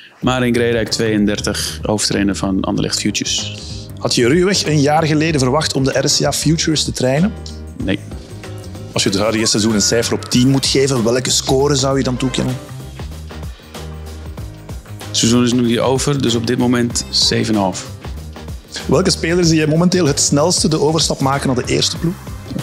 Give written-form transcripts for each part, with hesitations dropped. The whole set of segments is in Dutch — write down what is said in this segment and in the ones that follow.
Marink Redijk, 32, hoofdtrainer van Anderlecht Futures. Had je ruwweg een jaar geleden verwacht om de RSCA Futures te trainen? Nee. Als je het huidige seizoen een cijfer op 10 moet geven, welke score zou je dan toekennen? Het seizoen is nu niet over, dus op dit moment 7,5. Welke speler zie je momenteel het snelste de overstap maken naar de eerste ploeg?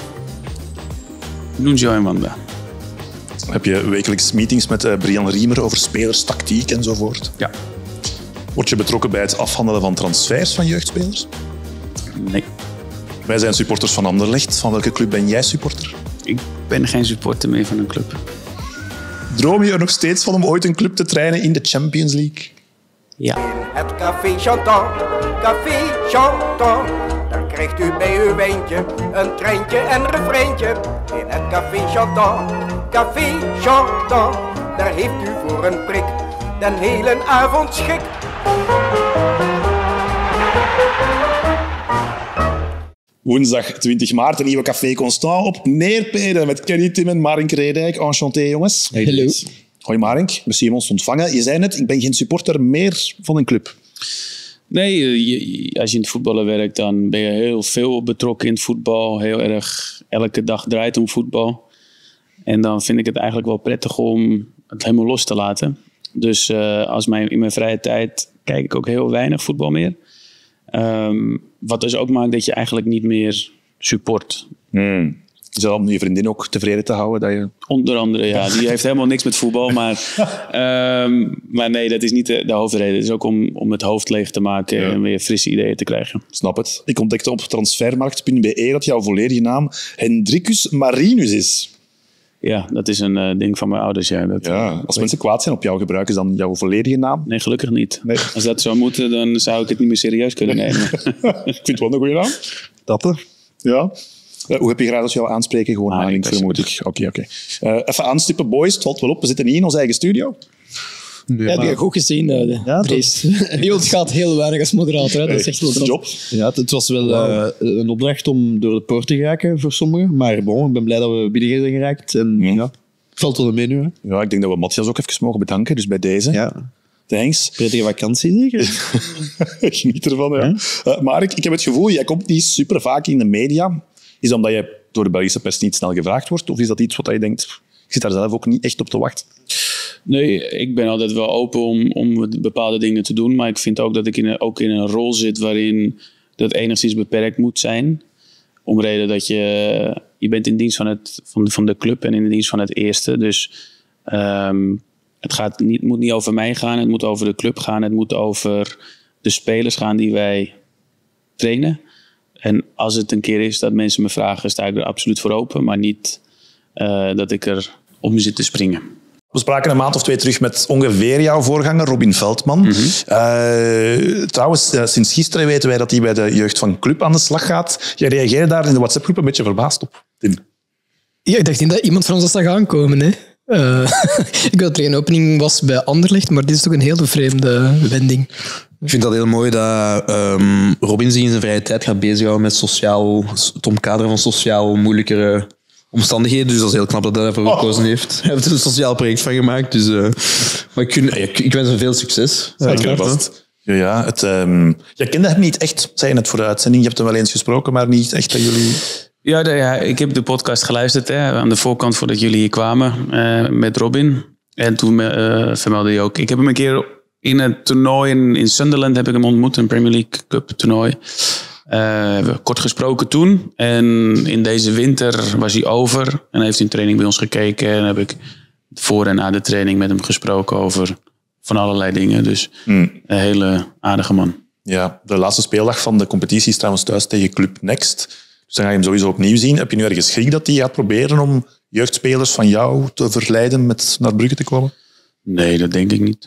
Nunzio en Wanda. Heb je wekelijks meetings met Brian Riemer over spelers, tactiek enzovoort? Ja. Word je betrokken bij het afhandelen van transfers van jeugdspelers? Nee. Wij zijn supporters van Anderlecht. Van welke club ben jij supporter? Ik ben geen supporter meer van een club. Droom je er nog steeds van om ooit een club te trainen in de Champions League? Ja. Het Café Chantant, Café Chantant. Daar krijgt u bij uw wijntje een treintje en refreintje. In het Café Chantant, Café Chantant. Daar heeft u voor een prik den hele avond schik. Woensdag 20 maart, een nieuwe Café Constant op Neerpeden met Kenny Tim en Marink Redijk. Enchanté, jongens. Hallo. Hoi Marink, merci om ons te ontvangen. Je zei net, ik ben geen supporter meer van een club. Nee, als je in het voetballen werkt, dan ben je heel veel betrokken in het voetbal. Heel erg, elke dag draait om voetbal. En dan vind ik het eigenlijk wel prettig om het helemaal los te laten. Dus in mijn vrije tijd kijk ik ook heel weinig voetbal meer. Wat dus ook maakt dat je eigenlijk niet meer support. Is dat om je vriendin ook tevreden te houden? Dat je... Onder andere, ja. Die heeft helemaal niks met voetbal. Maar nee, dat is niet de hoofdreden. Het is ook om het hoofd leeg te maken en weer frisse ideeën te krijgen. Snap het. Ik ontdekte op transfermarkt.be dat jouw volledige naam Hendrikus Marinus is. Ja, dat is een ding van mijn ouders. Als mensen kwaad zijn op jou, gebruiken ze dan jouw volledige naam? Nee, gelukkig niet. Nee. Als dat zou moeten, dan zou ik het niet meer serieus kunnen nemen. Ik vind het wel een goede naam. Dat ja. Hoe heb je graag als jou aanspreken? Gewoon Marink, vermoed ik. Oké. Even aanstippen, boys. Het valt wel op. We zitten niet in onze eigen studio. Ja, die heb ik ook gezien. Niels gaat heel weinig als moderator. Hè. Dat is echt wel de job. Ja, het was wel een opdracht om door de poort te geraken voor sommigen. Maar bon, ik ben blij dat we binnen zijn geraakt. En ja, het valt wel mee nu. Hè. Ja, ik denk dat we Matthias ook even mogen bedanken. Dus bij deze. Ja. Thanks. Prettige vakantie zeker? Geniet ervan, ja. Mark, ik heb het gevoel, jij komt niet super vaak in de media. Is dat omdat je door de Belgische pers niet snel gevraagd wordt? Of is dat iets wat je denkt, ik zit daar zelf ook niet echt op te wachten? Nee, ik ben altijd wel open om bepaalde dingen te doen. Maar ik vind ook dat ik ook in een rol zit waarin dat enigszins beperkt moet zijn. Om reden dat je bent in dienst van de club en in dienst van het eerste. Dus het moet niet over mij gaan. Het moet over de club gaan. Het moet over de spelers gaan die wij trainen. En als het een keer is dat mensen me vragen, sta ik er absoluut voor open. Maar niet dat ik er om zit te springen. We spraken een maand of 2 terug met ongeveer jouw voorganger, Robin Veldman. Mm-hmm. Trouwens, sinds gisteren weten wij dat hij bij de jeugd van Club aan de slag gaat. Jij reageerde daar in de WhatsApp-groep een beetje verbaasd op, Tim. Ja, ik dacht niet dat iemand van ons dat zag aankomen. Hè. Ik weet dat er een opening was bij Anderlecht, maar dit is toch een hele vreemde wending. Ik vind dat heel mooi dat Robin zich in zijn vrije tijd gaat bezighouden met het omkaderen van sociaal moeilijkere omstandigheden. Dus dat is heel knap dat hij daarvoor gekozen heeft. Hij heeft er een sociaal project van gemaakt. Dus, maar ik wens hem veel succes. Zeker vast. Ja, jij kende hem niet echt, zei je net voor de uitzending. Je hebt hem wel eens gesproken, maar niet echt dat jullie... Ja, ik heb de podcast geluisterd aan de voorkant voordat jullie hier kwamen met Robin. En toen vermeldde je ook... Ik heb hem een keer in het toernooi in Sunderland heb ik hem ontmoet, een Premier League Cup toernooi. We hebben kort gesproken toen. En in deze winter was hij over en heeft hij een training bij ons gekeken. En heb ik voor en na de training met hem gesproken over van allerlei dingen. Dus een hele aardige man. Ja, de laatste speeldag van de competitie is trouwens thuis tegen Club Next. Dus dan ga je hem sowieso opnieuw zien. Heb je nu ergens schrik dat hij gaat proberen om jeugdspelers van jou te verleiden met naar Brugge te komen? Nee, dat denk ik niet.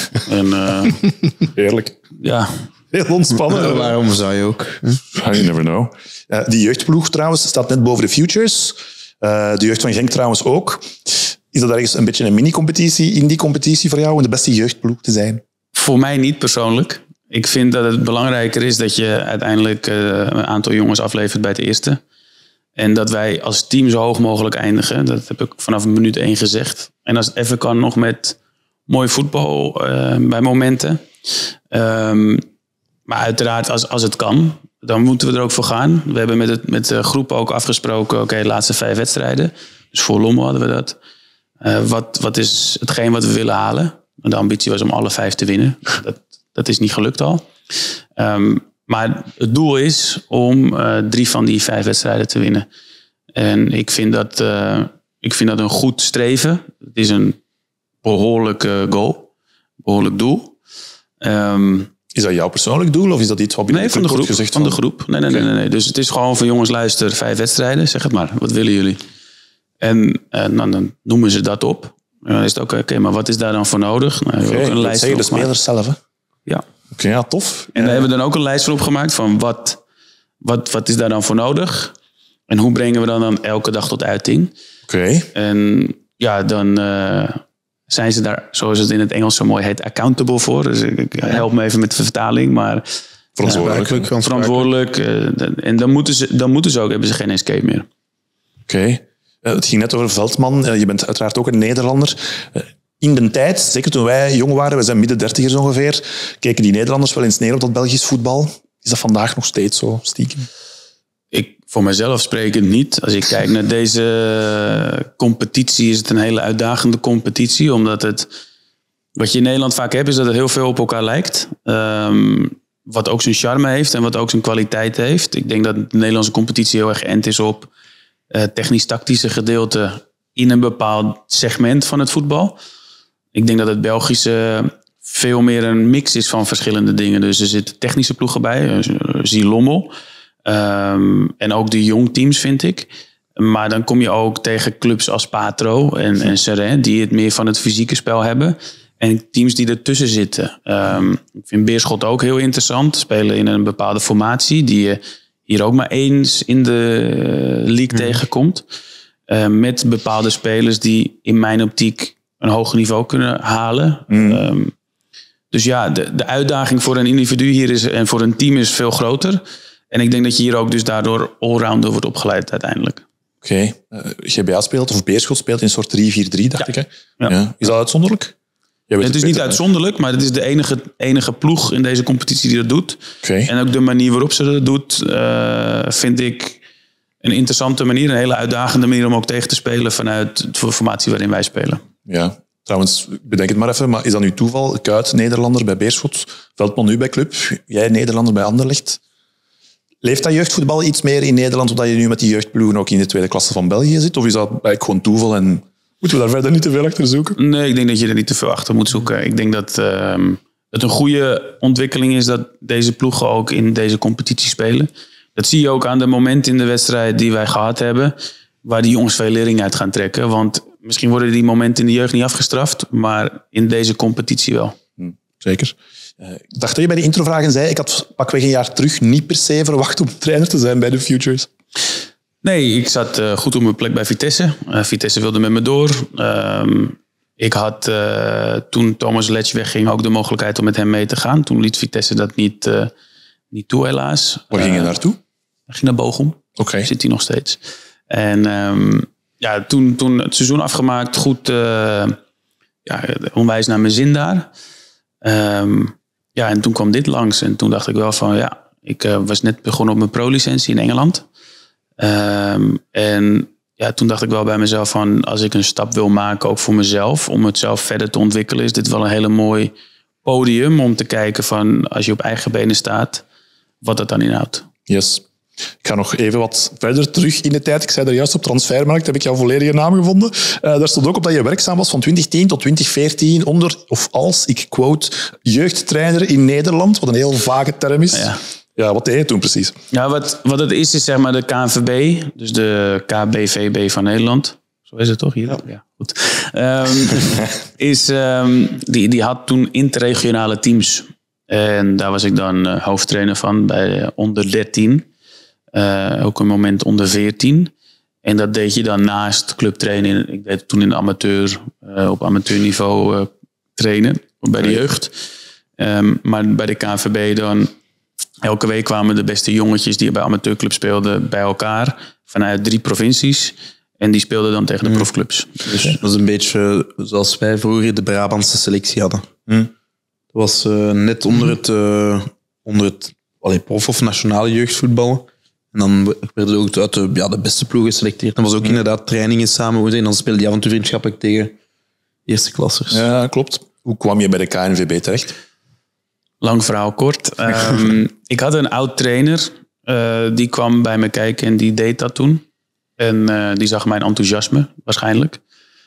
Heerlijk. Ja. Heel ontspannen. Waarom zou je ook? You never know. Die jeugdploeg trouwens staat net boven de Futures. De jeugd van Genk trouwens ook. Is dat ergens een beetje een mini-competitie in die competitie voor jou om de beste jeugdploeg te zijn? Voor mij niet persoonlijk. Ik vind dat het belangrijker is dat je uiteindelijk een aantal jongens aflevert bij het eerste. En dat wij als team zo hoog mogelijk eindigen. Dat heb ik vanaf minuut 1 gezegd. En als het even kan nog met mooi voetbal bij momenten. Maar uiteraard, als het kan, dan moeten we er ook voor gaan. We hebben met de groep ook afgesproken, de laatste 5 wedstrijden. Dus voor Lommel hadden we dat. Wat is hetgeen wat we willen halen? En de ambitie was om alle 5 te winnen. Dat is niet gelukt al. Maar het doel is om 3 van die 5 wedstrijden te winnen. En ik vind dat een goed streven. Het is een behoorlijke goal. Behoorlijk doel. Is dat jouw persoonlijk doel of is dat iets wat binnen van de groep? Gezegd van de groep. Nee. Dus het is gewoon van jongens, luister, 5 wedstrijden. Zeg het maar. Wat willen jullie? En dan noemen ze dat op. Dan is het ook oké, maar wat is daar dan voor nodig? Nou, een lijst zeggen de spelers zelf, hè? Ja. Oké, ja, tof. En daar hebben we dan ook een lijst voor opgemaakt van wat is daar dan voor nodig? En hoe brengen we dan elke dag tot uiting? Oké. En ja, dan zijn ze daar, zoals het in het Engels zo mooi heet, accountable voor. Dus ik help me even met de vertaling, maar verantwoordelijk. En dan moeten ze ook, hebben ze geen escape meer. Oké. Het ging net over Veldman. Je bent uiteraard ook een Nederlander. In de tijd, zeker toen wij jong waren, we zijn midden 30ers ongeveer, keken die Nederlanders wel eens neer op dat Belgisch voetbal. Is dat vandaag nog steeds zo, stiekem? Voor mezelf sprekend niet. Als ik kijk naar deze competitie, is het een hele uitdagende competitie. Omdat wat je in Nederland vaak hebt, is dat het heel veel op elkaar lijkt. Wat ook zijn charme heeft en wat ook zijn kwaliteit heeft. Ik denk dat de Nederlandse competitie heel erg geënt is op technisch-tactische gedeelte in een bepaald segment van het voetbal. Ik denk dat het Belgische veel meer een mix is van verschillende dingen. Dus er zitten technische ploegen bij, zie Lommel. En ook de jong teams, vind ik. Maar dan kom je ook tegen clubs als Patro en Serrain, die het meer van het fysieke spel hebben. En teams die ertussen zitten. Ik vind Beerschot ook heel interessant. Spelen in een bepaalde formatie die je hier ook maar eens in de league tegenkomt. Met bepaalde spelers die in mijn optiek een hoger niveau kunnen halen. Dus ja, de uitdaging voor een individu hier en voor een team is veel groter. En ik denk dat je hier ook dus daardoor allrounder wordt opgeleid uiteindelijk. Oké. GBA speelt, of Beerschot speelt in een soort 3-4-3, dacht ik. Hè? Ja. Is dat uitzonderlijk? Het is niet uitzonderlijk, maar het is de enige ploeg in deze competitie die dat doet. Okay. En ook de manier waarop ze dat doet, vind ik een interessante manier. Een hele uitdagende manier om ook tegen te spelen vanuit de formatie waarin wij spelen. Ja, trouwens, bedenk het maar even, maar is dat nu toeval? Kuit, Nederlander bij Beerschot, Veldman nu bij Club, jij Nederlander bij Anderlecht. Leeft dat jeugdvoetbal iets meer in Nederland, omdat je nu met die jeugdploegen ook in de tweede klasse van België zit? Of is dat eigenlijk gewoon toeval en moeten we daar verder niet te veel achter zoeken? Nee, ik denk dat je er niet te veel achter moet zoeken. Ik denk dat het een goede ontwikkeling is dat deze ploegen ook in deze competitie spelen. Dat zie je ook aan de momenten in de wedstrijd die wij gehad hebben, waar die jongens veel lering uit gaan trekken. Want misschien worden die momenten in de jeugd niet afgestraft, maar in deze competitie wel. Zeker. Ik dacht dat je bij de introvragen zei, ik had pakweg een jaar terug niet per se verwacht om trainer te zijn bij de Futures. Nee, ik zat goed op mijn plek bij Vitesse. Vitesse wilde met me door. Ik had toen Thomas Letch wegging ook de mogelijkheid om met hem mee te gaan. Toen liet Vitesse dat niet toe, helaas. Waar ging je naartoe? Hij ging naar Bochum. Oké. Zit hij nog steeds. En toen het seizoen afgemaakt, goed onwijs naar mijn zin daar. En toen kwam dit langs. En toen dacht ik wel van, ik was net begonnen op mijn pro-licentie in Engeland. Toen dacht ik wel bij mezelf van, als ik een stap wil maken, ook voor mezelf, om het zelf verder te ontwikkelen, is dit wel een hele mooi podium om te kijken van, als je op eigen benen staat, wat dat dan inhoudt. Yes. Ik ga nog even wat verder terug in de tijd. Ik zei er juist op Transfermarkt, heb ik jouw volledige naam gevonden. Daar stond ook op dat je werkzaam was van 2010 tot 2014 onder, of als, ik quote, jeugdtrainer in Nederland, wat een heel vage term is. Ja, wat deed je toen precies? Ja, wat het is zeg maar de KNVB, dus de KBVB van Nederland. Zo is het toch hier? Ja, goed. Die had toen interregionale teams. En daar was ik dan hoofdtrainer van bij onder 13. Ook een moment onder 14. En dat deed je dan naast clubtrainen. Ik deed toen in de amateur, op amateurniveau trainen bij de jeugd. Maar bij de KNVB dan, elke week kwamen de beste jongetjes die bij amateurclub speelden bij elkaar vanuit 3 provincies. En die speelden dan tegen de profclubs. Dus, Dat is een beetje zoals wij vroeger de Brabantse selectie hadden. Dat was net onder het prof- of nationale jeugdvoetbal. En dan werden ook uit de beste ploegen geselecteerd. En was ook inderdaad trainingen samen. En dan speelde die af en toe vriendschappelijk tegen eerste klassers. Ja, klopt. Hoe kwam je bij de KNVB terecht? lang verhaal kort. Ik had een oud trainer. Die kwam bij me kijken en die deed dat toen. En die zag mijn enthousiasme waarschijnlijk.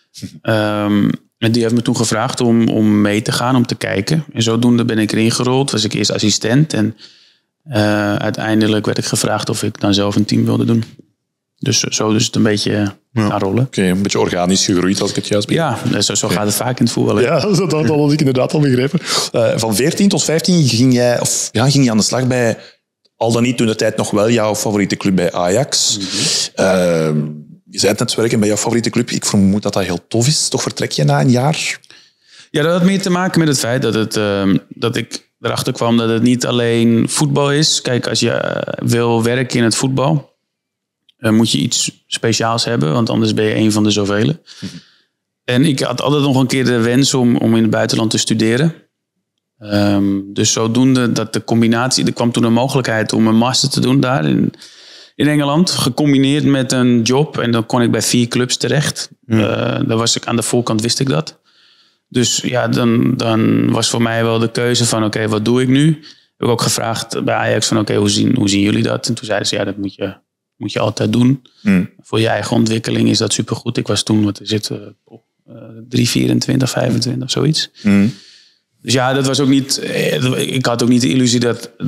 En die heeft me toen gevraagd om mee te gaan, om te kijken. En zodoende ben ik erin gerold. Was ik eerst assistent. En uiteindelijk werd ik gevraagd of ik dan zelf een team wilde doen. Dus zo dus het een beetje gaan rollen. Oké, een beetje organisch gegroeid, als ik het juist begrijp. Ja, zo gaat het vaak in het voetbal. Ja, dat had ik inderdaad al begrepen. Van 14 tot 15 ging je aan de slag bij, al dan niet toen de tijd nog wel, jouw favoriete club bij Ajax. Je zei het net, werken bij jouw favoriete club. Ik vermoed dat dat heel tof is. Toch vertrek je na een jaar? Ja, dat had meer te maken met het feit dat ik erachter kwam dat het niet alleen voetbal is. Kijk, als je wil werken in het voetbal, moet je iets speciaals hebben, want anders ben je een van de zoveel. En ik had altijd nog een keer de wens om in het buitenland te studeren. Dus zodoende dat de combinatie, er kwam toen een mogelijkheid om een master te doen daar in Engeland, gecombineerd met een job. En dan kon ik bij 4 clubs terecht. Daar was ik aan de voorkant, wist ik dat. Dus ja, dan was voor mij wel de keuze van oké, wat doe ik nu? Heb ik ook gevraagd bij Ajax van oké, hoe zien jullie dat? En toen zeiden ze, ja, dat moet je altijd doen. Voor je eigen ontwikkeling is dat supergoed. Ik was toen, 3, 24, 25, zoiets. Dus ja, dat was ook niet. Ik had ook niet de illusie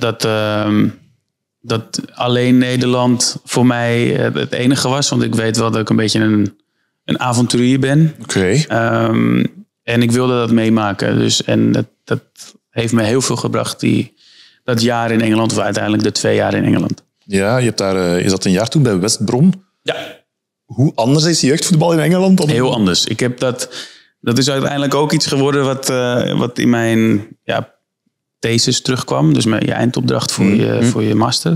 dat alleen Nederland voor mij het enige was. Want ik weet wel dat ik een beetje een avonturier ben. Oké. En ik wilde dat meemaken. Dus, en dat heeft me heel veel gebracht, dat jaar in Engeland, of uiteindelijk de 2 jaar in Engeland. Ja, je hebt daar, is dat een jaar toen bij West Brom? Ja. Hoe anders is jeugdvoetbal in Engeland dan? Heel anders. Ik heb dat is uiteindelijk ook iets geworden wat in mijn thesis terugkwam. Dus je eindopdracht voor je master.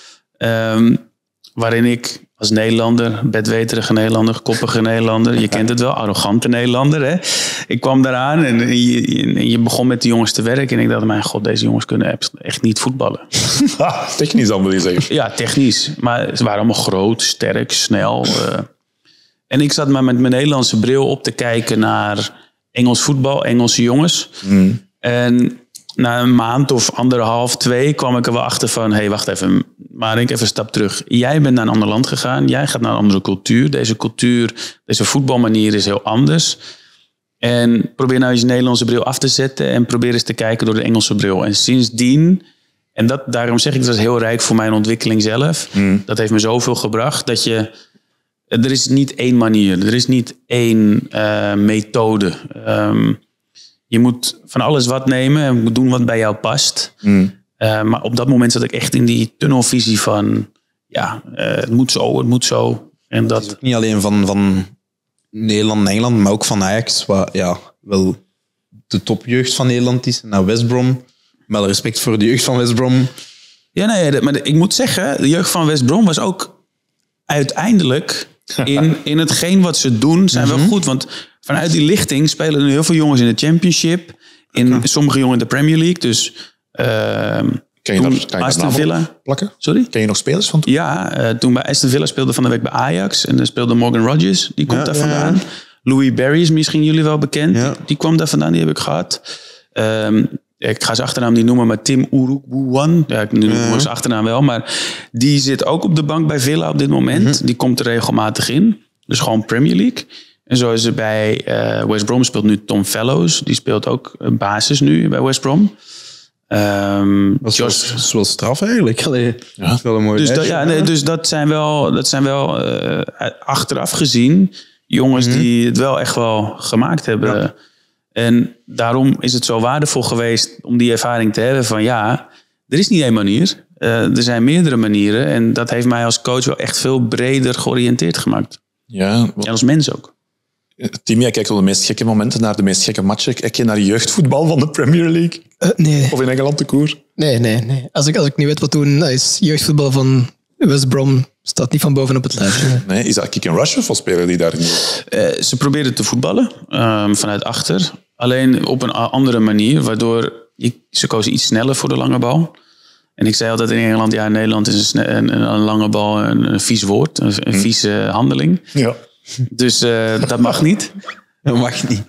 Waarin ik als Nederlander, bedweterige Nederlander, koppige Nederlander, je kent het wel, arrogante Nederlander. Hè? Ik kwam daaraan en je begon met de jongens te werken. En ik dacht, mijn god, deze jongens kunnen echt niet voetballen. Technisch dan wil je zeggen. Ja, technisch. Maar ze waren allemaal groot, sterk, snel. En ik zat maar met mijn Nederlandse bril op te kijken naar Engels voetbal, Engelse jongens. En na een maand of 1,5, 2 kwam ik er wel achter van, hey, wacht even, Marink, even een stap terug. Jij bent naar een ander land gegaan, jij gaat naar een andere cultuur. Deze voetbalmanier is heel anders. En probeer nou eens je Nederlandse bril af te zetten en probeer eens te kijken door de Engelse bril. En sindsdien, en daarom zeg ik, dat is heel rijk voor mijn ontwikkeling zelf. Dat heeft me zoveel gebracht, dat er is niet één manier, er is niet één methode. Je moet van alles wat nemen en moet doen wat bij jou past. Maar op dat moment zat ik echt in die tunnelvisie van, het moet zo. En dat is ook niet alleen van Nederland en Engeland, maar ook van Ajax, wat wel de topjeugd van Nederland is. Naar West Brom. Met respect voor de jeugd van West Brom. Ja, nee, maar ik moet zeggen, de jeugd van West Brom was ook uiteindelijk in hetgeen wat ze doen, zijn wel goed. Want vanuit die lichting spelen er heel veel jongens in de Championship. Sommige jongens in de Premier League. Dus Kan je Aston Villa plakken? Sorry? Ken je nog spelers van toen? Ja, toen bij Aston Villa speelde van de week bij Ajax. En dan speelde Morgan Rodgers. Die komt daar vandaan. Louis Barry is misschien jullie wel bekend. Ja. Die kwam daar vandaan, die heb ik gehad. Ik ga zijn achternaam niet noemen, maar Tim Uruguayan. Ja, ik noem zijn achternaam wel. Maar die zit ook op de bank bij Villa op dit moment. Die komt er regelmatig in. Dus gewoon Premier League. En zo is er bij West Brom speelt nu Tom Fellows. Die speelt ook basis nu bij West Brom. Dat is wel straf eigenlijk. Allee, dat is wel een mooie dus dat zijn wel achteraf gezien jongens die het wel echt wel gemaakt hebben. Ja. En daarom is het zo waardevol geweest om die ervaring te hebben van er is niet één manier. Er zijn meerdere manieren. En dat heeft mij als coach wel echt veel breder georiënteerd gemaakt. Ja, en als mens ook. Tim, jij kijkt op de meest gekke momenten naar de meest gekke matchen. Kijk je naar jeugdvoetbal van de Premier League? Nee. Of in Engeland de koer? Nee. Als ik niet weet wat doen, dat is jeugdvoetbal van West Brom Staat niet van boven op het lijstje. Nee, is dat kick-and-rush of spelen die daar niet? Ze probeerden te voetballen vanuit achter. Alleen op een andere manier, waardoor ze kozen iets sneller voor de lange bal. En ik zei altijd in Engeland, in Nederland is een lange bal een vies woord. Een vieze handeling. Ja. Dus dat mag niet. Dat mag niet.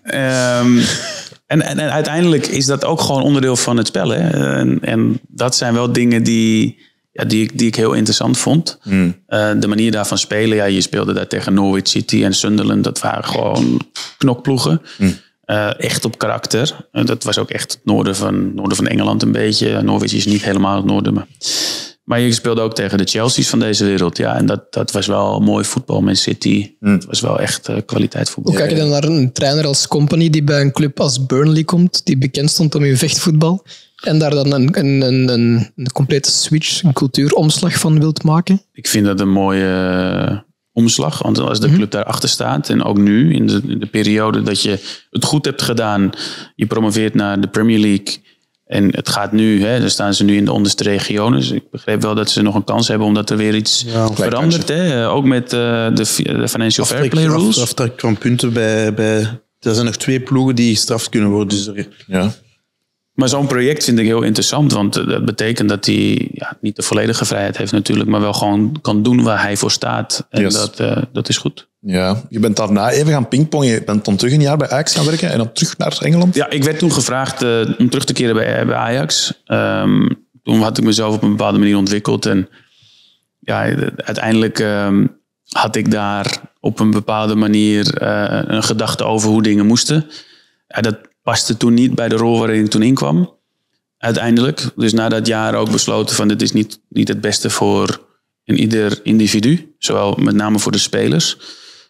En uiteindelijk is dat ook gewoon onderdeel van het spel. Hè? En dat zijn wel dingen die ik heel interessant vond. De manier daarvan spelen. Je speelde daar tegen Norwich City en Sunderland. Dat waren gewoon knokploegen. Echt op karakter. Dat was ook echt het noorden van Engeland een beetje. Norwich is niet helemaal het noorden. Maar je speelde ook tegen de Chelsea's van deze wereld. Ja, en dat was wel mooi voetbal met City. Het was wel echt kwaliteitsvoetbal. Hoe kijk je dan naar een trainer als Company die bij een club als Burnley komt, die bekend stond om in vechtvoetbal, en daar dan een complete switch, een cultuuromslag van wilt maken? Ik vind dat een mooie omslag. Want als de club daarachter staat, en ook nu, in de periode dat je het goed hebt gedaan, je promoveert naar de Premier League. En het gaat nu, dan staan ze nu in de onderste regionen. Dus ik begreep wel dat ze nog een kans hebben omdat er weer iets verandert. Hè? Ook met de Financial Fair Play Rules. Aftrek van punten bij... Er zijn nog 2 ploegen die gestraft kunnen worden. Dus Ja. Maar zo'n project vind ik heel interessant. Want dat betekent dat hij niet de volledige vrijheid heeft natuurlijk. Maar wel gewoon kan doen waar hij voor staat. En dat is goed. Ja, je bent daarna even gaan pingpongen. Je bent dan terug een jaar bij Ajax gaan werken en dan terug naar Engeland. Ja, ik werd toen gevraagd om terug te keren bij Ajax. Toen had ik mezelf op een bepaalde manier ontwikkeld. En uiteindelijk had ik daar op een bepaalde manier een gedachte over hoe dingen moesten. Ja, dat paste toen niet bij de rol waarin ik toen inkwam. Uiteindelijk. Dus na dat jaar ook besloten van dit is niet het beste voor een ieder individu. Zowel met name voor de spelers.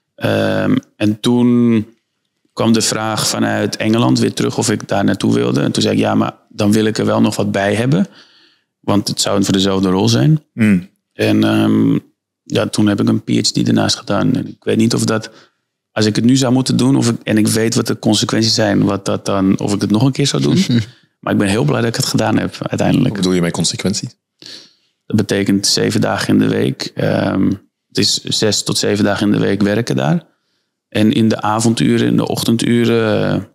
En toen kwam de vraag vanuit Engeland weer terug of ik daar naartoe wilde. En toen zei ik, maar dan wil ik er wel nog wat bij hebben. Want het zou voor dezelfde rol zijn. En toen heb ik een PhD ernaast gedaan. En ik weet niet of dat, als ik het nu zou moeten doen, en ik weet wat de consequenties zijn, of ik het nog een keer zou doen. Maar ik ben heel blij dat ik het gedaan heb uiteindelijk. Wat bedoel je met consequenties? Dat betekent 7 dagen in de week. Het is 6 tot 7 dagen in de week werken daar. En in de avonduren, in de ochtenduren,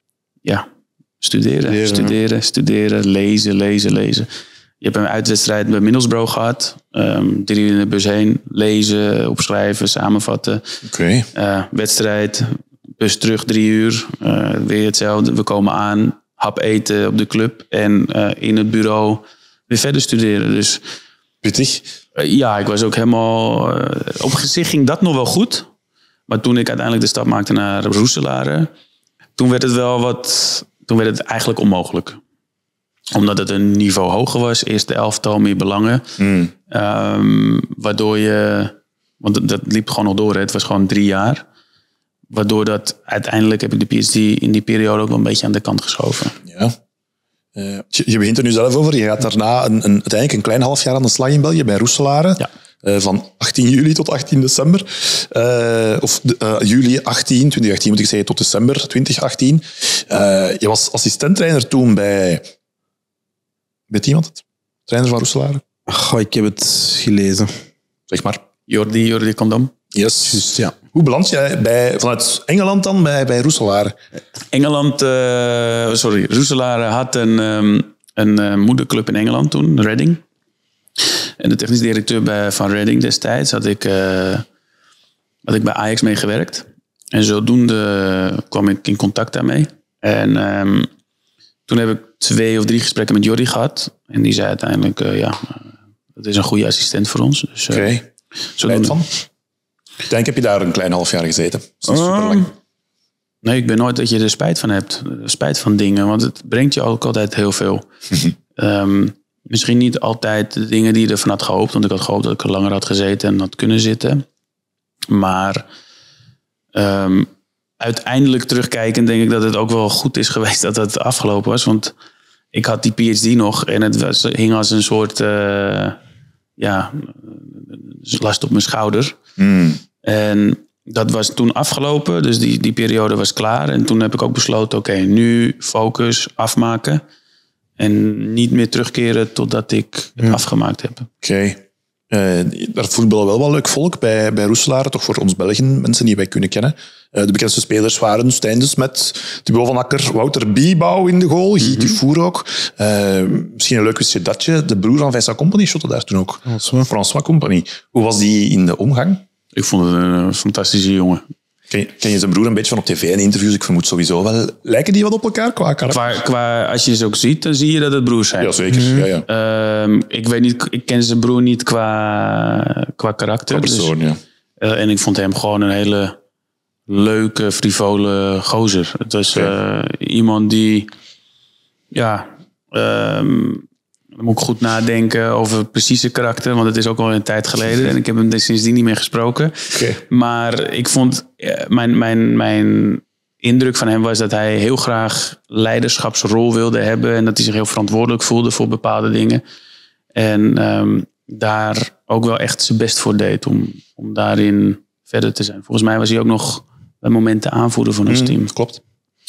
studeren, lezen. Je hebt een uitwedstrijd bij Middlesbrough gehad. 3 uur in de bus heen, lezen, opschrijven, samenvatten. Okay. Wedstrijd, bus terug 3 uur. Weer hetzelfde, we komen aan, hap eten op de club. En in het bureau weer verder studeren. Dus pittig. Ik was ook helemaal... op zich ging dat nog wel goed. Maar toen ik uiteindelijk de stap maakte naar Roeselare, toen werd het eigenlijk onmogelijk. Omdat het een niveau hoger was. Eerste elftal, meer belangen. Waardoor want dat liep gewoon nog door. Hè. Het was gewoon 3 jaar. Waardoor dat uiteindelijk heb ik de PhD in die periode ook wel een beetje aan de kant geschoven. Ja. Je begint er nu zelf over. Je gaat daarna uiteindelijk een klein half jaar aan de slag in België bij Roeselare. Ja. Van 18 juli tot 18 december. Juli 2018 moet ik zeggen, tot december 2018. Je was assistenttrainer toen bij... Weet iemand het? Trainer van Roeselare? Ik heb het gelezen. Zeg maar. Jordi Condom. Yes. Just, ja. Hoe beland jij vanuit Engeland dan bij Roeselare? Roeselare had een moederclub in Engeland toen, Reading. En de technisch directeur van Reading destijds had ik bij Ajax meegewerkt. En zodoende kwam ik in contact daarmee. En toen heb ik 2 of 3 gesprekken met Jordi gehad. En die zei uiteindelijk, dat is een goede assistent voor ons. Dus, Oké. Spijt van? Ik denk, heb je daar een klein half jaar gezeten? Dat is super lang. Nee, ik ben nooit dat je er spijt van hebt. Spijt van dingen, want het brengt je ook altijd heel veel. Misschien niet altijd de dingen die je ervan had gehoopt. Want ik had gehoopt dat ik er langer had gezeten en had kunnen zitten. Maar uiteindelijk terugkijkend denk ik dat het ook wel goed is geweest dat het afgelopen was. Want ik had die PhD nog en het hing als een soort last op mijn schouder. En dat was toen afgelopen, dus die periode was klaar. En toen heb ik ook besloten, oké, nu focus, afmaken. En niet meer terugkeren totdat ik het afgemaakt heb. Oké. Daar voetballen wel wat leuk volk bij Roeselaar, toch voor ons Belgen, mensen die wij kunnen kennen. De bekendste spelers waren Stijn de Smet, Thibaut van Akker, Wouter Biebouw in de goal, Guy Dufour ook. Misschien een leuk wistje datje, de broer van Vincent Kompany shotte daar toen ook. François Kompany. Hoe was die in de omgang? Ik vond het een fantastische jongen. Ken je zijn broer een beetje van op tv en interviews? Ik vermoed sowieso wel. Lijken die wat op elkaar qua karakter? Als je ze ook ziet, dan zie je dat het broers zijn. Ja, zeker. Ja. Ik weet niet, ik ken zijn broer niet qua karakter. Qua persoon, dus, en ik vond hem gewoon een hele leuke, frivole gozer. Het was iemand die... Dan moet ik goed nadenken over het precieze karakter, want het is ook al een tijd geleden en ik heb hem sindsdien niet meer gesproken. Maar ik vond, mijn indruk van hem was dat hij heel graag leiderschapsrol wilde hebben en dat hij zich heel verantwoordelijk voelde voor bepaalde dingen. En daar ook wel echt zijn best voor deed om daarin verder te zijn. Volgens mij was hij ook nog bij momenten aanvoerder van ons team. Klopt.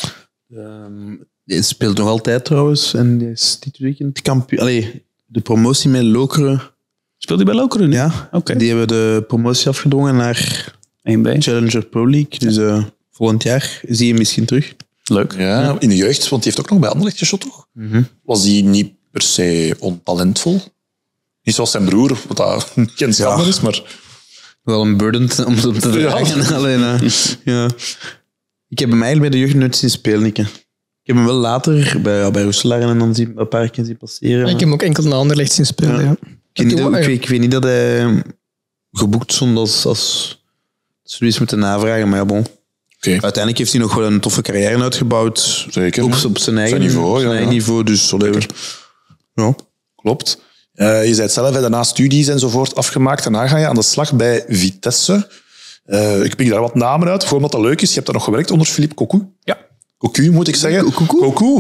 Die speelt nog altijd trouwens. En die is dit weekend kampioen. Allee, de promotie met Lokeren. Speelt hij bij Lokeren nu? Ja. Okay. Die hebben de promotie afgedwongen naar 1B. Challenger Pro League. Dus volgend jaar zie je misschien terug. Leuk. Ja, in de jeugd, want die heeft ook nog bij Anderlecht geschot, toch? Was die niet per se ontalentvol? Niet zoals zijn broer, wat dat geen schande is, maar... Wel een burden om te dragen. Ja. Alleen, ja. Ik heb hem eigenlijk bij de jeugd nooit zien spelen. Ik heb hem wel later bij Roeselaar en dan een paar keer zien passeren. Ik heb hem ook enkel naar Anderlecht zien spelen. Ja. Ik weet niet dat hij geboekt stond als zoiets moeten navragen, maar ja, bon. Uiteindelijk heeft hij nog wel een toffe carrière uitgebouwd. Zeker. Op zijn eigen niveau. Dus ja. Klopt. Je zei het zelf, daarna studies enzovoort afgemaakt. Daarna ga je aan de slag bij Vitesse. Ik pik daar wat namen uit. Bijvoorbeeld dat leuk is, je hebt daar nog gewerkt onder Philippe Cocu. Ja. Cocu, moet ik zeggen. Cocu.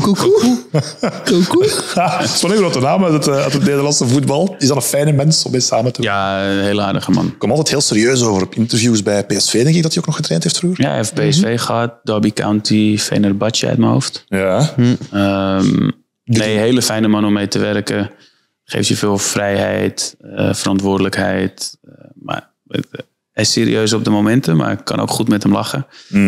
Dat is wel een grote naam uit het Nederlandse voetbal. Is dat een fijne mens om mee samen te doen? Ja, een hele aardige man. Ik kom altijd heel serieus over op interviews bij PSV, denk ik, dat hij ook nog getraind heeft vroeger. Ja, hij heeft PSV gehad, Derby County, Fenerbahce uit mijn hoofd. Ja. Nee, hele fijne man om mee te werken. Geeft je veel vrijheid, verantwoordelijkheid. Maar hij is serieus op de momenten, maar ik kan ook goed met hem lachen.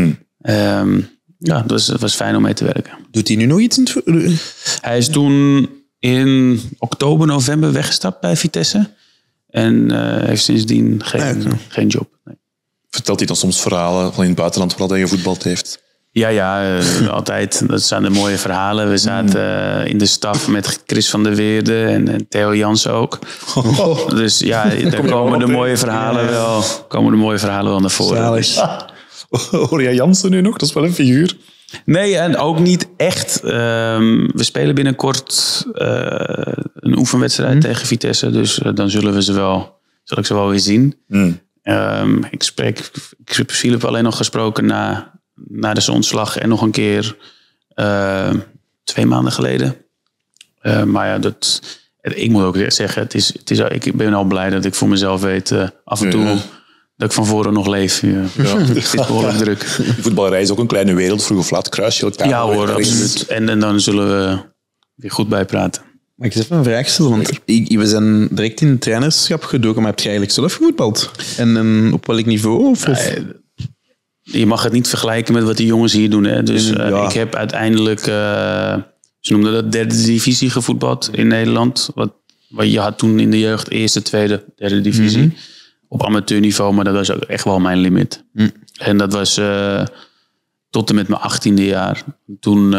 Dus het was fijn om mee te werken. Doet hij nu nog iets in het... Hij is toen in oktober, november weggestapt bij Vitesse. En heeft sindsdien geen job. Nee. Vertelt hij dan soms verhalen van in het buitenland waar hij gevoetbald heeft? Ja, altijd. Dat zijn de mooie verhalen. We zaten in de staf met Chris van der Weerde en Theo Jansen ook. Dus ja, daar komen de mooie verhalen wel naar voren. Dus. Hoor jij Jansen nu nog? Dat is wel een figuur. Nee, en ook niet echt. We spelen binnenkort een oefenwedstrijd tegen Vitesse. Dus dan zal ik ze wel weer zien. Ik heb Philip alleen nog gesproken na de ontslag en nog een keer 2 maanden geleden. Maar ja, ik moet ook zeggen, ik ben al blij dat ik voor mezelf weet af en toe dat ik van voren nog leef. Het is behoorlijk druk. De voetballerij is ook een kleine wereld. Vroeg of laat kruis je elkaar. Ja hoor, absoluut. En dan zullen we weer goed bijpraten. Mag ik eens even een vraag stellen? Want we zijn direct in het trainerschap gedoken, maar heb je eigenlijk zelf gevoetbald? En op welk niveau? Of? Je mag het niet vergelijken met wat die jongens hier doen. Hè. Dus ik heb uiteindelijk, ze noemden dat 3e divisie gevoetbald in Nederland. Wat je had toen in de jeugd 1e, 2e, 3e divisie. Op amateurniveau, maar dat was ook echt wel mijn limit. En dat was tot en met mijn 18e jaar. Toen,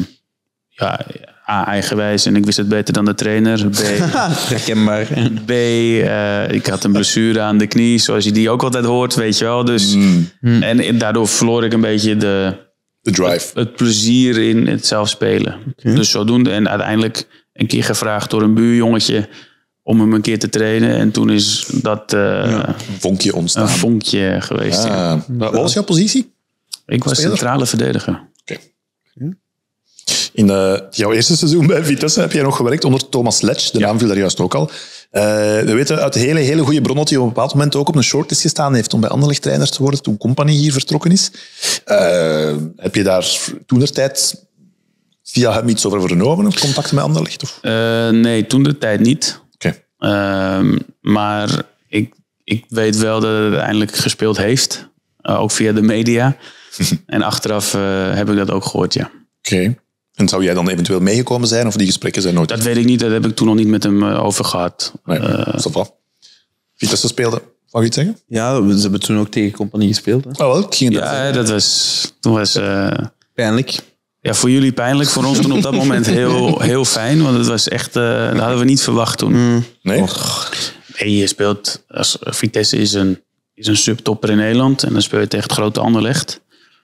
A, eigenwijs en ik wist het beter dan de trainer. B, herkenbaar. B, ik had een blessure aan de knie, zoals je die ook altijd hoort, weet je wel. Dus, en daardoor verloor ik een beetje de drive. Het plezier in het zelf spelen. Dus zodoende. En uiteindelijk een keer gevraagd door een buurjongetje om hem een keer te trainen. En toen is dat een vonkje ontstaan. Een vonkje geweest. Ja. Wat was jouw positie? Ik was centrale verdediger. Okay. In jouw eerste seizoen bij Vitesse heb jij nog gewerkt onder Thomas Letch. De naam viel daar juist ook al. We weten uit hele goede bron dat hij op een bepaald moment ook op een shortlist gestaan heeft om bij Anderlecht trainer te worden toen Kompany hier vertrokken is. Heb je daar toentertijd via hem iets over vernomen? Of contacten met Anderlecht? Of? Nee, toentertijd niet. Okay. Maar ik weet wel dat het uiteindelijk gespeeld heeft. Ook via de media. En achteraf heb ik dat ook gehoord, ja. Oké. En zou jij dan eventueel meegekomen zijn? Of die gesprekken zijn nooit... Dat weet ik niet. Dat heb ik toen nog niet met hem over gehad. Nee, ça va. Vitesse speelde. Mag je iets zeggen? Ja, ze hebben toen ook tegen Compagnie gespeeld. Hè. Oh, wel. Ik ging Ja, dat was Pijnlijk. ja, voor jullie pijnlijk. Voor ons toen op dat moment heel fijn. Want het was echt... dat hadden we niet verwacht toen. Nee? Nee, je speelt... Vitesse is een subtopper in Nederland. En dan speel je tegen het grote Anderlecht.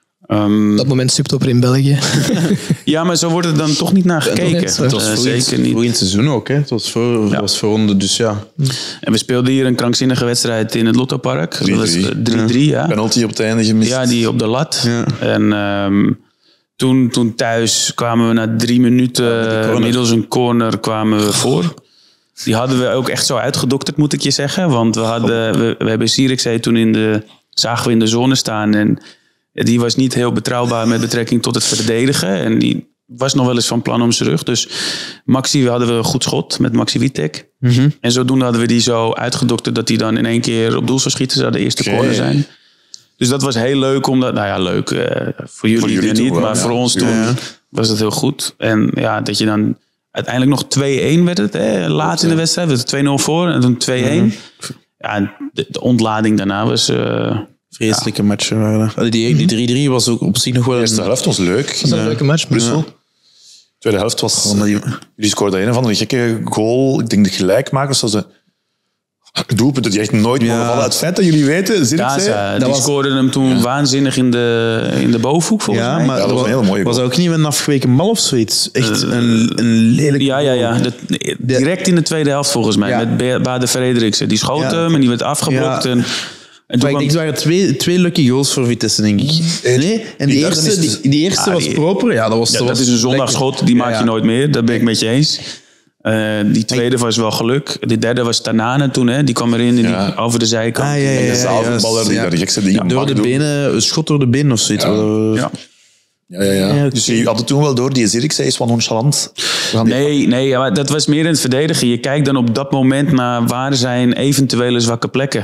Op dat moment subtopper in België. Ja, maar zo wordt er dan toch niet naar gekeken. Het was Zeker niet. Voor in het seizoen ook. Hè. Het was voor ronde, dus ja. En we speelden hier een krankzinnige wedstrijd in het Lottopark. Dat was 3-3, ja. Penalty op het einde gemist. Ja, die op de lat. Ja. En toen thuis kwamen we na 3 minuten middels een corner kwamen we voor. Die hadden we ook echt zo uitgedokterd, moet ik je zeggen. Want we hebben Zierikzee toen zagen we in de zone staan. En die was niet heel betrouwbaar met betrekking tot het verdedigen. En die was nog wel eens van plan om zijn rug. Dus Maxi hadden we een goed schot met Maxi Witek. Mm-hmm. En zodoende hadden we die zo uitgedokterd dat hij dan in één keer op doel zou schieten. Zou de eerste corner zijn. Dus dat was heel leuk. Omdat, nou ja, leuk. Voor jullie niet, toen wel, maar voor ons toen was het heel goed. En ja, dat je dan uiteindelijk nog 2-1 werd het. Laat in de wedstrijd werd het 2-0 voor en toen 2-1. Mm-hmm. Ja, en de ontlading daarna was... Vreselijke matchen. Die 3-3 was ook op zich nog wel De eerste helft was leuk. Dat was een leuke match. Brussel. De tweede helft was... Jullie scoorden een van de gekke goal. Ik denk de gelijkmakers. Zoals de doelpunten die echt nooit mogen vallen. Het feit dat jullie weten... die scoorden hem toen waanzinnig in de bovenhoek, volgens mij. Maar dat was een hele mooie was goal. ook niet met een afgeweken bal of zoiets. Echt een lelijk... Ja. Direct in de tweede helft, volgens mij. Ja. Met Bade Frederiksen. Die schoot hem en die werd afgeblokt. Ja. En Maar ik denk, het waren twee lucky goals voor Vitesse, denk ik. Nee? En die eerste was proper. Ja, dat is een zondagschot, die maak je nooit meer. Dat ben ik met je eens. Die tweede was wel geluk. De derde was Tanane toen, hè. Die kwam erin en over de zijkant. De zaalvoetballer die daar de gekste dingen door de benen, een schot door de benen of zoiets. Ja. Dus je had het toen wel door, die Zirkzee is wat nonchalant. Nee, maar dat was meer in het verdedigen. Je kijkt dan op dat moment naar waar zijn eventuele zwakke plekken.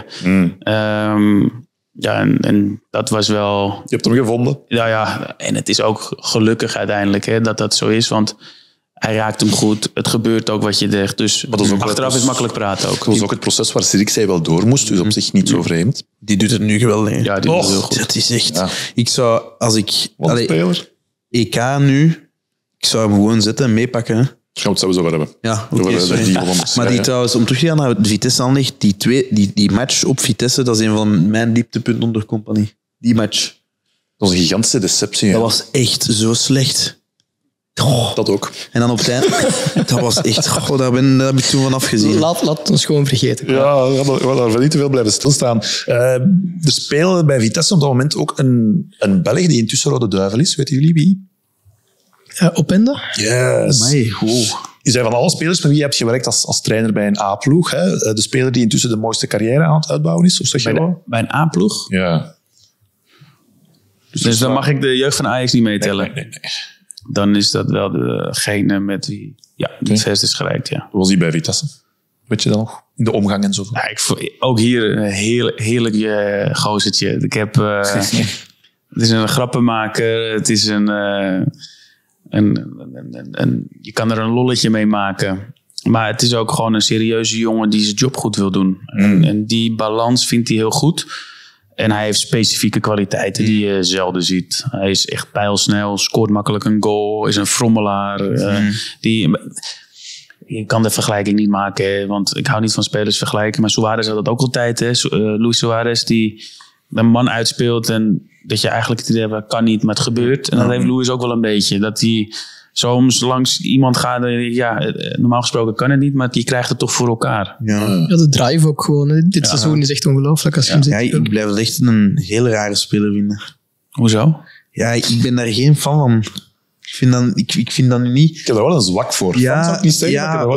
En dat was wel... Je hebt hem gevonden. Ja, en het is ook gelukkig uiteindelijk hè, dat zo is, want hij raakt hem goed. Het gebeurt ook wat je zegt. Dus achteraf is makkelijk praten ook. Dat was ook het proces waar Zirkzee wel door moest, dus op zich niet zo vreemd. Die doet het nu geweldig. Ja, die doet het heel goed. Dat is echt... Ja. Ik zou, als ik... Wat speler? EK nu, ik zou hem gewoon zetten en meepakken. Hè. Gaan we het sowieso wel hebben. Ja, maar die trouwens, om terug te gaan naar Vitesse Anderlecht, die match op Vitesse, dat is een van mijn dieptepunten onder Compagnie. Die match. Dat was een gigantische deceptie. Dat was echt zo slecht. Dat ook. En dan op het einde, dat was echt... daar heb ik toen van afgezien. Laat ons gewoon vergeten. Ja, we gaan daar niet te veel blijven stilstaan. Er spelen bij Vitesse op dat moment ook een Belg die intussen Rode Duivel is. Weten jullie wie? Openda? Yes. Je zei van alle spelers met wie je hebt gewerkt als trainer bij een A-ploeg. Hè? De speler die intussen de mooiste carrière aan het uitbouwen is. Of zeg je wel? Bij een A-ploeg? Ja. Dus dan mag ik de jeugd van Ajax niet meetellen? Nee. Dan is dat wel degene met wie het verst is gereikt, ja. Hoe was die bij Vitesse? Weet je dan nog? In de omgang en zo? Ja, ook hier een heerlijk gozertje. Ik heb... het is een grappenmaker. Het is je kan er een lolletje mee maken. Maar het is ook gewoon een serieuze jongen die zijn job goed wil doen. En die balans vindt hij heel goed. En hij heeft specifieke kwaliteiten die je zelden ziet. Hij is echt pijlsnel, scoort makkelijk een goal, is een frommelaar. Je kan de vergelijking niet maken, want ik hou niet van spelers vergelijken. Maar Suarez had dat ook altijd. Hè. Luis Suarez die een man uitspeelt en dat je eigenlijk het idee hebt, kan niet, maar het gebeurt. En dat heeft Luis ook wel een beetje. Dat hij soms langs iemand gaat, normaal gesproken kan het niet, maar die krijgt het toch voor elkaar. Ja, de drive ook gewoon. Hè. Dit seizoen is echt ongelooflijk als je hem ziet. Ja, ik blijf het echt een hele rare speler vinden. Hoezo? Ja, ik ben daar geen fan van. Ik vind dat nu niet... Ik heb er wel een zwak voor. Ja, zou ik niet zeggen,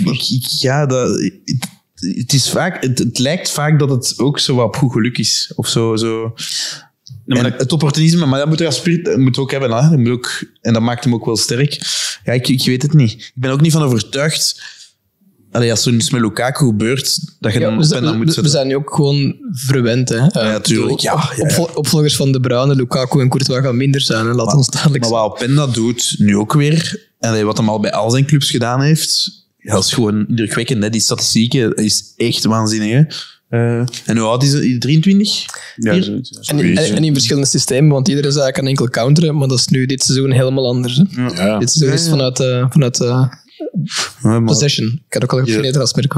het is vaak... Het lijkt vaak dat het ook zo wat op goed geluk is. Of zo. En het opportunisme, maar dat moet er als spirit moet ook hebben. Hè? Dat moet ook, en dat maakt hem ook wel sterk. Ja, ik weet het niet. Ik ben ook niet van overtuigd als er iets met Lukaku gebeurt, dat je dan op en dan moet zetten. We zijn nu ook gewoon verwend. Hè? Tuurlijk. Ja. Opvolgers van De Bruyne, Lukaku en Courtois gaan minder zijn. Hè? Laat ons duidelijk Maar zijn. wat Openda doet, nu ook weer, en wat hij al bij al zijn clubs gedaan heeft, dat is gewoon indrukwekkend. Hè? Die statistieken is echt waanzinnig. Hè? En hoe oud is hij? 23? Ja, zoiets. En in verschillende systemen, want iedereen zei kan enkel counteren, maar dat is nu dit seizoen helemaal anders. Hè? Ja. Dit seizoen is vanuit possession. Ik had ook al op Nederlands merken.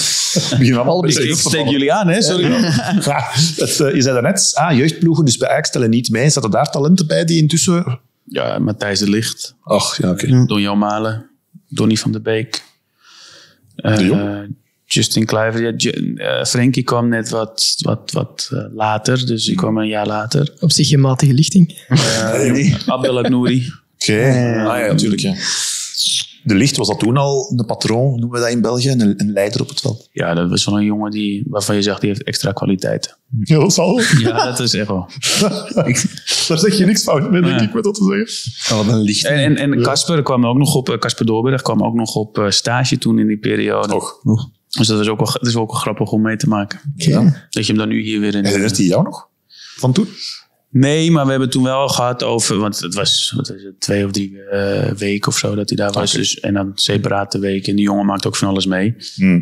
Ik steek jullie aan, hè? Sorry. Je zei daarnet, jeugdploegen, dus bij Ajax tellen niet mee. Zaten daar talenten bij die intussen... Ja, Matthijs de Ligt, Ach, ja, oké. Don-Jan Malen, Donny van der Beek. De Jong? Justin Kluivert. Frenkie kwam net wat later, dus die kwam een jaar later. Op zich geen matige lichting. Abdel Nouri. Oké. Ja, natuurlijk. Ja. De Ligt, was dat toen al een patroon, noemen we dat in België, een leider op het veld? Ja, dat was wel een jongen waarvan je zegt, die heeft extra kwaliteiten. Ja, dat zal. Ja, dat is echt wel. Daar zeg je niks fout mee, denk ik, met dat te zeggen. Wat een licht. En Casper kwam ook nog op, Casper Doorberg kwam ook nog op stage toen in die periode. Och. Dus dat is ook wel grappig om mee te maken. Ja. Dat je hem dan nu hier weer in... Herinnert hij jou nog? Van toen? Nee, maar we hebben toen wel gehad over... Want het was 2 of 3 weken of zo dat hij daar was. Okay. Dus, en dan separate weken. En die jongen maakt ook van alles mee.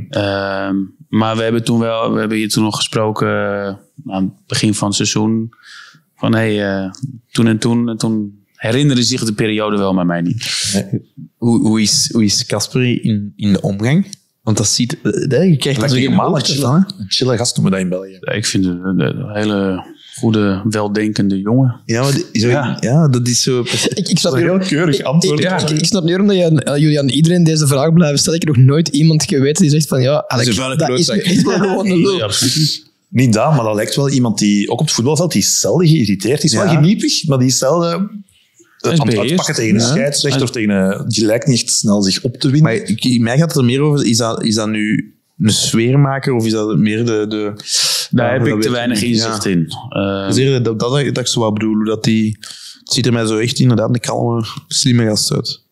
Maar we hebben hier toen nog gesproken... aan het begin van het seizoen. Van toen en toen. En toen herinnerde zich de periode wel, maar mij niet. Hoe is Casper in de omgang? Want dat ziet... Je krijgt dat helemaal een chille gast noemen we dat in België. Ja, ik vind het een hele goede, weldenkende jongen. Ja, maar dat is zo... Ik snap Heel keurig antwoord. Ik snap niet waarom dat jullie aan iedereen deze vraag blijven stellen. Ik heb nog nooit iemand geweten die zegt van ja, Alex, dat is nu echt wel gewoon een lul. Ja, absoluut. Niet dat, maar dat lijkt wel iemand die, ook op het voetbalveld, die is zelden geïrriteerd. Die is wel geniepig, maar die is zelden aan het uitpakken tegen een scheidsrechter of tegen die lijkt niet echt snel zich op te winnen. Maar mij gaat het er meer over, is dat nu een sfeermaker of is dat meer de Daar heb ik te weinig inzicht in. Dat ik zo wat bedoel, dat die... Het ziet er mij zo echt inderdaad een kalme, slimme gast uit.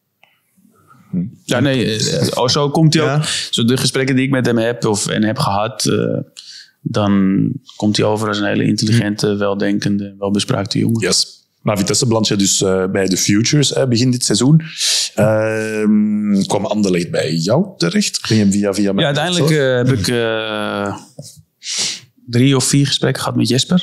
Ja, nee, zo komt hij ook. Zo de gesprekken die ik met hem heb en heb gehad, dan komt hij over als een hele intelligente, weldenkende, welbespraakte jongen. Yes. Maar Vitesse belandt je dus bij de Futures begin dit seizoen. Kwam Anderlecht bij jou terecht? Ging je via mij? Ja, uiteindelijk heb ik 3 of 4 gesprekken gehad met Jesper.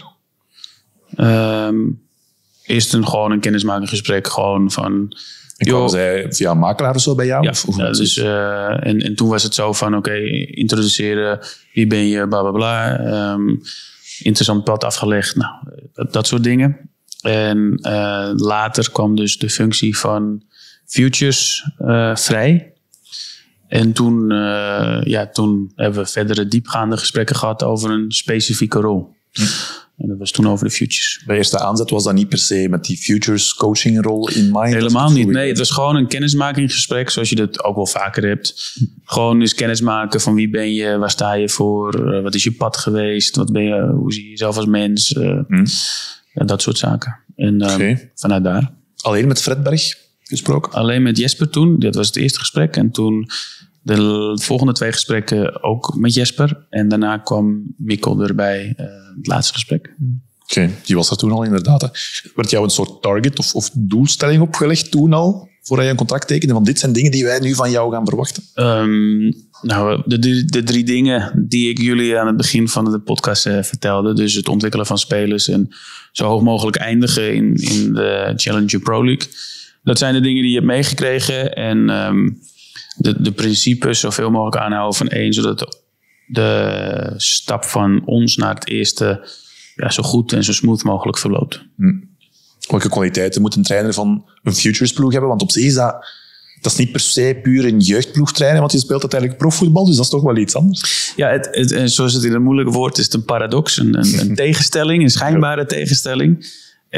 Eerst gewoon een kennismakingsgesprek, gewoon van... En kwamen zij via een makelaar of zo bij jou? Ja, of dus, en toen was het zo van, oké, introduceren, wie ben je, bla bla bla. Interessant pad afgelegd, nou, dat soort dingen. En later kwam dus de functie van Futures vrij. En toen hebben we verdere diepgaande gesprekken gehad over een specifieke rol. En dat was toen over de Futures. Bij eerste aanzet was dat niet per se met die Futures coachingrol in mind? Helemaal niet, nee. Het was gewoon een kennismakingsgesprek, zoals je dat ook wel vaker hebt. Gewoon eens kennismaken van wie ben je, waar sta je voor, wat is je pad geweest, wat ben je, hoe zie je jezelf als mens, dat soort zaken. En vanuit daar. Alleen met Fredberg gesproken? Alleen met Jesper toen, dat was het eerste gesprek. En toen de volgende 2 gesprekken ook met Jesper. En daarna kwam Mikkel erbij, het laatste gesprek. Oké, die was er toen al inderdaad. Hè. Werd jou een soort target of doelstelling opgelegd toen al? Voordat je een contract tekende? Want dit zijn dingen die wij nu van jou gaan verwachten. Nou, de 3 dingen die ik jullie aan het begin van de podcast vertelde. Dus het ontwikkelen van spelers en zo hoog mogelijk eindigen in de Challenger Pro League. Dat zijn de dingen die je hebt meegekregen. En de principes zoveel mogelijk aanhouden van 1. Zodat de stap van ons naar het eerste zo goed en zo smooth mogelijk verloopt. Welke kwaliteiten moet een trainer van een Futures-ploeg hebben? Want op zich is dat is niet per se puur een jeugdploeg trainen, want je speelt uiteindelijk profvoetbal, dus dat is toch wel iets anders. Ja, zoals het in een moeilijke woord is, het een paradox, een tegenstelling, een schijnbare tegenstelling.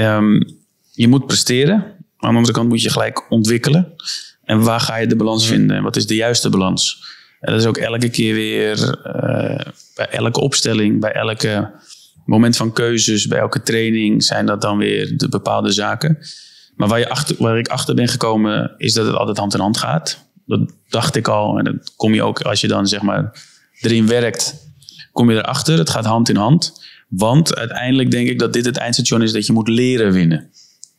Je moet presteren, maar aan de andere kant moet je gelijk ontwikkelen. En waar ga je de balans vinden? En wat is de juiste balans? En dat is ook elke keer weer bij elke opstelling, bij elke moment van keuzes, bij elke training zijn dat dan weer de bepaalde zaken. Maar waar ik achter ben gekomen is dat het altijd hand in hand gaat. Dat dacht ik al. En dat kom je ook als je dan zeg maar erin werkt, kom je erachter. Het gaat hand in hand. Want uiteindelijk denk ik dat dit het eindstation is dat je moet leren winnen.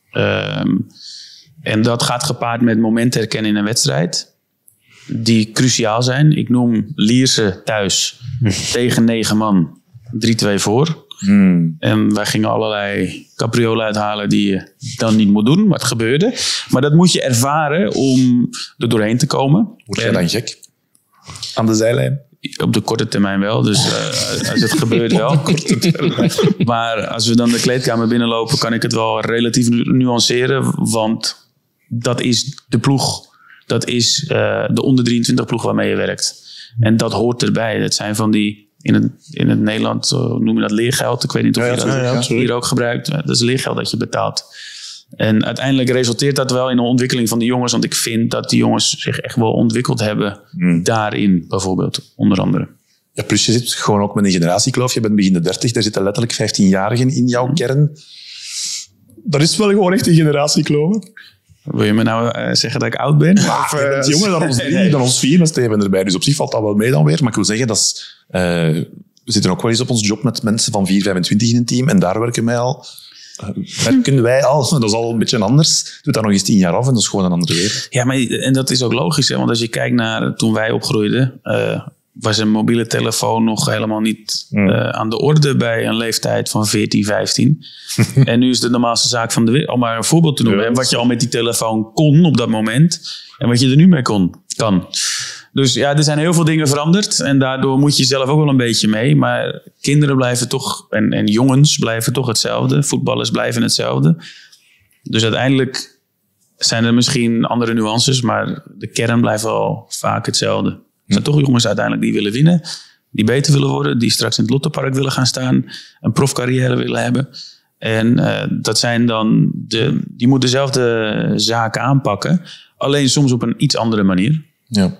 En dat gaat gepaard met momenten herkennen in een wedstrijd. Die cruciaal zijn. Ik noem Lierse thuis tegen 9 man 3-2 voor. En wij gingen allerlei capriolen uithalen die je dan niet moet doen. Maar het gebeurde. Maar dat moet je ervaren om er doorheen te komen. Word jij dan gek? Aan de zijlijn? Op de korte termijn wel. Dus als het gebeurt wel. Maar als we dan de kleedkamer binnenlopen, kan ik het wel relatief nuanceren. Want dat is de ploeg. Dat is de onder 23 ploeg waarmee je werkt. En dat hoort erbij. Dat zijn van die... In het Nederland noem je dat leergeld. Ik weet niet of je dat hier ook gebruikt. Dat is leergeld dat je betaalt. En uiteindelijk resulteert dat wel in een ontwikkeling van die jongens. Want ik vind dat die jongens zich echt wel ontwikkeld hebben. Daarin bijvoorbeeld, onder andere. Ja, plus je zit gewoon ook met een generatiekloof. Je bent begin de 30, daar zitten letterlijk 15-jarigen in jouw kern. Dat is wel gewoon echt een generatiekloof. Wil je me nou zeggen dat ik oud ben? Of, je bent jonger dan ons 3, dan ons 4, met Steven erbij. Dus op zich valt dat wel mee dan weer. Maar ik wil zeggen, dat is, we zitten ook wel eens op ons job met mensen van 4, 25 in een team. En daar werken wij al. Dat is al een beetje anders. Doe dat nog eens 10 jaar af en dat is gewoon een andere wereld. Ja, maar en dat is ook logisch. Hè? Want als je kijkt naar toen wij opgroeiden... was een mobiele telefoon nog helemaal niet aan de orde bij een leeftijd van 14, 15. En nu is de normaalste zaak van de wereld. Om maar een voorbeeld te noemen. Ja. Wat je al met die telefoon kon op dat moment. En wat je er nu mee kan. Dus ja, er zijn heel veel dingen veranderd. En daardoor moet je zelf ook wel een beetje mee. Maar kinderen blijven toch... En jongens blijven toch hetzelfde. Voetballers blijven hetzelfde. Dus uiteindelijk zijn er misschien andere nuances. Maar de kern blijft wel vaak hetzelfde. Er zijn toch jongens uiteindelijk die willen winnen. Die beter willen worden. Die straks in het Lottopark willen gaan staan. Een profcarrière willen hebben. En dat zijn dan... Die moeten dezelfde zaken aanpakken. Alleen soms op een iets andere manier. Ja.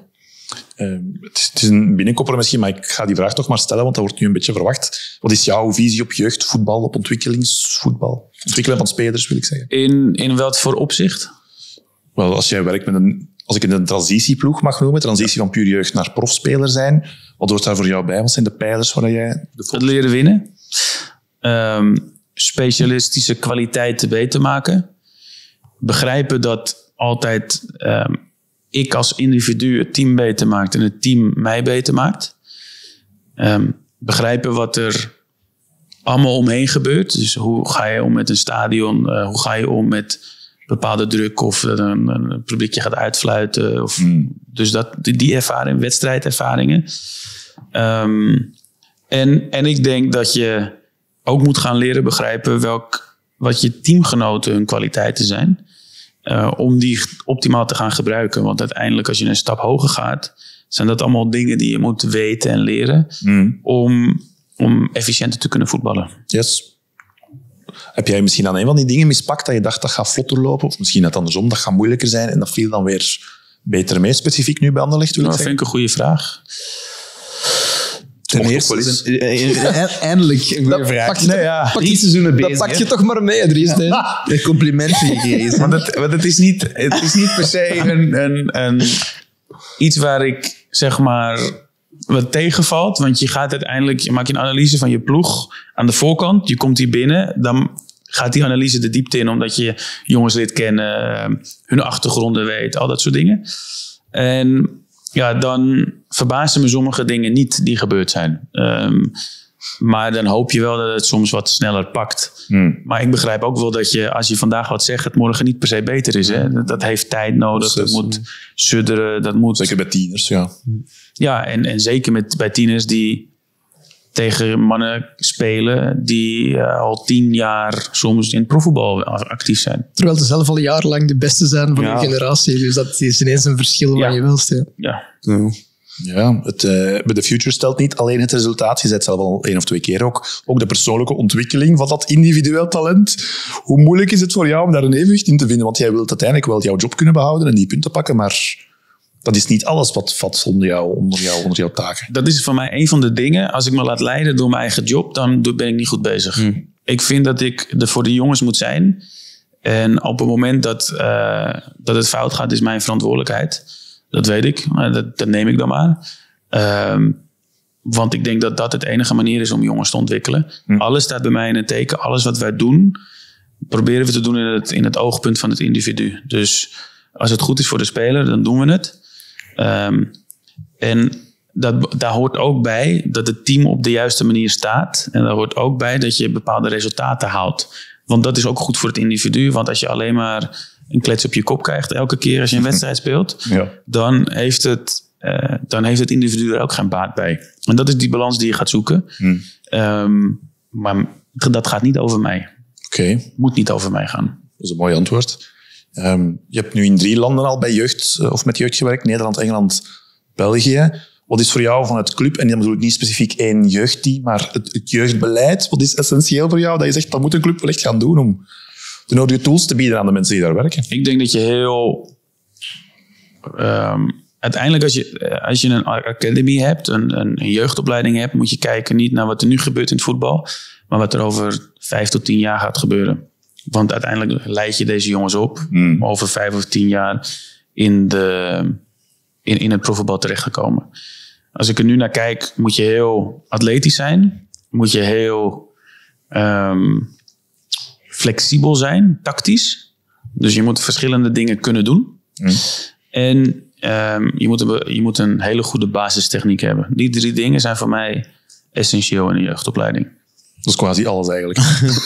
Het is een binnenkopper misschien, maar ik ga die vraag toch maar stellen, want dat wordt nu een beetje verwacht. Wat is jouw visie op jeugdvoetbal, op ontwikkelingsvoetbal? Ontwikkelen van spelers, wil ik zeggen. In wat voor opzicht? Wel, als jij werkt met als ik een transitieploeg mag noemen, transitie van puur jeugd naar profspeler zijn, wat hoort daar voor jou bij? Wat zijn de pijlers waar jij... Het leren winnen. Specialistische kwaliteiten beter maken. Begrijpen dat altijd ik als individu het team beter maakt en het team mij beter maakt. Begrijpen wat er allemaal omheen gebeurt. Dus hoe ga je om met een stadion? Hoe ga je om met bepaalde druk of een publiekje gaat uitfluiten? Dus die ervaring, wedstrijdervaringen. En ik denk dat je ook moet gaan leren begrijpen wat je teamgenoten hun kwaliteiten zijn. Om die optimaal te gaan gebruiken. Want uiteindelijk als je een stap hoger gaat, zijn dat allemaal dingen die je moet weten en leren om efficiënter te kunnen voetballen. Yes. Heb jij misschien aan een van die dingen mispakt dat je dacht dat gaat vlotter lopen? Of misschien net andersom, dat gaat moeilijker zijn en dat viel dan weer beter mee, specifiek nu bij Anderlecht? Dat vind ik een goede vraag. Ten eerste, eindelijk een goede vraag. Pak die seizoenen bezig. Dat pak je toch maar mee, Dries. Een complimentje gekregen. Want het is niet per se iets waar ik zeg maar wat tegenvalt. Want je gaat uiteindelijk, je maakt een analyse van je ploeg aan de voorkant. Je komt hier binnen, dan gaat die analyse de diepte in, omdat je jongens leert kennen, hun achtergronden weet, al dat soort dingen. En ja, dan verbazen me sommige dingen niet die gebeurd zijn. Maar dan hoop je wel dat het soms wat sneller pakt. Maar ik begrijp ook wel dat je, als je vandaag wat zegt, het morgen niet per se beter is. Hè? Dat heeft tijd nodig, dat moet sudderen. Dat moet... Zeker bij tieners, ja. Ja, en zeker bij tieners die tegen mannen spelen die al 10 jaar soms in het profvoetbal actief zijn. Terwijl ze zelf al jarenlang de beste zijn van hun generatie. Dus dat is ineens een verschil wat je wilt. Ja, bij The Future stelt niet alleen het resultaat. Je zei het zelf al 1 of 2 keer ook de persoonlijke ontwikkeling van dat individueel talent. Hoe moeilijk is het voor jou om daar een evenwicht in te vinden? Want jij wilt uiteindelijk wel jouw job kunnen behouden en die punten pakken, maar dat is niet alles wat valt onder jouw taken. Dat is voor mij een van de dingen. Als ik me laat leiden door mijn eigen job, dan ben ik niet goed bezig. Ik vind dat ik er voor de jongens moet zijn. En op het moment dat het fout gaat, is mijn verantwoordelijkheid. Dat weet ik. Dat neem ik dan maar. Want ik denk dat dat het enige manier is om jongens te ontwikkelen. Alles staat bij mij in het teken. Alles wat wij doen, proberen we te doen in het oogpunt van het individu. Dus als het goed is voor de speler, dan doen we het. En daar hoort ook bij dat het team op de juiste manier staat. En daar hoort ook bij dat je bepaalde resultaten haalt. Want dat is ook goed voor het individu. Want als je alleen maar een klets op je kop krijgt elke keer als je een wedstrijd speelt, dan heeft het individu er ook geen baat bij. En dat is die balans die je gaat zoeken. Maar dat gaat niet over mij. Moet niet over mij gaan. Dat is een mooi antwoord. Je hebt nu in 3 landen al bij jeugd of met jeugd gewerkt. Nederland, Engeland, België. Wat is voor jou van het club, en dan bedoel ik niet specifiek één jeugdteam, maar het jeugdbeleid, wat is essentieel voor jou dat je zegt, dat moet een club wel echt gaan doen om de nodige tools te bieden aan de mensen die daar werken? Ik denk dat je heel... uiteindelijk als je een academy hebt, een jeugdopleiding hebt, moet je kijken niet naar wat er nu gebeurt in het voetbal, maar wat er over 5 tot 10 jaar gaat gebeuren. Want uiteindelijk leid je deze jongens op om over 5 of 10 jaar in het profvoetbal terecht te komen. Als ik er nu naar kijk, moet je heel atletisch zijn. Moet je heel flexibel zijn, tactisch. Dus je moet verschillende dingen kunnen doen. En je moet een hele goede basistechniek hebben. Die 3 dingen zijn voor mij essentieel in een jeugdopleiding. Dat is quasi alles eigenlijk.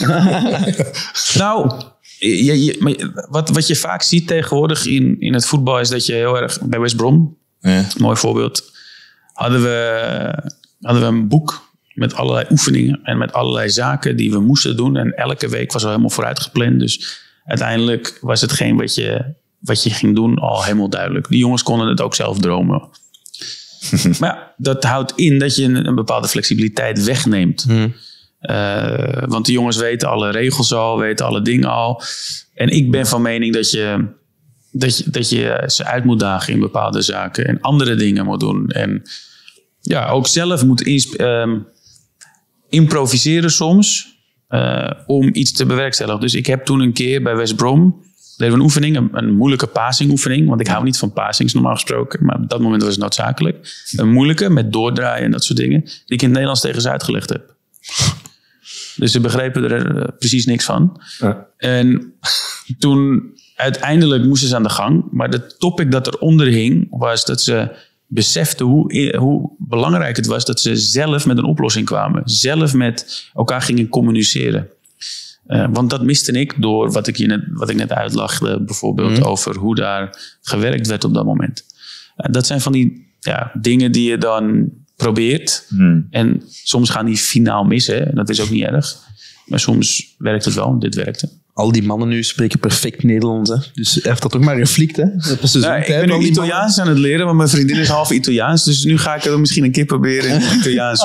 Nou, wat je vaak ziet tegenwoordig in het voetbal is dat je heel erg... Bij West Brom, mooi voorbeeld, hadden we een boek met allerlei oefeningen en met allerlei zaken die we moesten doen. En elke week was al helemaal vooruit gepland. Dus uiteindelijk was hetgeen wat je ging doen al helemaal duidelijk. Die jongens konden het ook zelf dromen. Maar ja, dat houdt in dat je een bepaalde flexibiliteit wegneemt. Want de jongens weten alle regels al, weten alle dingen al. En ik ben van mening dat je ze uit moet dagen in bepaalde zaken. En andere dingen moet doen. En ja, ook zelf moet improviseren soms. Om iets te bewerkstelligen. Dus ik heb toen een keer bij West Brom... deden we een oefening, een moeilijke passingoefening. Want ik hou niet van passings normaal gesproken. Maar op dat moment was het noodzakelijk. Een moeilijke, met doordraaien en dat soort dingen. Die ik in het Nederlands tegen ze uitgelegd heb. Dus ze begrepen er precies niks van. Ja. En toen uiteindelijk moesten ze aan de gang. Maar de topic dat eronder hing was dat ze beseften hoe belangrijk het was dat ze zelf met een oplossing kwamen. Zelf met elkaar gingen communiceren. Want dat miste ik door wat ik net uitlegde. Bijvoorbeeld over hoe daar gewerkt werd op dat moment. Dat zijn van die dingen die je dan probeert. En soms gaan die finaal missen. En dat is ook niet erg. Maar soms werkt het wel. Dit werkte. Al die mannen nu spreken perfect Nederlands. Hè? Dus hij heeft dat ook maar geflikt. Hè? Ik ben nu Italiaans aan het leren. Want mijn vriendin is half Italiaans. Dus nu ga ik het misschien een keer proberen in het Italiaans.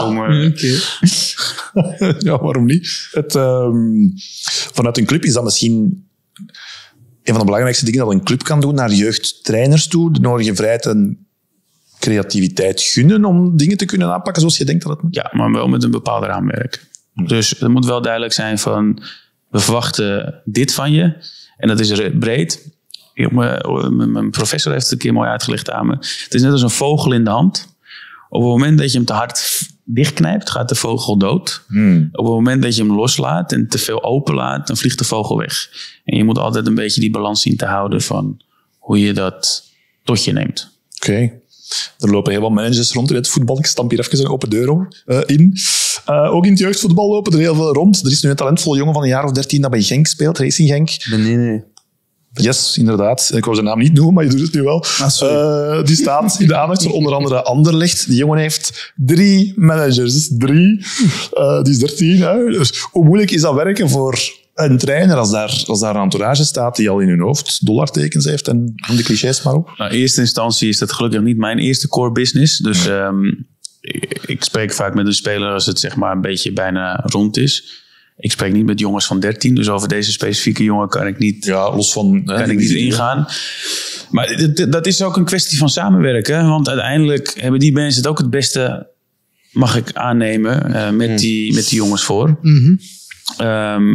Ja, waarom niet? Vanuit een club is dat misschien een van de belangrijkste dingen dat een club kan doen naar jeugdtrainers toe. De nodige vrijheid en creativiteit gunnen om dingen te kunnen aanpakken zoals je denkt dat het moet. Ja, maar wel met een bepaald raamwerk. Dus het moet wel duidelijk zijn van... we verwachten dit van je. En dat is breed. Mijn professor heeft het een keer mooi uitgelegd aan me. Het is net als een vogel in de hand. Op het moment dat je hem te hard dichtknijpt, gaat de vogel dood. Op het moment dat je hem loslaat en te veel openlaat, dan vliegt de vogel weg. En je moet altijd een beetje die balans zien te houden van hoe je dat tot je neemt. Oké. Er lopen heel wat managers rond in het voetbal. Ik stamp hier even een open deur in. Ook in het jeugdvoetbal lopen er heel veel rond. Er is nu een talentvolle jongen van een jaar of 13 dat bij Genk speelt, Racing Genk. Nee. Yes, inderdaad. Ik wou zijn naam niet noemen, maar je doet het nu wel. Die staat in de aandacht van onder andere Anderlecht. Die jongen heeft 3 managers. 3. Die is 13. Hè. Dus hoe moeilijk is dat werken voor een trainer als daar een entourage staat die al in hun hoofd dollartekens heeft en noem de clichés maar op? Nou, in eerste instantie is dat gelukkig niet mijn eerste core business. Dus ik spreek vaak met een speler als het zeg maar een beetje bijna rond is. Ik spreek niet met jongens van 13, dus over deze specifieke jongen kan ik niet, niet ingaan. Maar dat is ook een kwestie van samenwerken. Want uiteindelijk hebben die mensen het ook het beste, mag ik aannemen, met die jongens voor.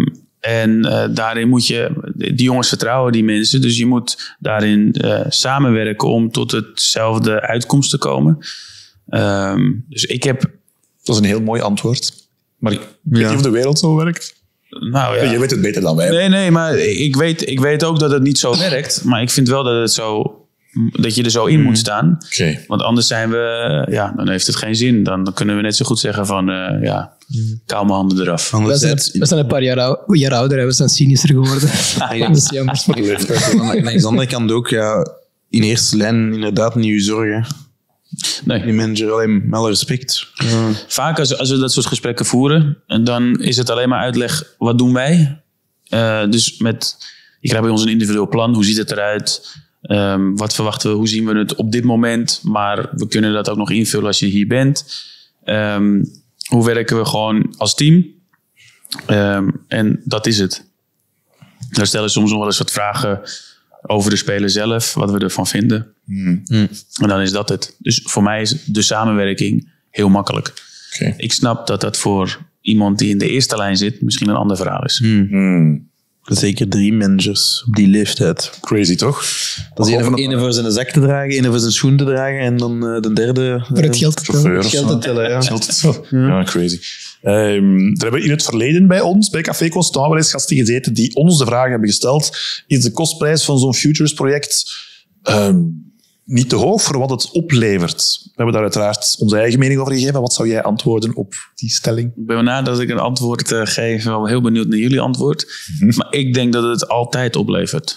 En daarin moet je die jongens vertrouwen, die mensen. Dus je moet daarin samenwerken om tot hetzelfde uitkomst te komen. Dus ik heb... Dat is een heel mooi antwoord. Maar ik weet niet of de wereld zo werkt. Nou ja. Je weet het beter dan wij. Nee, maar ik weet ook dat het niet zo werkt. Maar ik vind wel dat je er zo in moet staan. Okay. Want anders zijn we... dan heeft het geen zin. Dan kunnen we net zo goed zeggen van... kaal mijn handen eraf. We zijn een paar jaar ouder. Hè. We zijn cynischer geworden. Dat is jammer. Aan de andere kant ook, in eerste lijn inderdaad niet uw zorgen. Nee. Die manager, alleen met alle respect. Vaak als we dat soort gesprekken voeren, dan is het alleen maar uitleg, wat doen wij? Dus je krijgt bij ons een individueel plan, hoe ziet het eruit? Wat verwachten we, hoe zien we het op dit moment? Maar we kunnen dat ook nog invullen als je hier bent. Hoe werken we gewoon als team? En dat is het. Daar stellen soms nog wel eens wat vragen over de speler zelf, wat we ervan vinden. En dan is dat het. Dus voor mij is de samenwerking heel makkelijk. Okay. Ik snap dat voor iemand die in de eerste lijn zit misschien een ander verhaal is. Zeker 3 managers op die leeftijd. Crazy, toch? Dat is ene voor zijn zak te dragen, ene voor zijn schoen te dragen en dan de derde... Voor het geld te tellen. Geld te tellen, ja. Ja, crazy. Er hebben in het verleden bij ons, bij Café Constant, wel eens gasten gezeten die ons de vraag hebben gesteld: is de kostprijs van zo'n Futures-project niet te hoog voor wat het oplevert? We hebben daar uiteraard onze eigen mening over gegeven. Wat zou jij antwoorden op die stelling? Ik ben nadat ik een antwoord geef, wel heel benieuwd naar jullie antwoord. Maar ik denk dat het altijd oplevert.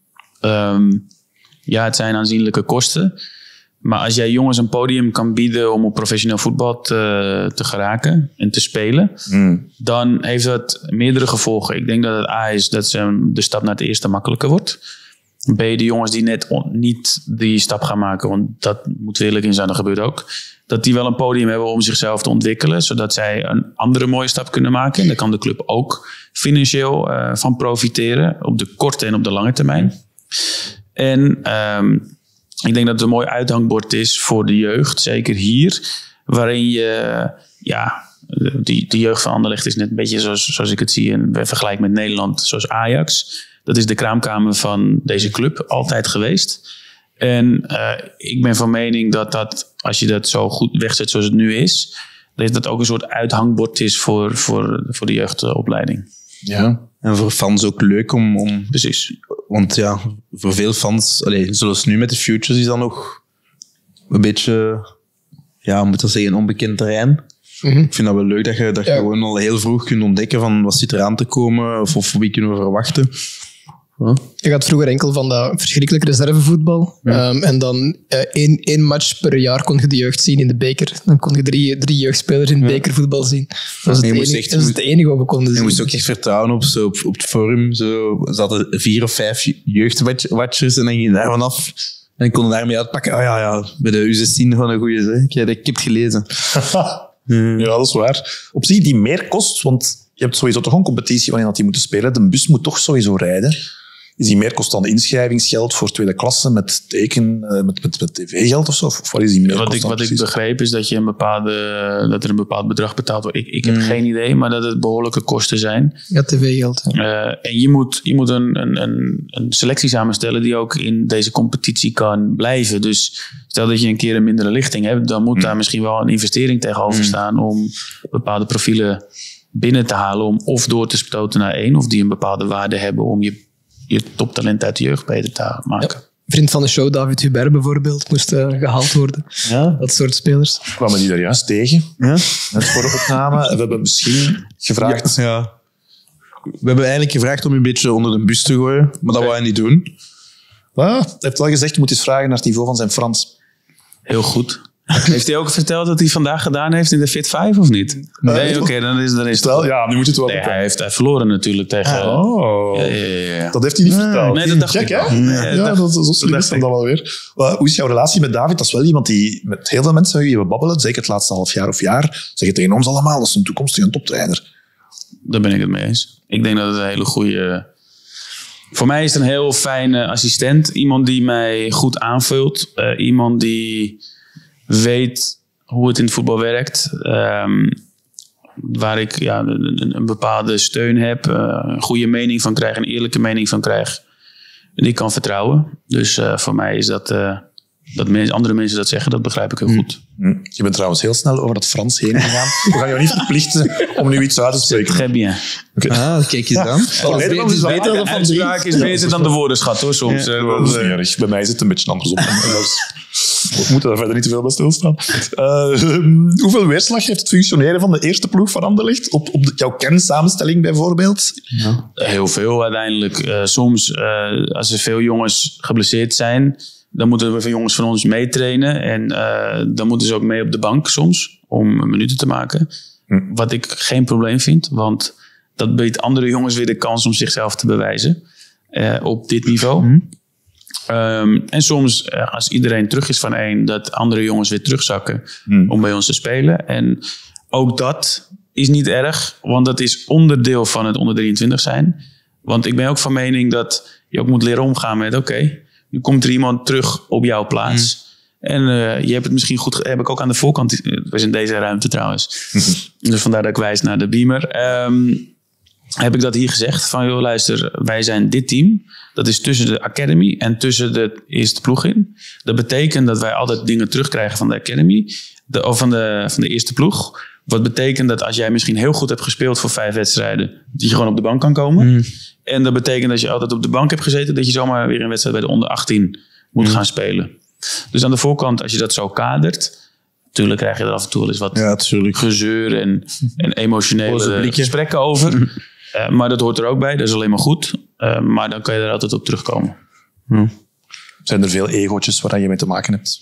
Het zijn aanzienlijke kosten. Maar als jij jongens een podium kan bieden om op professioneel voetbal te geraken en te spelen, dan heeft dat meerdere gevolgen. Ik denk dat het A is dat de stap naar het eerste makkelijker wordt. B, de jongens die net niet die stap gaan maken, want dat moet eerlijk in zijn, dat gebeurt ook, dat die wel een podium hebben om zichzelf te ontwikkelen, zodat zij een andere mooie stap kunnen maken. En daar kan de club ook financieel van profiteren, op de korte en op de lange termijn. En ik denk dat het een mooi uithangbord is voor de jeugd, zeker hier, waarin je, die jeugd van Anderlecht is net een beetje zoals ik het zie in vergelijk met Nederland, zoals Ajax. Dat is de kraamkamer van deze club, altijd geweest. En ik ben van mening dat als je dat zo goed wegzet zoals het nu is, dat dat ook een soort uithangbord is voor de jeugdopleiding. Ja. En voor fans ook leuk om... Precies. Want voor veel fans, zoals nu met de Futures, is dat nog een beetje, moet dat zeggen, een onbekend terrein. Ik vind dat wel leuk dat je gewoon al heel vroeg kunt ontdekken van wat zit er aan te komen of wie kunnen we verwachten. Je gaat vroeger enkel van dat verschrikkelijke reservevoetbal. En dan één match per jaar kon je de jeugd zien in de beker. Dan kon je drie jeugdspelers in bekervoetbal zien. Dat is het enige wat we konden zien. Je moest ook echt vertrouwen op het forum. Zo zaten 4 of 5 jeugdwatchers en dan ging je daar vanaf. En konden daarmee uitpakken. Bij de U16 van een goeie. Ik heb het gelezen. Ja, dat is waar. Op zich die meer kost, want je hebt sowieso toch een competitie waarin dat die moeten spelen. De bus moet toch sowieso rijden. Is die meerkost dan inschrijvingsgeld voor tweede klasse met met tv-geld of zo? Of wat is die meerkost? Wat ik begreep is dat er een bepaald bedrag betaald wordt. Ik heb geen idee, maar dat het behoorlijke kosten zijn. Ja, tv-geld. En je moet een selectie samenstellen die ook in deze competitie kan blijven. Dus stel dat je een keer een mindere lichting hebt, dan moet daar misschien wel een investering tegenover staan om bepaalde profielen binnen te halen, om of door te stoten naar 1, of die een bepaalde waarde hebben om je toptalent uit de jeugd beter te maken. Ja. Vriend van de show, David Hubert bijvoorbeeld, moest gehaald worden. Ja. Dat soort spelers. Kwamen die daar juist tegen? Ja. Net voor de opname. We hebben misschien gevraagd... Ja. We hebben eigenlijk gevraagd om je een beetje onder de bus te gooien, maar dat wou hij niet doen. Hij heeft wel gezegd, je moet eens vragen naar het niveau van zijn Frans. Heel goed. Heeft hij ook verteld dat hij vandaag gedaan heeft in de Fit 5 of niet? Nee, oké, dan is het wel. Ja, nu moet je het wel. Nee, hij heeft verloren natuurlijk tegen... Ja. Dat heeft hij niet verteld. Nee, dat dacht Check, ik hè? wel. Dat is zo slim is dan wel weer. Hoe is jouw relatie met David? Dat is wel iemand die met heel veel mensen met wie we babbelen, zeker het laatste half jaar of jaar, zeggen tegen ons allemaal, dat is een toekomstige toptrainer. Daar ben ik het mee eens. Ik denk dat het een hele goede... Voor mij is het een heel fijne assistent. Iemand die mij goed aanvult. Iemand die weet hoe het in het voetbal werkt. waar ik een bepaalde steun heb, een goede mening van krijg, een eerlijke mening van krijg. En ik kan vertrouwen. Dus voor mij is dat andere mensen dat zeggen, dat begrijp ik heel goed. Je bent trouwens heel snel over dat Frans heen gegaan. We gaan jou niet verplichten om nu iets uit te spreken. Très bien. Ah, kijk eens aan. Het is beter dan van drie. Uitspraak is beter dan de woordenschat, hoor, soms. Dat is niet erg. Bij mij is het een beetje andersom. We moeten daar verder niet te veel bij stilstaan. Hoeveel weerslag heeft het functioneren van de eerste ploeg van Anderlecht op jouw kernsamenstelling bijvoorbeeld? Ja. Heel veel uiteindelijk. Soms, als er veel jongens geblesseerd zijn, dan moeten er veel jongens van ons meetrainen. En dan moeten ze ook mee op de bank soms, om minuten te maken. Wat ik geen probleem vind, want dat biedt andere jongens weer de kans om zichzelf te bewijzen op dit niveau. En soms, als iedereen terug is van één, dat andere jongens weer terugzakken om bij ons te spelen. En ook dat is niet erg, want dat is onderdeel van het onder 23 zijn. Want ik ben ook van mening dat je ook moet leren omgaan met, oké, nu komt er iemand terug op jouw plaats. En je hebt het misschien goed... Heb ik ook aan de voorkant... We zijn in deze ruimte trouwens. Dus vandaar dat ik wijs naar de beamer. Heb ik dat hier gezegd. Van, joh, luister, wij zijn dit team. Dat is tussen de academy en tussen de eerste ploeg in. Dat betekent dat wij altijd dingen terugkrijgen van de academy. Of van de eerste ploeg. Wat betekent dat als jij misschien heel goed hebt gespeeld voor 5 wedstrijden, dat je gewoon op de bank kan komen. En dat betekent dat als je altijd op de bank hebt gezeten, dat je zomaar weer een wedstrijd bij de onder 18 moet gaan spelen. Dus aan de voorkant, als je dat zo kadert, natuurlijk krijg je er af en toe wel eens wat gezeur en emotionele gesprekken over. Maar dat hoort er ook bij, dat is alleen maar goed. Maar dan kan je er altijd op terugkomen. Zijn er veel egootjes waar je mee te maken hebt?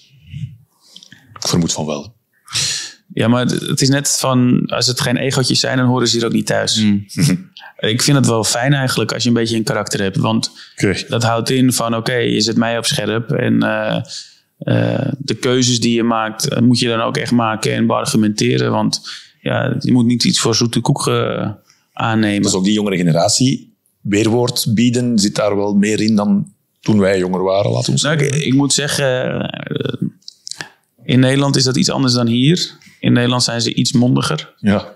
Ik vermoed van wel. Ja, maar het is net van, als het geen egootjes zijn, dan horen ze hier ook niet thuis. Ik vind het wel fijn eigenlijk als je een beetje een karakter hebt. Want dat houdt in van, oké, je zet mij op scherp. En de keuzes die je maakt, moet je dan ook echt maken en beargumenteren. Want ja, je moet niet iets voor zoete koek aannemen. Dus ook die jongere generatie, weerwoord bieden, zit daar wel meer in dan toen wij jonger waren, laten we zeggen. Nou, ik moet zeggen, in Nederland is dat iets anders dan hier. In Nederland zijn ze iets mondiger. Ja.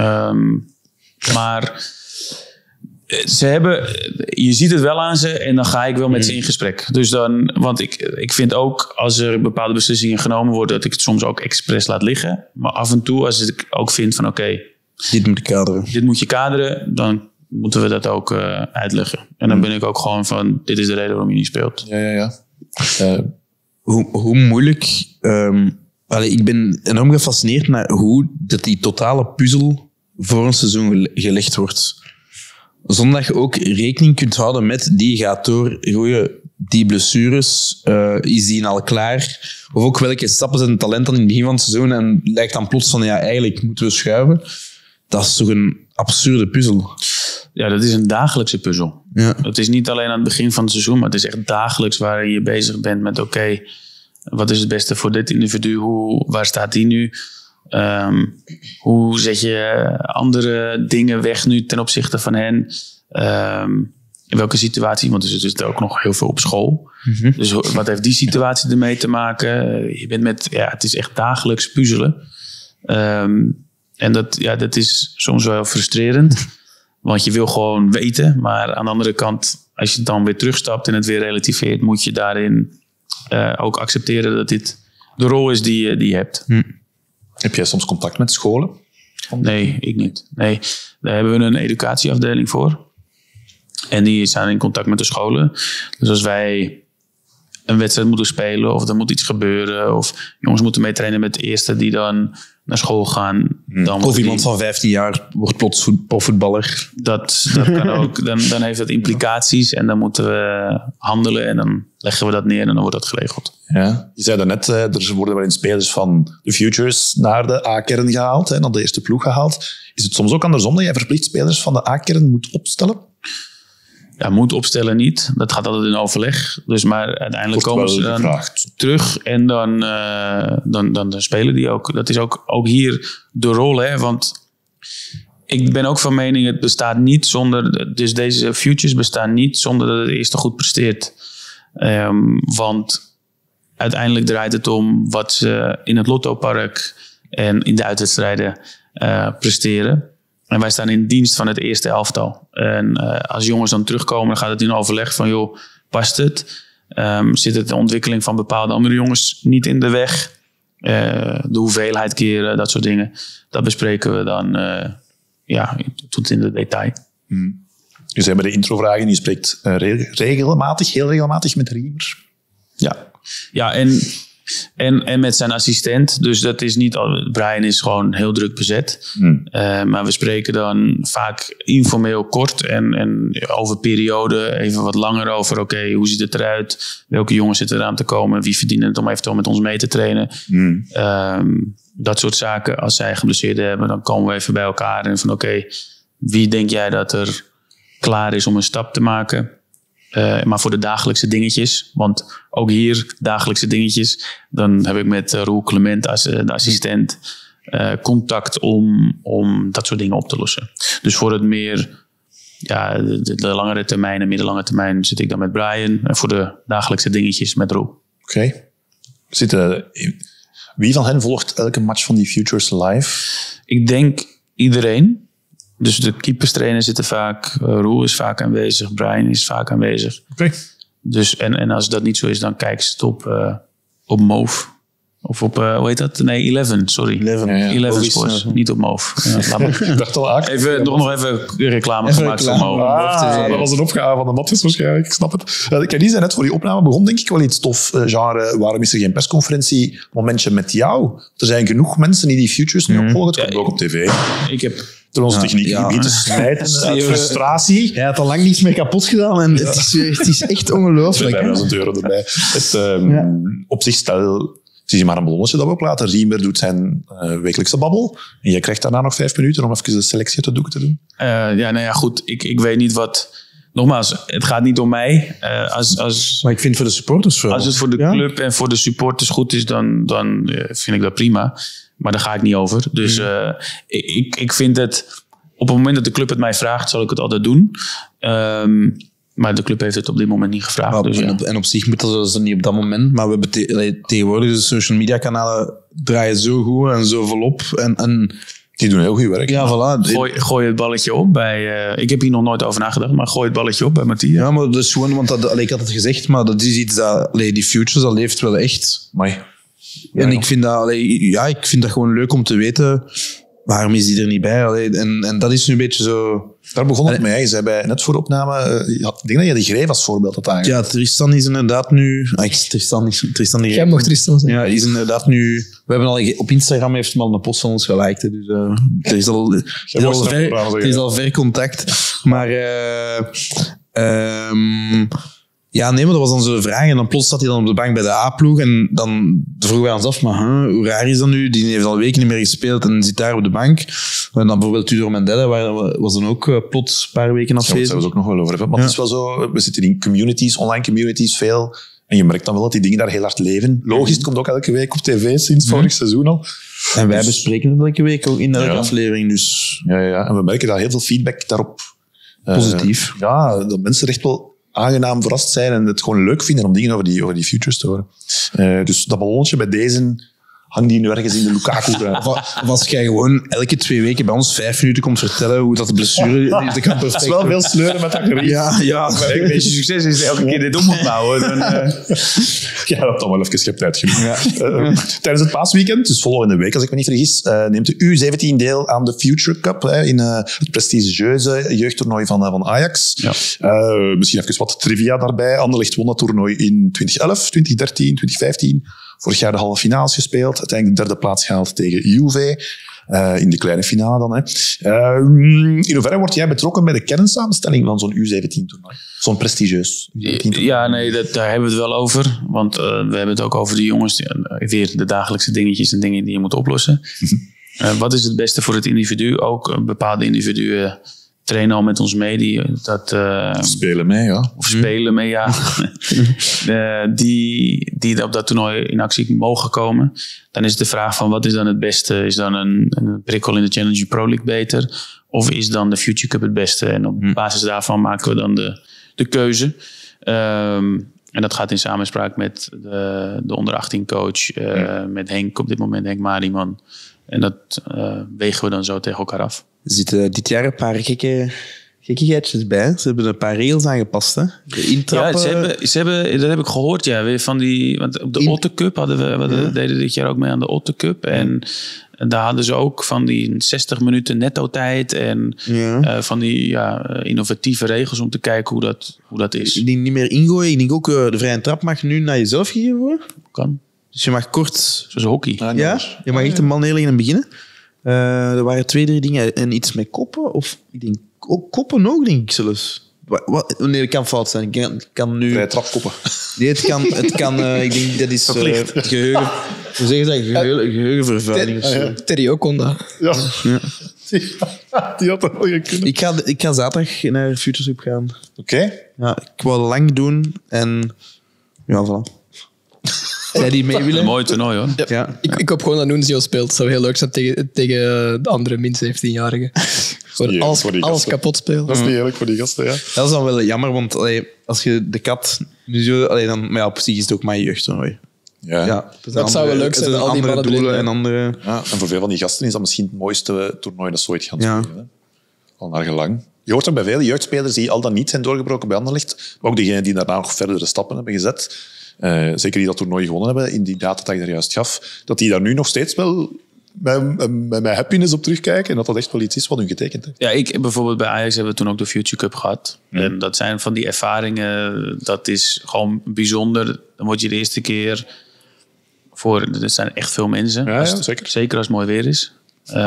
Maar ze hebben, je ziet het wel aan ze en dan ga ik wel met ze in gesprek. Dus dan, want ik vind ook als er bepaalde beslissingen genomen worden, dat ik het soms ook expres laat liggen. Maar af en toe, als ik ook vind van oké, dit moet kaderen. Dit moet je kaderen, dan moeten we dat ook uitleggen. En dan ben ik ook gewoon van, dit is de reden waarom je niet speelt. Ja. Hoe moeilijk... ik ben enorm gefascineerd naar hoe dat die totale puzzel voor een seizoen gelegd wordt. Zonder dat je ook rekening kunt houden met die gaat door, die blessures, is die al klaar? Of ook welke stappen zijn talent dan in het begin van het seizoen en lijkt dan plots van, ja, eigenlijk moeten we schuiven. Dat is toch een absurde puzzel? Ja, dat is een dagelijkse puzzel. Ja. Het is niet alleen aan het begin van het seizoen, maar het is echt dagelijks waarin je bezig bent met oké, wat is het beste voor dit individu? Waar staat die nu? Hoe zet je andere dingen weg nu ten opzichte van hen? In welke situatie? Want er zit ook nog heel veel op school. Dus wat heeft die situatie ermee te maken? Je bent het is echt dagelijks puzzelen. En dat is soms wel frustrerend. Want je wil gewoon weten. Maar aan de andere kant, als je dan weer terugstapt en het weer relativeert, moet je daarin ook accepteren dat dit de rol is die je hebt. Heb jij soms contact met scholen? Nee, ik niet. Nee, daar hebben we een educatieafdeling voor. En die staan in contact met de scholen. Dus als wij een wedstrijd moeten spelen of er moet iets gebeuren of jongens moeten meetrainen met de eerste die dan naar school gaan. Dan of iemand van 15 jaar wordt plots profvoetballer. Dat kan ook. Dan heeft dat implicaties en dan moeten we handelen en dan leggen we dat neer en dan wordt dat geregeld. Ja. Je zei daarnet, er worden wel eens spelers van de Futures naar de A-kern gehaald, naar de eerste ploeg gehaald. Is het soms ook andersom dat jij verplicht spelers van de A-kern moet opstellen? Ja, moet opstellen niet. Dat gaat altijd in overleg. Dus maar uiteindelijk komen ze dan terug en dan spelen die ook. Dat is ook hier de rol, hè? Want ik ben ook van mening, het bestaat niet zonder... Dus deze Futures bestaan niet zonder dat het eerste goed presteert. Want uiteindelijk draait het om wat ze in het Lottopark en in de uitwedstrijden presteren. En wij staan in dienst van het eerste elftal. En als jongens dan terugkomen, dan gaat het in overleg van, joh, past het? Zit het de ontwikkeling van bepaalde andere jongens niet in de weg? De hoeveelheid keren, dat soort dingen. Dat bespreken we dan tot in de detail. Dus hebben de introvragen, je spreekt heel regelmatig met Riemer. Ja, en met zijn assistent. Dus dat is niet al. Brian is gewoon heel druk bezet. Maar we spreken dan vaak informeel kort en over periode even wat langer over. Oké, hoe ziet het eruit? Welke jongens zitten eraan te komen? Wie verdienen het om eventueel met ons mee te trainen? Dat soort zaken. Als zij geblesseerden hebben, dan komen we even bij elkaar. En van oké, wie denk jij dat er klaar is om een stap te maken? Maar voor de dagelijkse dingetjes. Want ook hier dagelijkse dingetjes. Dan heb ik met Roel Clement, de assistent, contact om dat soort dingen op te lossen. Dus voor het meer de langere termijn en middellange termijn zit ik dan met Brian. En voor de dagelijkse dingetjes met Roel. Oké. Wie van hen volgt elke match van die Futures live? Ik denk iedereen. Dus de keeperstrainer zitten vaak. Roel is vaak aanwezig. Brian is vaak aanwezig. Oké. Dus, en als dat niet zo is, dan kijken ze het op Move. Of op, hoe heet dat? Nee, 11, sorry. 11 Sports, niet op Move. Ik dacht al, nog even reclame gemaakt voor Move. Dat was een opgave van de matjes waarschijnlijk, ik snap het. Kenny zei net, voor die opname begon denk ik wel iets tof. Genre, waarom is er geen persconferentie? Momentje met jou. Er zijn genoeg mensen die Futures nu opvolgen. Het komt ook op tv. Ik heb... Door onze techniekgebied te smijten uit frustratie. Hij had al lang niets meer kapot gedaan en het is echt ongelooflijk. €5.000 erbij. Op zich, stel... Het is maar een ballonnetje dat we oplaten. Riemer doet zijn wekelijkse babbel. En jij krijgt daarna nog 5 minuten om even de selectie uit de doeken te doen. Goed. Ik weet niet wat... Nogmaals, het gaat niet om mij. Maar ik vind voor de supporters wel. Als het voor de club en voor de supporters goed is, dan vind ik dat prima. Maar daar ga ik niet over. Dus ik vind het... Op het moment dat de club het mij vraagt, zal ik het altijd doen. Maar de club heeft het op dit moment niet gevraagd. Dus, en op zich moet dat dus niet op dat moment. Maar we hebben tegenwoordig de social media kanalen draaien zo goed en zo volop. En die doen heel goed werk. Ja, voilà. Gooi het balletje op bij... ik heb hier nog nooit over nagedacht, maar gooi het balletje op bij Matthias. Ja, maar dat is gewoon... Want ik had het gezegd, maar dat is iets dat... die Futures, dat leeft wel echt. Amai. En ik vind dat gewoon leuk om te weten... Waarom is die er niet bij? En dat is nu een beetje zo... Daar begon het mee. Je zei bij net voor de opname... ik denk dat je de Greef als voorbeeld had aangegeven. Ja, Tristan is inderdaad nu... Tristan Jij mocht Tristan zijn. Ja, is inderdaad nu... We hebben al... Op Instagram heeft hem al een post van ons geliked. Dus er is al ver contact. Maar... ja, nee, maar dat was dan zo'n vraag. En dan plots zat hij dan op de bank bij de A-ploeg. En dan vroegen wij ons af, maar hoe raar is dat nu? Die heeft al weken niet meer gespeeld en zit daar op de bank. En dan bijvoorbeeld Tudor Mendelle was dan ook plots een paar weken afwezig. Daar we het ook nog wel over hebben. Maar het is wel zo, we zitten in communities, online communities veel. En je merkt dan wel dat die dingen daar heel hard leven. Logisch, het komt ook elke week op tv sinds vorig seizoen al. En wij bespreken het elke week ook in elke aflevering. Dus. Ja, en we merken daar heel veel feedback daarop. Positief. Dat mensen echt wel aangenaam verrast zijn en het gewoon leuk vinden om dingen over die Futures te horen. Dus dat ballonnetje bij deze hangt die nu ergens in de Lukaku. Of als jij gewoon elke 2 weken bij ons 5 minuten komt vertellen hoe dat de blessure... Dat kan perfect. Het is wel veel sleuren met dat gerief. Ja. Een beetje succes is elke keer dit om moet bouwen. Ja, dat dan wel even schept uitgenomen. Tijdens het paasweekend, dus volgende week als ik me niet vergis, neemt de U17 deel aan de Future Cup in het prestigieuze jeugdtoernooi van Ajax. Ja. Misschien even wat trivia daarbij. Anderlecht won dat toernooi in 2011, 2013, 2015. Vorig jaar de halve finales gespeeld. Uiteindelijk de 3e plaats gehaald tegen Juve. In de kleine finale dan. In hoeverre word jij betrokken bij de kernsamenstelling van zo'n U17-toernooi? Zo'n prestigieus U17-toernooi? Ja, nee, daar hebben we het wel over. Want we hebben het ook over de jongens. Weer de dagelijkse dingetjes en dingen die je moet oplossen. Wat is het beste voor het individu? Ook bepaalde individuen trainen al met ons mee. Spelen mee, ja. Of spelen mee, ja. Die op dat toernooi in actie mogen komen. Dan is de vraag van wat is dan het beste? Is dan een prikkel in de Challenger Pro League beter? Of is dan de Future Cup het beste? En op basis daarvan maken we dan de keuze. En dat gaat in samenspraak met de onder 18 coach, met Henk op dit moment, Henk Mariman. En dat wegen we dan zo tegen elkaar af. Er zitten dit jaar een paar gekkigheidjes bij. Ze hebben een paar regels aangepast. Hè? De intrappen. Ja, ze hebben, dat heb ik gehoord. Ja, weer van die, want op de Otte Cup deden dit jaar ook mee aan de Otte Cup. En daar hadden ze ook van die 60 minuten netto tijd. En van die innovatieve regels om te kijken hoe dat is. Ik denk niet meer ingooien. Ik denk ook de vrije trap mag nu naar jezelf gegeven worden. Kan. Dus je mag kort... Zoals hockey. Ja, je mag echt een bal neerleggen en beginnen. Er waren 2-3 dingen. En iets met koppen. Of ik denk ook koppen ook, denk ik zelfs. Nee, dat kan fout zijn. Ik kan nu... Vrije trapkoppen. Nee, het kan ik denk dat is geheugen... Hoe zeggen ze dat? Geheugenvervuiling of zo. Terry kon dat. Ja. Die had dat wel gekund. Ik ga zaterdag naar Futuresweep gaan. Oké. Ja, ik wou lang doen en... Ja, voilà. Jij die mee willen? Een mooi toernooi, hoor. Ja. Ik hoop gewoon dat Nunzio speelt. Het zou heel leuk zijn tegen de andere min 17-jarigen. Gewoon alles kapot spelen. Dat is niet eerlijk voor die gasten, ja. Dat is dan wel jammer, want als je de kat... dan, maar ja, op zich is het ook maar jeugdtoernooi. Ja. Dat zou wel leuk zijn, al die mannen doelen en andere... Ja, en voor veel van die gasten is dat misschien het mooiste toernooi dat ze ooit gaan spelen. Hè? Al naar gelang. Je hoort ook bij vele jeugdspelers die al dan niet zijn doorgebroken bij Anderlecht, maar ook diegenen die daarna nog verdere stappen hebben gezet, zeker die dat toernooi gewonnen hebben, in die data dat ik daar juist gaf, dat die daar nu nog steeds wel met happiness op terugkijken en dat dat echt wel iets is wat hun getekend heeft. Ja, ik bijvoorbeeld bij Ajax hebben we toen ook de Future Cup gehad. En dat zijn van die ervaringen, dat is gewoon bijzonder. Dan word je de eerste keer er zijn echt veel mensen. Ja, zeker. Zeker als het mooi weer is.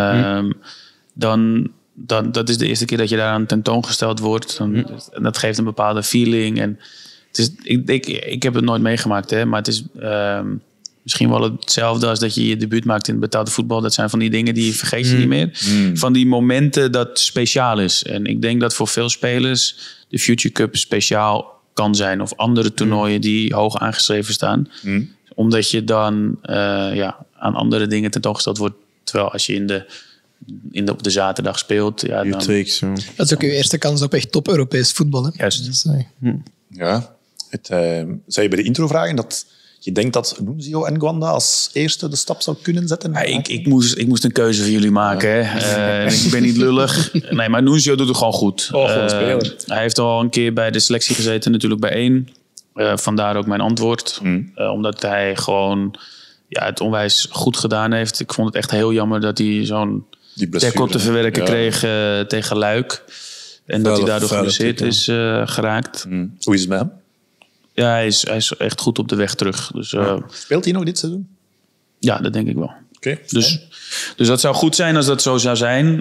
Dan dat is de eerste keer dat je daaraan tentoongesteld wordt. En dat geeft een bepaalde feeling. En het is, ik heb het nooit meegemaakt, hè, maar het is misschien wel hetzelfde als dat je je debuut maakt in het betaalde voetbal. Dat zijn van die dingen die vergeet je niet meer. Van die momenten dat speciaal is. En ik denk dat voor veel spelers de Future Cup speciaal kan zijn. Of andere toernooien die hoog aangeschreven staan. Omdat je dan aan andere dingen tentoongesteld wordt. Terwijl als je op de zaterdag speelt. Ja, dan... Dat is ook je eerste kans op echt top Europees voetbal. Hè? Juist. Dus, Ja. Zei je bij de introvragen dat je denkt dat Nunzio en Gwanda als eerste de stap zou kunnen zetten? Ja, ik moest een keuze voor jullie maken. Ja. Hè. Ik ben niet lullig. Nee, maar Nunzio doet het gewoon goed. Gewoon speler. Hij heeft al een keer bij de selectie gezeten, natuurlijk bij 1. Vandaar ook mijn antwoord. Omdat hij gewoon het onwijs goed gedaan heeft. Ik vond het echt heel jammer dat hij zo'n tackle te verwerken kreeg tegen Luik. En dat hij daardoor geblesseerd is geraakt. Hoe is het met hem? Ja, hij is echt goed op de weg terug. Dus, speelt hij nog dit seizoen? Ja, dat denk ik wel. Okay. Dus dat zou goed zijn als dat zo zou zijn.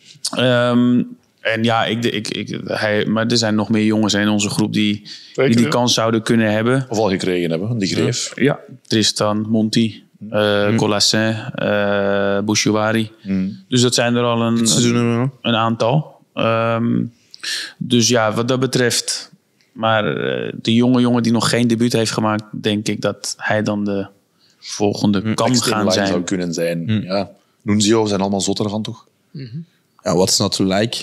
En ja, maar er zijn nog meer jongens in onze groep die die kans zouden kunnen hebben. Of al gekregen hebben, die Greef. Ja, Tristan, Monti, Colassin, Bouchouari. Dus dat zijn er al een aantal. Dus ja, wat dat betreft... Maar de jongen die nog geen debuut heeft gemaakt... denk ik dat hij dan de volgende kan gaan zijn. Zou kunnen zijn. Ja. Nunzio zijn allemaal zotter van, toch? Ja, what's not to like?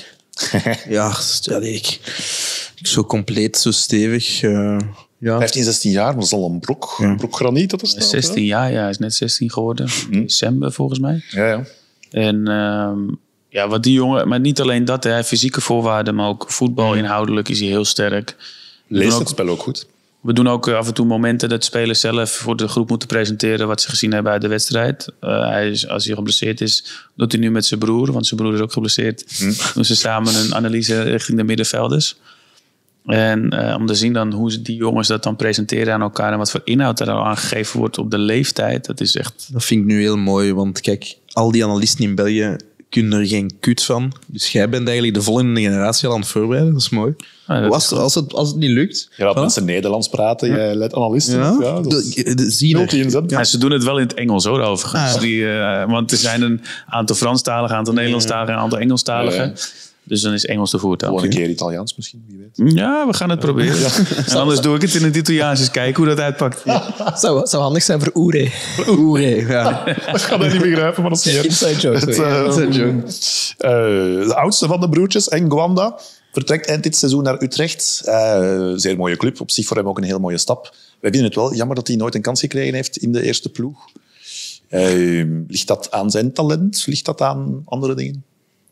ik zo compleet, zo stevig. 15, 16 jaar, maar dat is al een brok graniet dat er staat. 16 jaar, hij is net 16 geworden. December volgens mij. Ja. En wat die jongen... Maar niet alleen dat, hij heeft fysieke voorwaarden... maar ook voetbal inhoudelijk is hij heel sterk. Leest het spel ook goed. We doen ook af en toe momenten dat spelers zelf voor de groep moeten presenteren wat ze gezien hebben uit de wedstrijd. Als hij geblesseerd is, doet hij nu met zijn broer, want zijn broer is ook geblesseerd. Doen ze samen een analyse richting de middenvelders. En om te zien dan hoe die jongens dat dan presenteren aan elkaar en wat voor inhoud er al aangegeven wordt op de leeftijd, dat is echt... Dat vind ik nu heel mooi, want kijk, al die analisten in België kunnen er geen kut van. Dus jij bent eigenlijk de volgende generatie al aan het voorbereiden. Dat is mooi. Als het niet lukt... Je laat mensen Nederlands praten, jij leidt analisten. Ze doen het wel in het Engels, hoor, overigens. Want er zijn een aantal Franstaligen, een aantal Nederlandstaligen, een aantal Engelstaligen. Dus dan is Engels de voertaal. Gewoon een keer Italiaans misschien, wie weet. Ja, we gaan het proberen. Ja. En anders doe ik het in het Italiaans, eens kijken hoe dat uitpakt. Ja. Zou handig zijn voor Oere. Ja. Dat kan hij niet begrijpen, maar dat is niet inside joke. De oudste van de broertjes, Gwanda, Vertrekt eind dit seizoen naar Utrecht. Zeer mooie club. Op zich voor hem ook een heel mooie stap. Wij vinden het wel jammer dat hij nooit een kans gekregen heeft in de eerste ploeg. Ligt dat aan zijn talent? Ligt dat aan andere dingen?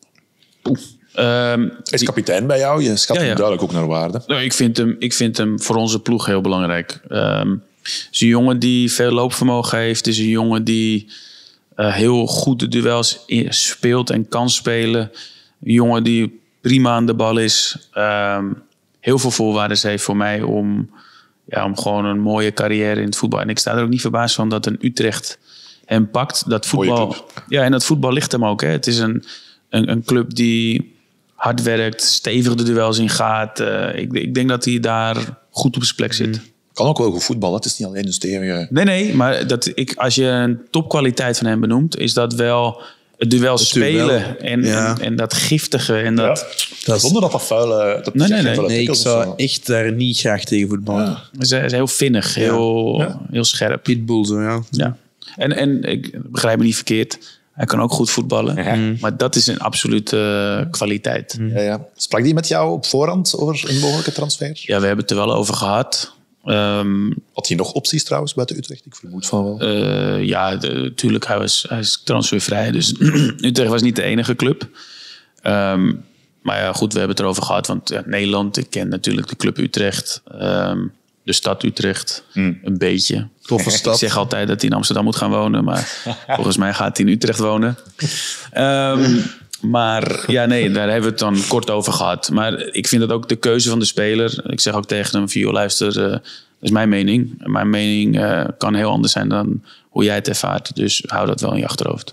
Hij is kapitein bij jou. Je schat hem duidelijk ook naar waarde. Nou, ik vind hem voor onze ploeg heel belangrijk. Het is een jongen die veel loopvermogen heeft. Het is een jongen die heel goed de duels speelt en kan spelen. Een jongen die prima aan de bal is. Heel veel voorwaarden heeft voor mij om gewoon een mooie carrière in het voetbal. En ik sta er ook niet verbaasd van dat een Utrecht hem pakt. Dat voetbal, en dat voetbal ligt hem ook. Hè. Het is een club die hard werkt, stevig de duels ingaat. Ik denk dat hij daar goed op zijn plek zit. Kan ook wel goed voetballen. Het is niet alleen een stevige... Nee, maar als je een topkwaliteit van hem benoemt, is dat wel het duel spelen en dat giftige. En Zonder dat vuile... Nee, ik zou echt daar niet graag tegen voetballen. Hij is heel vinnig, heel scherp. Pitbull zo, ja. En ik begrijp me niet verkeerd. Hij kan ook goed voetballen. Maar dat is een absolute kwaliteit. Ja. Sprak die met jou op voorhand over een mogelijke transfer? Ja, we hebben het er wel over gehad. Had hij nog opties trouwens buiten Utrecht? Ik vermoed van wel. Tuurlijk. Hij is transfervrij. Dus Utrecht was niet de enige club. Maar ja, goed, we hebben het erover gehad. Want Nederland, ik ken natuurlijk de club Utrecht. De stad Utrecht, een beetje. Toffe stad. Ik zeg altijd dat hij in Amsterdam moet gaan wonen. Maar volgens mij gaat hij in Utrecht wonen. Maar daar hebben we het dan kort over gehad. Maar ik vind dat ook de keuze van de speler. Ik zeg ook tegen hem, Vio, luister, dat is mijn mening. Mijn mening kan heel anders zijn dan hoe jij het ervaart. Dus hou dat wel in je achterhoofd.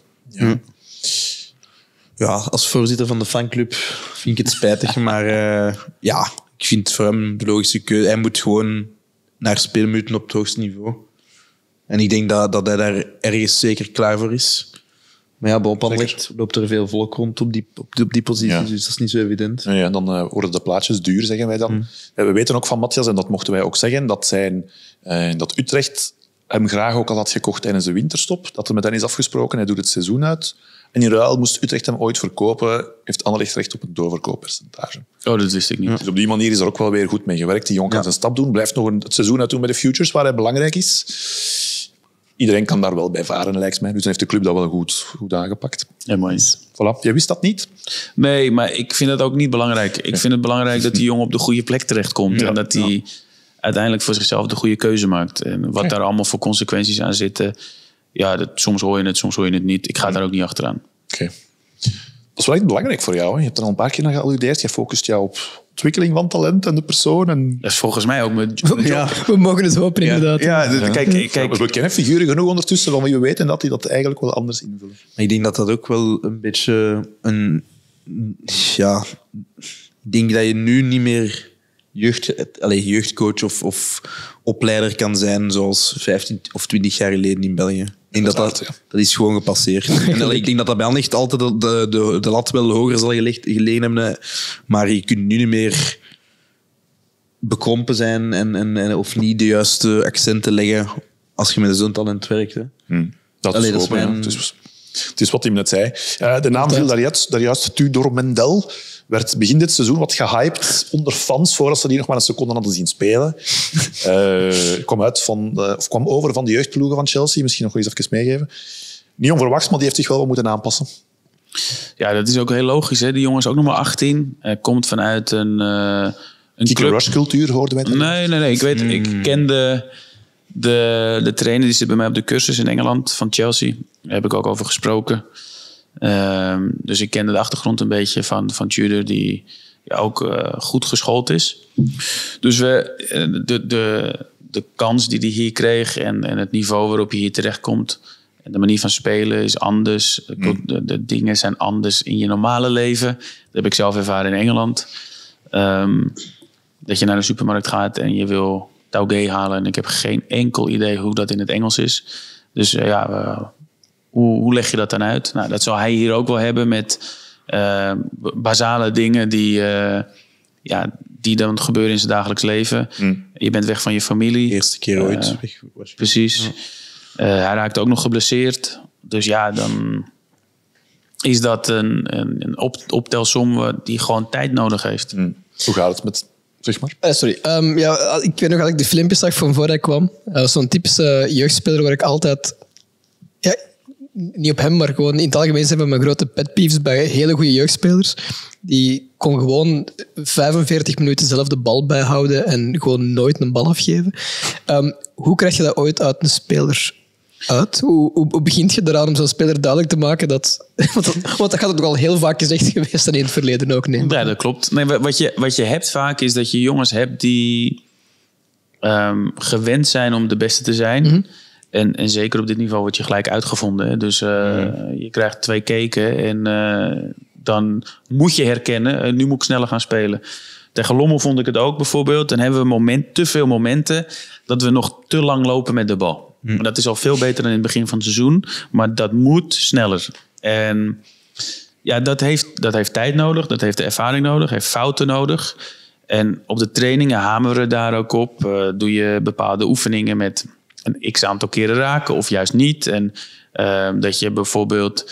Ja, als voorzitter van de fanclub vind ik het spijtig. Maar ik vind voor hem de logische keuze. Hij moet gewoon naar speelminuten op het hoogste niveau. En ik denk dat hij daar ergens zeker klaar voor is. Maar ja, op Anderlecht loopt er veel volk rond op die positie, dus dat is niet zo evident. Ja, dan worden de plaatjes duur, zeggen wij dan. We weten ook van Matthias, en dat mochten wij ook zeggen, dat Utrecht hem graag ook al had gekocht tijdens de winterstop. Dat er met hen is afgesproken, hij doet het seizoen uit. En in ruil moest Utrecht hem ooit verkopen, heeft Anderlecht recht op een doorverkooppercentage. Oh, dat wist ik niet. Dus op die manier is er ook wel weer goed mee gewerkt. Die jongen kan zijn stap doen, blijft nog het seizoen uit doen met de Futures, waar hij belangrijk is. Iedereen kan daar wel bij varen, lijkt mij. Dus dan heeft de club dat wel goed aangepakt. Ja, mooi. Voilà. Jij wist dat niet? Nee, maar ik vind dat ook niet belangrijk. Ik vind het belangrijk dat die jongen op de goede plek terechtkomt. En dat hij uiteindelijk voor zichzelf de goede keuze maakt. En wat daar allemaal voor consequenties aan zitten. Ja, soms hoor je het, soms hoor je het niet. Ik ga daar ook niet achteraan. Oké. Dat is wel echt belangrijk voor jou. Hè? Je hebt er al een paar keer naar gealludeerd. Je focust jou op ontwikkeling van talent en de persoon. En... Dat is volgens mij ook met... We mogen het hopen, inderdaad. Kijk, we kennen figuren genoeg ondertussen van wie we weten dat die dat eigenlijk wel anders invullen. Maar ik denk dat dat ook wel een beetje een... Ja, ik denk dat je nu niet meer jeugdcoach of opleider kan zijn zoals 15 of 20 jaar geleden in België. Ik denk dat is gewoon gepasseerd. En ik denk dat bij Anderlecht altijd de lat wel hoger zal gelegen hebben. Maar je kunt nu niet meer bekrompen zijn of niet de juiste accenten leggen als je met zo'n talent werkt. Hè. Dat is mijn... Het is wat hij net zei. De naam viel daar juist Tudor Mendel. Werd begin dit seizoen wat gehyped onder fans voordat ze die nog maar een seconde hadden zien spelen. Kwam over van de jeugdploegen van Chelsea. Misschien nog wel eens even meegeven. Niet onverwachts, maar die heeft zich wel wat moeten aanpassen. Ja, dat is ook heel logisch. Hè? Die jongen is ook nog maar 18. Komt vanuit een Kick-and-rush-cultuur, hoorden wij. Nee. Ik kende de trainer, die zit bij mij op de cursus in Engeland van Chelsea. Daar heb ik ook over gesproken. Dus ik kende de achtergrond een beetje van Tudor, die ook goed geschoold is. Dus de kans die hij hier kreeg en het niveau waarop hij hier terechtkomt en de manier van spelen is anders. De dingen zijn anders in je normale leven. Dat heb ik zelf ervaren in Engeland. Dat je naar de supermarkt gaat en je wil taugé halen en ik heb geen enkel idee hoe dat in het Engels is. Dus hoe leg je dat dan uit? Nou, dat zal hij hier ook wel hebben met basale dingen die dan gebeuren in zijn dagelijks leven. Je bent weg van je familie. Eerste keer ooit. Precies. Hij raakt ook nog geblesseerd. Dus ja, dan is dat een optelsom die gewoon tijd nodig heeft. Hoe gaat het met... Zeg maar. Sorry. Ik weet nog dat ik de filmpjes zag van voor ik kwam. Dat was zo'n typische jeugdspeler waar ik altijd... Ja, niet op hem, maar gewoon in het algemeen zijn van mijn grote pet peeves bij hele goede jeugdspelers. Die kon gewoon 45 minuten zelf de bal bijhouden en gewoon nooit een bal afgeven. Hoe krijg je dat ooit uit een speler uit? Hoe begint je eraan om zo'n speler duidelijk te maken dat... Want dat gaat ook al heel vaak gezegd geweest en in het verleden ook. Nee. Ja, dat klopt. Nee, wat je hebt vaak is dat je jongens hebt die gewend zijn om de beste te zijn. Mm-hmm. En zeker op dit niveau word je gelijk uitgevonden. Hè? Dus je krijgt 2 keken en dan moet je herkennen. Nu moet ik sneller gaan spelen. Tegen Lommel vond ik het ook bijvoorbeeld. Dan hebben we te veel momenten dat we nog te lang lopen met de bal. Dat is al veel beter dan in het begin van het seizoen. Maar dat moet sneller. En ja, dat heeft tijd nodig. Dat heeft de ervaring nodig. Heeft fouten nodig. En op de trainingen hameren we daar ook op. Doe je bepaalde oefeningen met een x-aantal keren raken of juist niet. En dat je bijvoorbeeld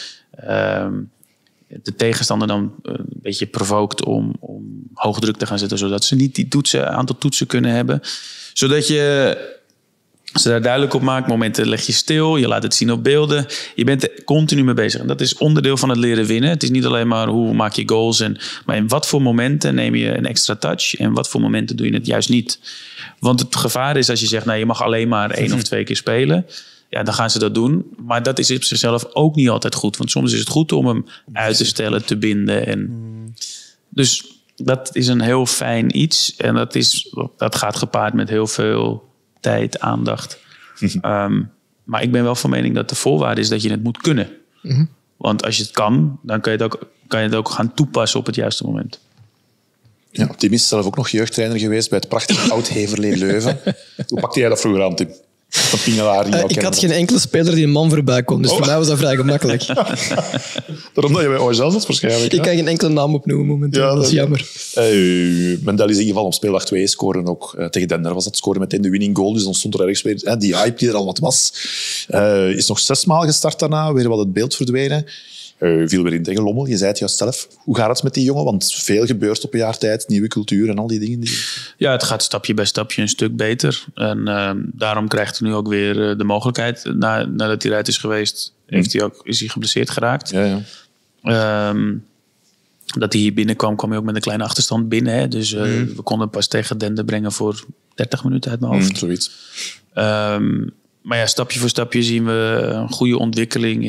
de tegenstander dan een beetje provookt om hoog druk te gaan zetten, zodat ze niet die aantal toetsen kunnen hebben. Zodat je ze daar duidelijk op maakt. Momenten leg je stil, je laat het zien op beelden. Je bent er continu mee bezig. En dat is onderdeel van het leren winnen. Het is niet alleen maar hoe maak je goals. Maar in wat voor momenten neem je een extra touch. En wat voor momenten doe je het juist niet. Want het gevaar is als je zegt, nou, je mag alleen maar 1 of 2 keer spelen. Ja, dan gaan ze dat doen. Maar dat is op zichzelf ook niet altijd goed. Want soms is het goed om hem uit te stellen, te binden. Dus dat is een heel fijn iets. En dat gaat gepaard met heel veel tijd, aandacht. Maar ik ben wel van mening dat de voorwaarde is dat je het moet kunnen. Want als je het kan, dan kan je het ook gaan toepassen op het juiste moment. Ja, Tim is zelf ook nog jeugdtrainer geweest bij het prachtige Oud-Heverlee Leuven. Hoe pakte jij dat vroeger aan, Tim? Een pingelaar. Ik had geen enkele speler die een man voorbij kon, dus voor mij was dat vrij gemakkelijk. Daarom dat je bij OHL zat waarschijnlijk. Ik kan geen enkele naam opnoemen momenteel, Ja, dat is jammer. Mendel is ingevallen op speeldag 2, scoren ook tegen Dender was dat, scoren meteen de winning goal, dus dan stond er ergens weer die hype die er al wat was. Is nog 6 maal gestart daarna, weer wat het beeld verdwenen. Viel weer in tegen Lommel. Je zei het juist zelf. Hoe gaat het met die jongen? Want veel gebeurt op een jaar tijd. Nieuwe cultuur en al die dingen. Ja, het gaat stapje bij stapje een stuk beter. En daarom krijgt hij nu ook weer de mogelijkheid. Nadat hij eruit is geweest, is hij geblesseerd geraakt. Ja. Dat hij hier binnenkwam, kwam hij ook met een kleine achterstand binnen. Hè? Dus we konden pas tegen Dende brengen voor 30 minuten uit mijn hoofd. Zoiets. Maar ja, stapje voor stapje zien we een goede ontwikkeling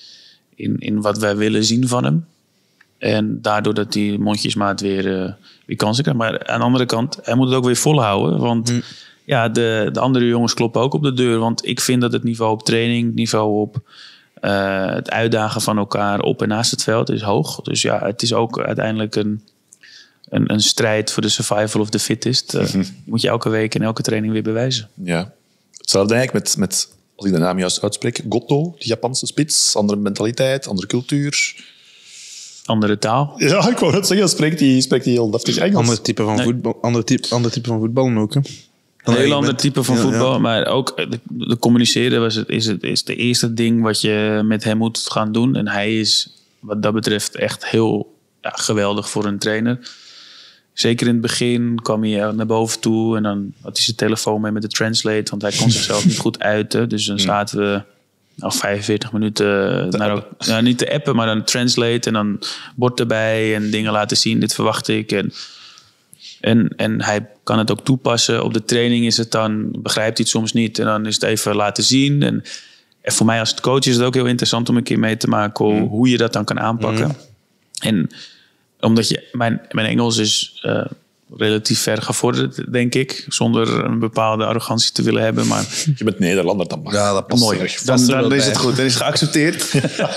in wat wij willen zien van hem. En daardoor dat die mondjesmaat weer kansen krijgt. Maar aan de andere kant, hij moet het ook weer volhouden. Want ja, de andere jongens kloppen ook op de deur. Want ik vind dat het niveau op training, het niveau op het uitdagen van elkaar op en naast het veld is hoog. Dus ja, het is ook uiteindelijk een strijd voor de survival of the fittest. Moet je elke week en elke training weer bewijzen. Ja. Hetzelfde eigenlijk met als ik de naam juist uitspreek, Goto, de Japanse spits. Andere mentaliteit, andere cultuur. Andere taal. Ja, ik wou net zeggen, spreekt hij heel deftig Engels. Ander type van voetbal, ander type van voetbal ook. Hè. Een heel ander type van voetbal. Maar ook de communiceren is de eerste ding wat je met hem moet gaan doen. En hij is wat dat betreft echt heel geweldig voor een trainer. Zeker in het begin kwam hij naar boven toe en dan had hij zijn telefoon mee met de translate, want hij kon zichzelf niet goed uiten. Dus dan zaten we 45 minuten niet te appen, maar dan translate en dan bord erbij en dingen laten zien. Dit verwacht ik. En hij kan het ook toepassen. Op de training is het dan, begrijpt hij het soms niet en dan is het even laten zien. En voor mij als coach is het ook heel interessant om een keer mee te maken hoe je dat dan kan aanpakken. En omdat mijn Engels is relatief ver gevorderd, denk ik. Zonder een bepaalde arrogantie te willen hebben. Maar je bent Nederlander, dan mag. Ja, dat past mooi. Dan is het goed. Dan is het geaccepteerd.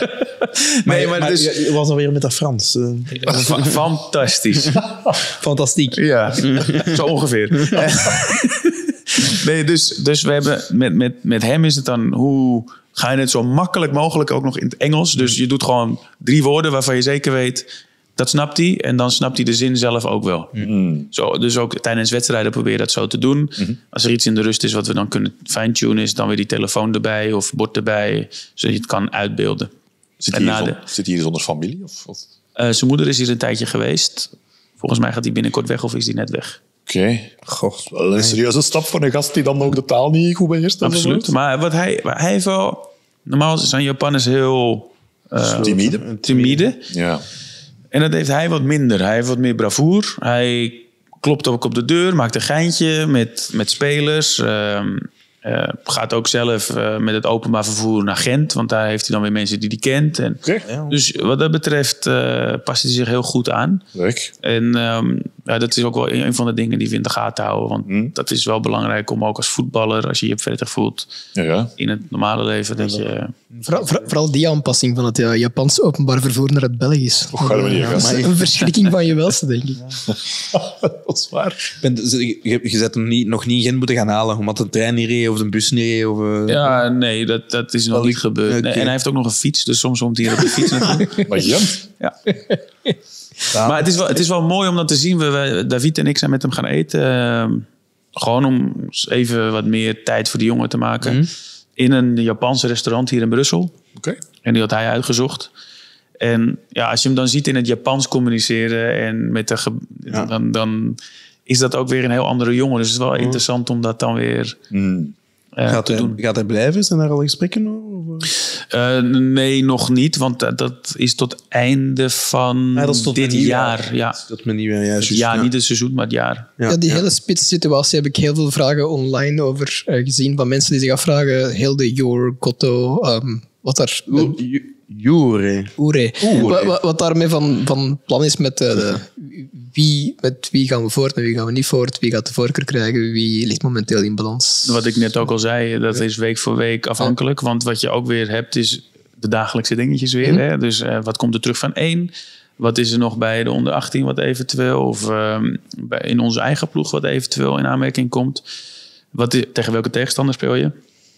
maar dus, je was alweer met dat Frans. Fantastisch. Fantastiek. Ja, zo ongeveer. Nee, dus we hebben met hem is het dan hoe ga je het zo makkelijk mogelijk ook nog in het Engels. Dus je doet gewoon 3 woorden waarvan je zeker weet, dat snapt hij. En dan snapt hij de zin zelf ook wel. Zo, dus ook tijdens wedstrijden probeer je dat zo te doen. Als er iets in de rust is wat we dan kunnen fine-tunen, is dan weer die telefoon erbij of bord erbij, zodat je het kan uitbeelden. Zit hij hier zonder familie? Of? Zijn moeder is hier een tijdje geweest. Volgens mij gaat hij binnenkort weg of is hij net weg. Oké. Goh, wel een serieuze stap voor een gast die dan ook de taal niet goed beheerst. Absoluut. Maar wat hij heeft wel... Normaal zijn Japanners heel... timide. Ja. En dat heeft hij wat minder. Hij heeft wat meer bravoer. Hij klopt ook op de deur, maakt een geintje met spelers. Gaat ook zelf met het openbaar vervoer naar Gent. Want daar heeft hij dan weer mensen die hij kent. En, dus wat dat betreft past hij zich heel goed aan. Leuk. En dat is ook wel een van de dingen die we in de gaten houden. Want dat is wel belangrijk om ook als voetballer, als je je prettig voelt in het normale leven, dat je... Vooral die aanpassing van het Japanse openbaar vervoer naar het Belgisch. Een verschrikking van je welste, denk ik. Dat is waar. Je zet hem nog niet in Gent moeten gaan halen, omdat de trein niet reed of de bus niet reed. Ja, nee, dat is nog niet gebeurd. Nee, en hij heeft ook nog een fiets, dus soms komt hij hier op de fiets naartoe. Maar ja. Maar het is wel mooi om dat te zien. David en ik zijn met hem gaan eten. Gewoon om even wat meer tijd voor die jongen te maken. In een Japanse restaurant hier in Brussel. En die had hij uitgezocht. En ja, als je hem dan ziet in het Japans communiceren en met dan is dat ook weer een heel andere jongen. Dus het is wel interessant om dat dan weer te doen. Gaat hij blijven? Zijn er al gesprekken over? Nee, nog niet. Want dat is tot einde van dit jaar. Ja. Dat men niet niet het seizoen, maar het jaar. Die hele spitssituatie heb ik heel veel vragen online over gezien. Van mensen die zich afvragen, heel de Jor, Goto, wat daar... Oere. Wat daarmee van plan is met wie gaan we voort, met wie gaan we niet voort, wie gaat de voorkeur krijgen, wie ligt momenteel in balans. Wat ik net ook al zei, dat is week voor week afhankelijk. Want wat je ook weer hebt, is de dagelijkse dingetjes weer. Hè? Dus wat komt er terug van 1? Wat is er nog bij de onder 18 wat eventueel, of in onze eigen ploeg wat eventueel in aanmerking komt? Tegen welke tegenstander speel je?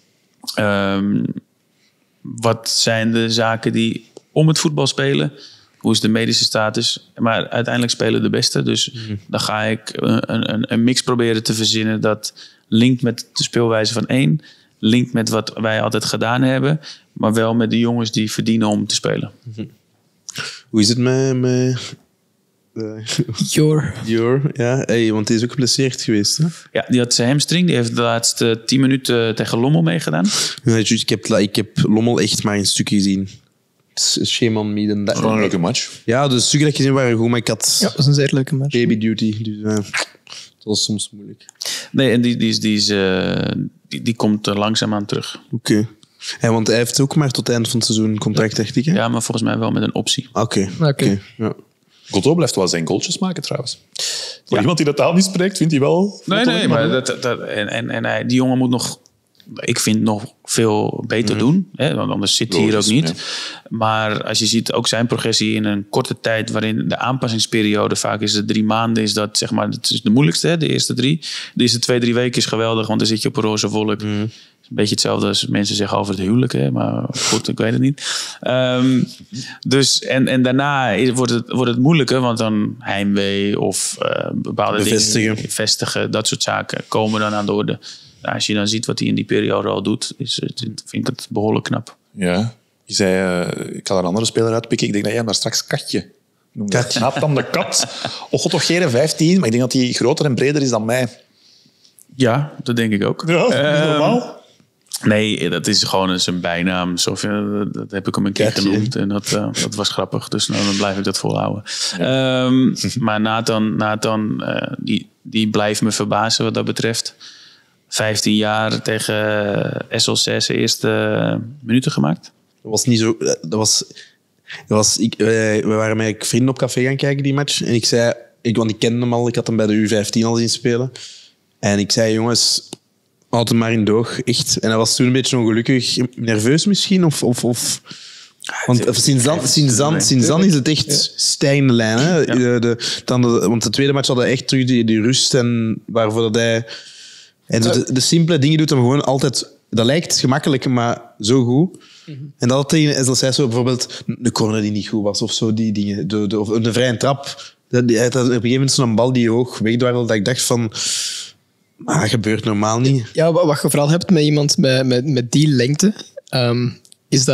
Wat zijn de zaken die om het voetbal spelen? Hoe is de medische status? Maar uiteindelijk spelen de beste. Dus dan ga ik een mix proberen te verzinnen dat linkt met de speelwijze van 1. Linkt met wat wij altijd gedaan hebben. Maar wel met de jongens die verdienen om te spelen. Hoe is het met Jor, ja. Hey, want die is ook geblesseerd geweest. Hè? Ja, die had zijn hamstring. Die heeft de laatste 10 minuten tegen Lommel meegedaan. Ja, ik heb Lommel echt maar een stukje gezien. Shame on me. Gewoon een leuke match. Ja, de stukken dat ik gezien waren goed, maar ik had... Ja, dat is een zeer leuke match. Baby duty, dus dat was soms moeilijk. Nee, en die komt langzaamaan terug. Oké. Ja, want hij heeft ook maar tot het eind van het seizoen een contract, dacht ik. Hè? Ja, maar volgens mij wel met een optie. Oké. Ja. Goto blijft wel zijn goaltjes maken trouwens. Voor iemand die de taal niet spreekt, vindt hij wel... Nee, maar die jongen moet nog... Ik vind nog veel beter doen. Hè? Want anders zit hij hier ook niet. Ja. Maar als je ziet ook zijn progressie in een korte tijd... waarin de aanpassingsperiode, vaak is het 3 maanden... is dat zeg maar, het is de moeilijkste, hè? De eerste 3. De eerste 2-3 weken is geweldig, want dan zit je op een roze wolk. Een beetje hetzelfde als mensen zeggen over het huwelijk. Hè? Maar goed, ik weet het niet. Dus, en daarna wordt het moeilijker... want dan heimwee of bepaalde dingen... Vestigen, dat soort zaken komen dan aan de orde... Als je dan ziet wat hij in die periode al doet, vind ik het behoorlijk knap. Ja, je zei, ik ga er een andere speler uitpikken. Ik denk dat jij maar straks Katje noemde. Nathan de Kat. Och, god, toch geen 15, maar ik denk dat hij groter en breder is dan mij. Ja, dat denk ik ook. Ja, niet normaal. Nee, dat is gewoon zijn bijnaam. Dat heb ik hem een keer genoemd. En dat was grappig, dus nou, dan blijf ik dat volhouden. Ja. Maar Nathan die blijft me verbazen wat dat betreft. 15 jaar tegen SL6 eerste minuten gemaakt. Dat was niet zo... We waren met vrienden op café gaan kijken, die match. En ik zei... Want ik kende hem al, ik had hem bij de U15 al zien spelen. En ik zei, jongens, houd hem maar in doog, echt. En hij was toen een beetje ongelukkig. Nerveus misschien? Want sinds dan is het echt stijgende lijn. Hè? Ja. Want de tweede match hadden echt terug die rust en waarvoor dat hij... En de simpele dingen doet hem gewoon altijd... Dat lijkt gemakkelijk, maar zo goed. En dat tegen SLC zo bijvoorbeeld de corner die niet goed was of zo, die dingen. Of de vrije trap. Hij had op een gegeven moment zo'n bal die hoog wegdwarrelde, dat ik dacht van... Maar dat gebeurt normaal niet. Ja, wat je vooral hebt met iemand met die lengte, is dat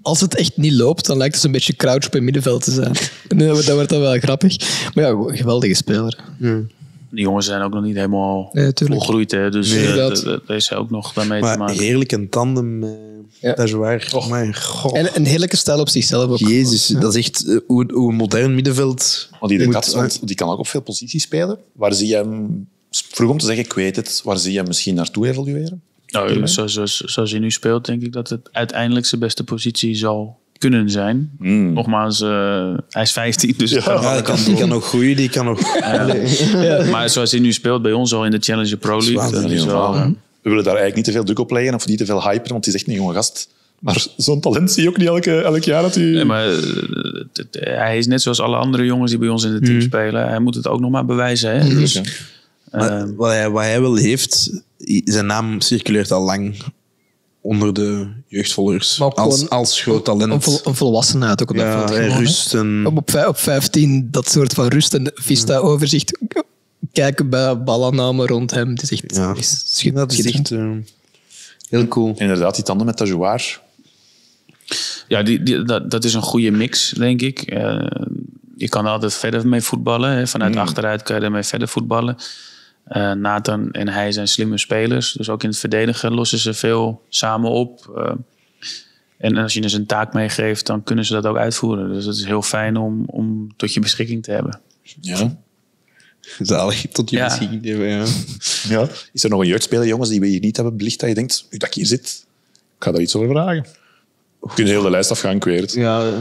als het echt niet loopt, dan lijkt het zo'n beetje Crouch op het middenveld te zijn. En dat wordt dan wel grappig. Maar ja, geweldige speler. Die jongens zijn ook nog niet helemaal volgroeid. Hè? Dus daar is ook nog daarmee te maken. Heerlijk een tandem. Dat is waar. En een heerlijke stijl op zichzelf ook. Jezus, dat is echt hoe een modern middenveld... Want die Katzand, die kan ook op veel posities spelen. Waar zie je hem... Vroeg om te zeggen, ik weet het. Waar zie je hem misschien naartoe evolueren? Nou, zoals hij nu speelt, denk ik dat het uiteindelijk zijn beste positie zal kunnen zijn. Nogmaals, hij is 15, dus die kan nog groeien, die kan nog... Maar zoals hij nu speelt bij ons al in de Challenger Pro League, dat is wel... We willen daar eigenlijk niet te veel druk op leggen of niet te veel hyperen, want hij is echt een jonge gast. Maar zo'n talent zie je ook niet elk jaar dat hij... Nee, maar hij is net zoals alle andere jongens die bij ons in het team spelen. Hij moet het ook nog maar bewijzen. Hè? Dus, wat hij wel heeft, zijn naam circuleert al lang onder de jeugdvolgers. Als groot talent. Een volwassenheid ook op dat vlak. Rust en... Op 15, dat soort van rust en vista-overzicht. Kijken bij balaanname rond hem. Het is echt dat is echt heel cool. Inderdaad, die tanden met Tajoar. Ja, dat is een goede mix, denk ik. Je kan er altijd verder mee voetballen. Hè. Vanuit achteruit kan je ermee verder voetballen. Nathan en hij zijn slimme spelers. Dus ook in het verdedigen lossen ze veel samen op. En als je ze een taak meegeeft, dan kunnen ze dat ook uitvoeren. Dus het is heel fijn om tot je beschikking te hebben. Ja. Zalig, tot je beschikking te hebben, ja. Is er nog een jeugdspeler, jongens, die we hier niet hebben belicht, dat je denkt, nu dat ik hier zit, ik ga daar iets over vragen? We kunnen heel de lijst afgaan, ik weet het.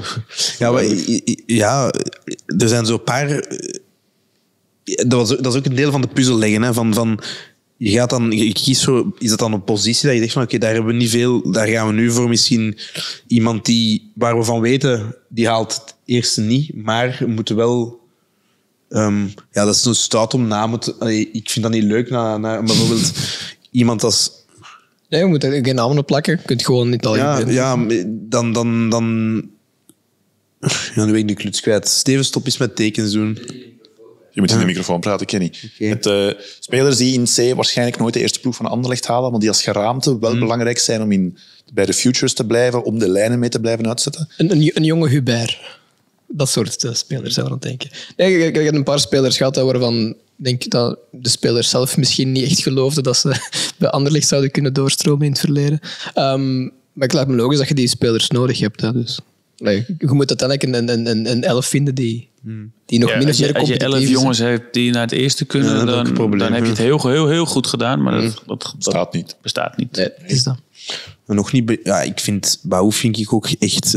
Ja, er zijn zo'n paar... Dat is ook een deel van de puzzel leggen. Hè, van je gaat dan, je kiest voor, is dat dan een positie dat je denkt van oké, daar hebben we niet veel, daar gaan we nu voor misschien iemand waar we van weten, die haalt het eerste niet, maar we moeten wel... dat is zo'n stout om namen ik vind dat niet leuk, naar bijvoorbeeld iemand als... Nee, je moet er geen namen op plakken. Je kunt gewoon niet al... Dan... Ja, nu ben ik de kluts kwijt. Steven, stop eens met tekens doen. Je moet in de microfoon praten, Kenny. Okay. Spelers die in C waarschijnlijk nooit de eerste ploeg van Anderlecht halen, maar die als geraamte wel belangrijk zijn om bij de futures te blijven, om de lijnen mee te blijven uitzetten. Een jonge Hubert. Dat soort spelers zou ik aan denken. Nee, ik heb een paar spelers gehad waarvan denk ik dat de spelers zelf misschien niet echt geloofden dat ze bij Anderlecht zouden kunnen doorstromen in het verleden. Maar ik lijkt me logisch dat je die spelers nodig hebt. Hè, dus. Je moet uiteindelijk een 11 vinden die nog min of meer competitief is. Als je 11 jongens hebt die naar het eerste kunnen, dan heb je het heel goed gedaan. Maar dat bestaat niet. Nee, is dat. Maar nog niet... ik vind... Bahouf vind ik ook echt...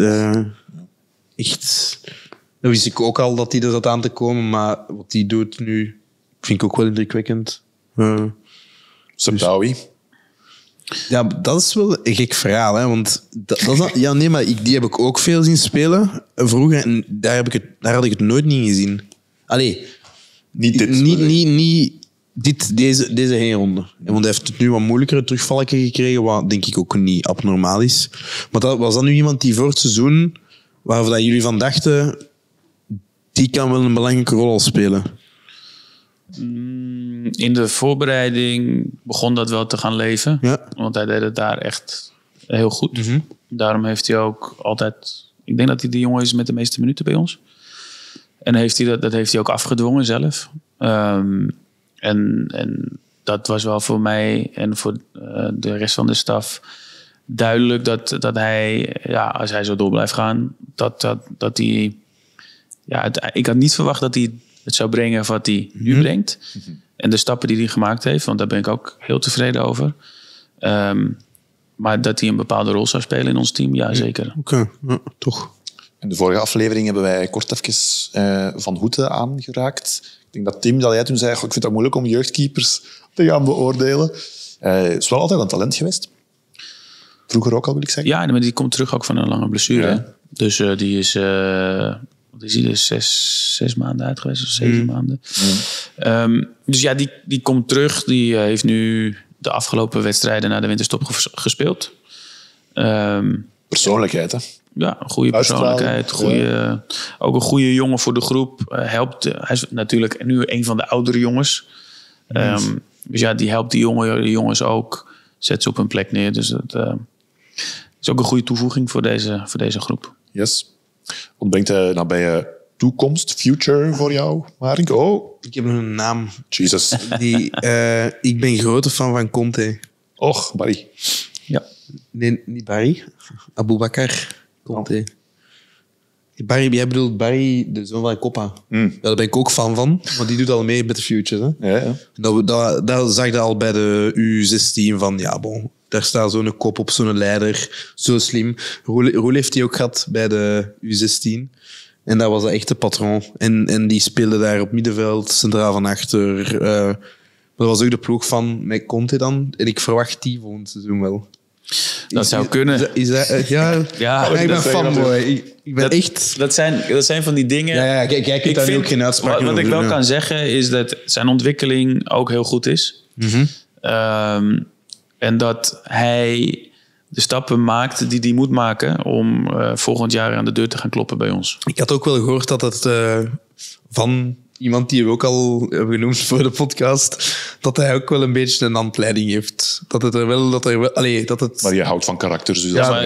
Dat wist ik ook al dat hij er zat aan te komen, maar wat hij doet nu vind ik ook wel indrukwekkend. Sabdawi. Ja, dat is wel een gek verhaal, hè? Want maar die heb ik ook veel zien spelen vroeger en daar had ik het nooit niet gezien. Allee, niet deze heenronde. Want hij heeft het nu wat moeilijkere terugvallen gekregen, wat denk ik ook niet abnormaal is. Maar was dat nu iemand die voor het seizoen, waarvan jullie van dachten, die kan wel een belangrijke rol spelen? In de voorbereiding begon dat wel te gaan leven. Ja. Want hij deed het daar echt heel goed. Daarom heeft hij ook altijd... Ik denk dat hij de jongen is met de meeste minuten bij ons. En dat heeft hij ook afgedwongen zelf. En dat was wel voor mij en voor de rest van de staf duidelijk dat hij, als hij zo door blijft gaan, dat hij... Ja, ik had niet verwacht dat hij het zou brengen wat hij nu brengt. En de stappen die hij gemaakt heeft, want daar ben ik ook heel tevreden over. Maar dat hij een bepaalde rol zou spelen in ons team, ja zeker. Oké, toch. In de vorige aflevering hebben wij kort even Van Hoete aangeraakt. Ik denk dat Tim, dat jij toen zei, ik vind het moeilijk om jeugdkeepers te gaan beoordelen. Is wel altijd een talent geweest. Vroeger ook al, wil ik zeggen. Ja, maar die komt terug ook van een lange blessure. Ja. Dus die is... Die is hier dus 6 maanden uit geweest, of 7 maanden. Dus ja, die komt terug. Die heeft nu de afgelopen wedstrijden na de winterstop gespeeld. Persoonlijkheid, hè? Ja, een goede persoonlijkheid. Ook een goede jongen voor de groep. Helpt. Hij is natuurlijk nu een van de oudere jongens. Dus ja, die helpt die jongens ook. Zet ze op hun plek neer. Dus is ook een goede toevoeging voor deze groep. Yes. Wat brengt hij nabije toekomst, future voor jou, Marink? Oh, Ik heb nog een naam. Jesus. Ik ben grote fan van Conte. Och, Barry. Ja. Nee, niet Barry. Aboubakar Conte. Barry, jij bedoelt Barry, de zoon van Coppa. Ja, daar ben ik ook fan van. Want die doet al mee met de Futures. Hè? Ja. Dat zag je al bij de U16 van, ja, bon, daar staat zo'n kop op, zo'n leider, zo slim. Roel heeft die ook gehad bij de U16. En dat was de echte patroon. En die speelde daar op middenveld, centraal van achter. Dat was ook de ploeg van met Conte dan. En ik verwacht die volgend seizoen wel. Dat zou kunnen. Is dat, ja, Ja, ik ben dat zeggen fanboy. Ik ben echt... Dat zijn van die dingen... Ja, jij kunt daar nu ook geen uitspraak Wat over ik wel doen, kan zeggen is dat zijn ontwikkeling ook heel goed is. En dat hij de stappen maakt die hij moet maken om volgend jaar aan de deur te gaan kloppen bij ons. Ik had ook wel gehoord dat het van iemand die we ook al hebben genoemd voor de podcast, dat hij ook wel een beetje een handleiding heeft. Dat Maar je houdt van karakters, dus ja,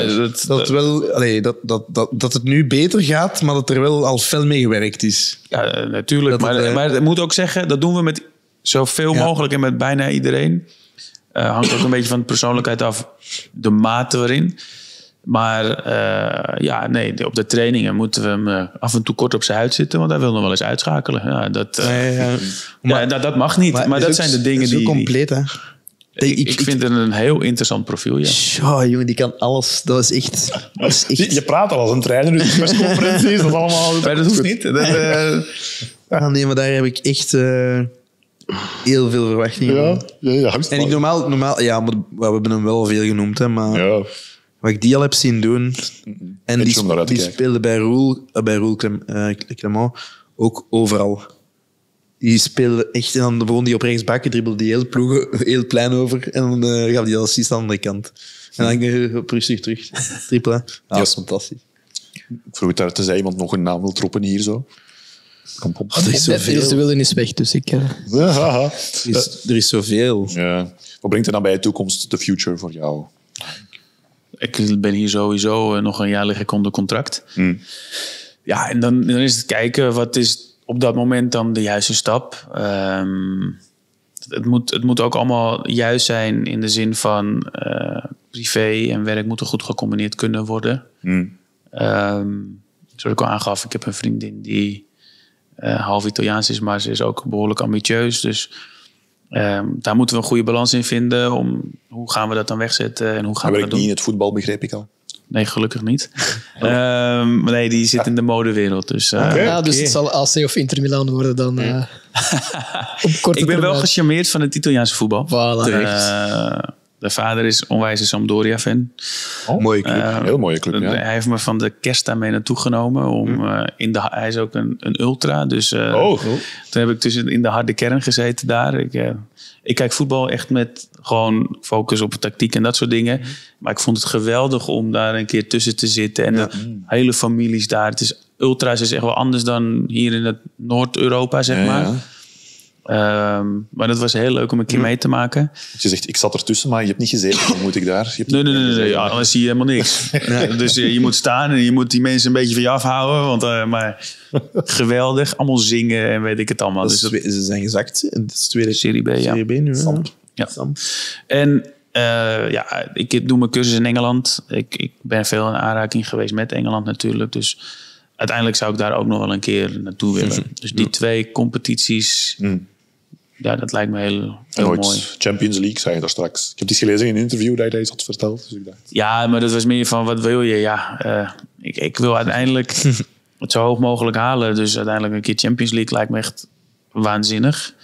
maar dat het nu beter gaat, maar dat er wel al fel mee gewerkt is. Ja, natuurlijk. Maar ik moet ook zeggen, dat doen we met zoveel mogelijk en met bijna iedereen. Hangt ook een beetje van de persoonlijkheid af, de mate waarin. Maar op de trainingen moeten we hem af en toe kort op zijn huid zitten, want hij wil nog wel eens uitschakelen. Ja, dat mag niet. Maar dat zijn de dingen die... Zo compleet, hè? Ik vind het een heel interessant profiel, ja. Oh, jongen, die kan alles. Dat is echt... Je praat al als een trainer, dus persconferenties, dat allemaal... Maar dat hoeft niet. Nee, maar daar heb ik echt heel veel verwachtingen van. Ja. En ik normaal... Ja, maar we hebben hem wel veel genoemd, hè, maar... Ja. Wat ik die al heb zien doen... En Beetje om naar uit te die kijken. speelde bij Roel Clement ook overal. Die speelde echt... En dan begon die op rechtsbakken, dribbelde die heel plein over. En dan gaf die assist aan de andere kant. En dan rustig terug. Trippelen. Ja, dat is fantastisch. Ik vroeg het daar, tenzij iemand nog een naam wil droppen hier zo. Kom op. Er is De zoveel. eerste wilde is weg, dus ik... Er is zoveel. Ja. Wat brengt er dan bij de toekomst, de future voor jou? Ik ben hier sowieso nog een jaar lig ik onder contract. Ja, en dan is het kijken, wat is op dat moment dan de juiste stap? Het moet ook allemaal juist zijn in de zin van privé en werk moeten goed gecombineerd kunnen worden. Zoals ik al aangaf, ik heb een vriendin die half Italiaans is, maar ze is ook behoorlijk ambitieus. Dus daar moeten we een goede balans in vinden. Hoe gaan we dat dan wegzetten en hoe gaan Hij we dat werkt doen? niet in het voetbal, begreep ik al. Nee, gelukkig niet. Maar nee, die zit in de modewereld. Dus, Dus het zal AC of Inter Milan worden dan op korte ik ben wel termijn. gecharmeerd van het Italiaanse voetbal. Voilà. De vader is onwijs een Sampdoria-fan. Mooie club. Heel mooie club, ja. Hij heeft me van de kerst daarmee naartoe genomen. Hij is ook een ultra. Dus toen heb ik dus in de harde kern gezeten daar. Ik kijk voetbal echt met gewoon focus op tactiek en dat soort dingen. Maar ik vond het geweldig om daar een keer tussen te zitten. En de hele families daar. Het is, ultra's is echt wel anders dan hier in het Noord-Europa, zeg maar. Ja. Maar dat was heel leuk om een keer mee te maken. Je zegt, ik zat ertussen, maar je hebt niet gezeten. Dan moet ik daar. Je hebt Nee. Ja, anders zie je helemaal niks. Dus je moet staan en je moet die mensen een beetje van je afhouden. Want, maar geweldig. Allemaal zingen en weet ik het allemaal. Dus Ze zijn gezakt. Het is tweede Serie B, ja. Serie B nu. Ja. En ik doe mijn cursus in Engeland. Ik ben veel in aanraking geweest met Engeland natuurlijk. Dus uiteindelijk zou ik daar ook nog wel een keer naartoe willen. Dus die 2 competities, ja, dat lijkt me heel nooit mooi. Champions League, zei je daar straks. Ik heb iets gelezen in een interview dat je dat iets had verteld. Dus ik dacht, Ja, maar dat was meer van, wat wil je? Ja, ik wil uiteindelijk het zo hoog mogelijk halen. Dus uiteindelijk een keer Champions League lijkt me echt waanzinnig.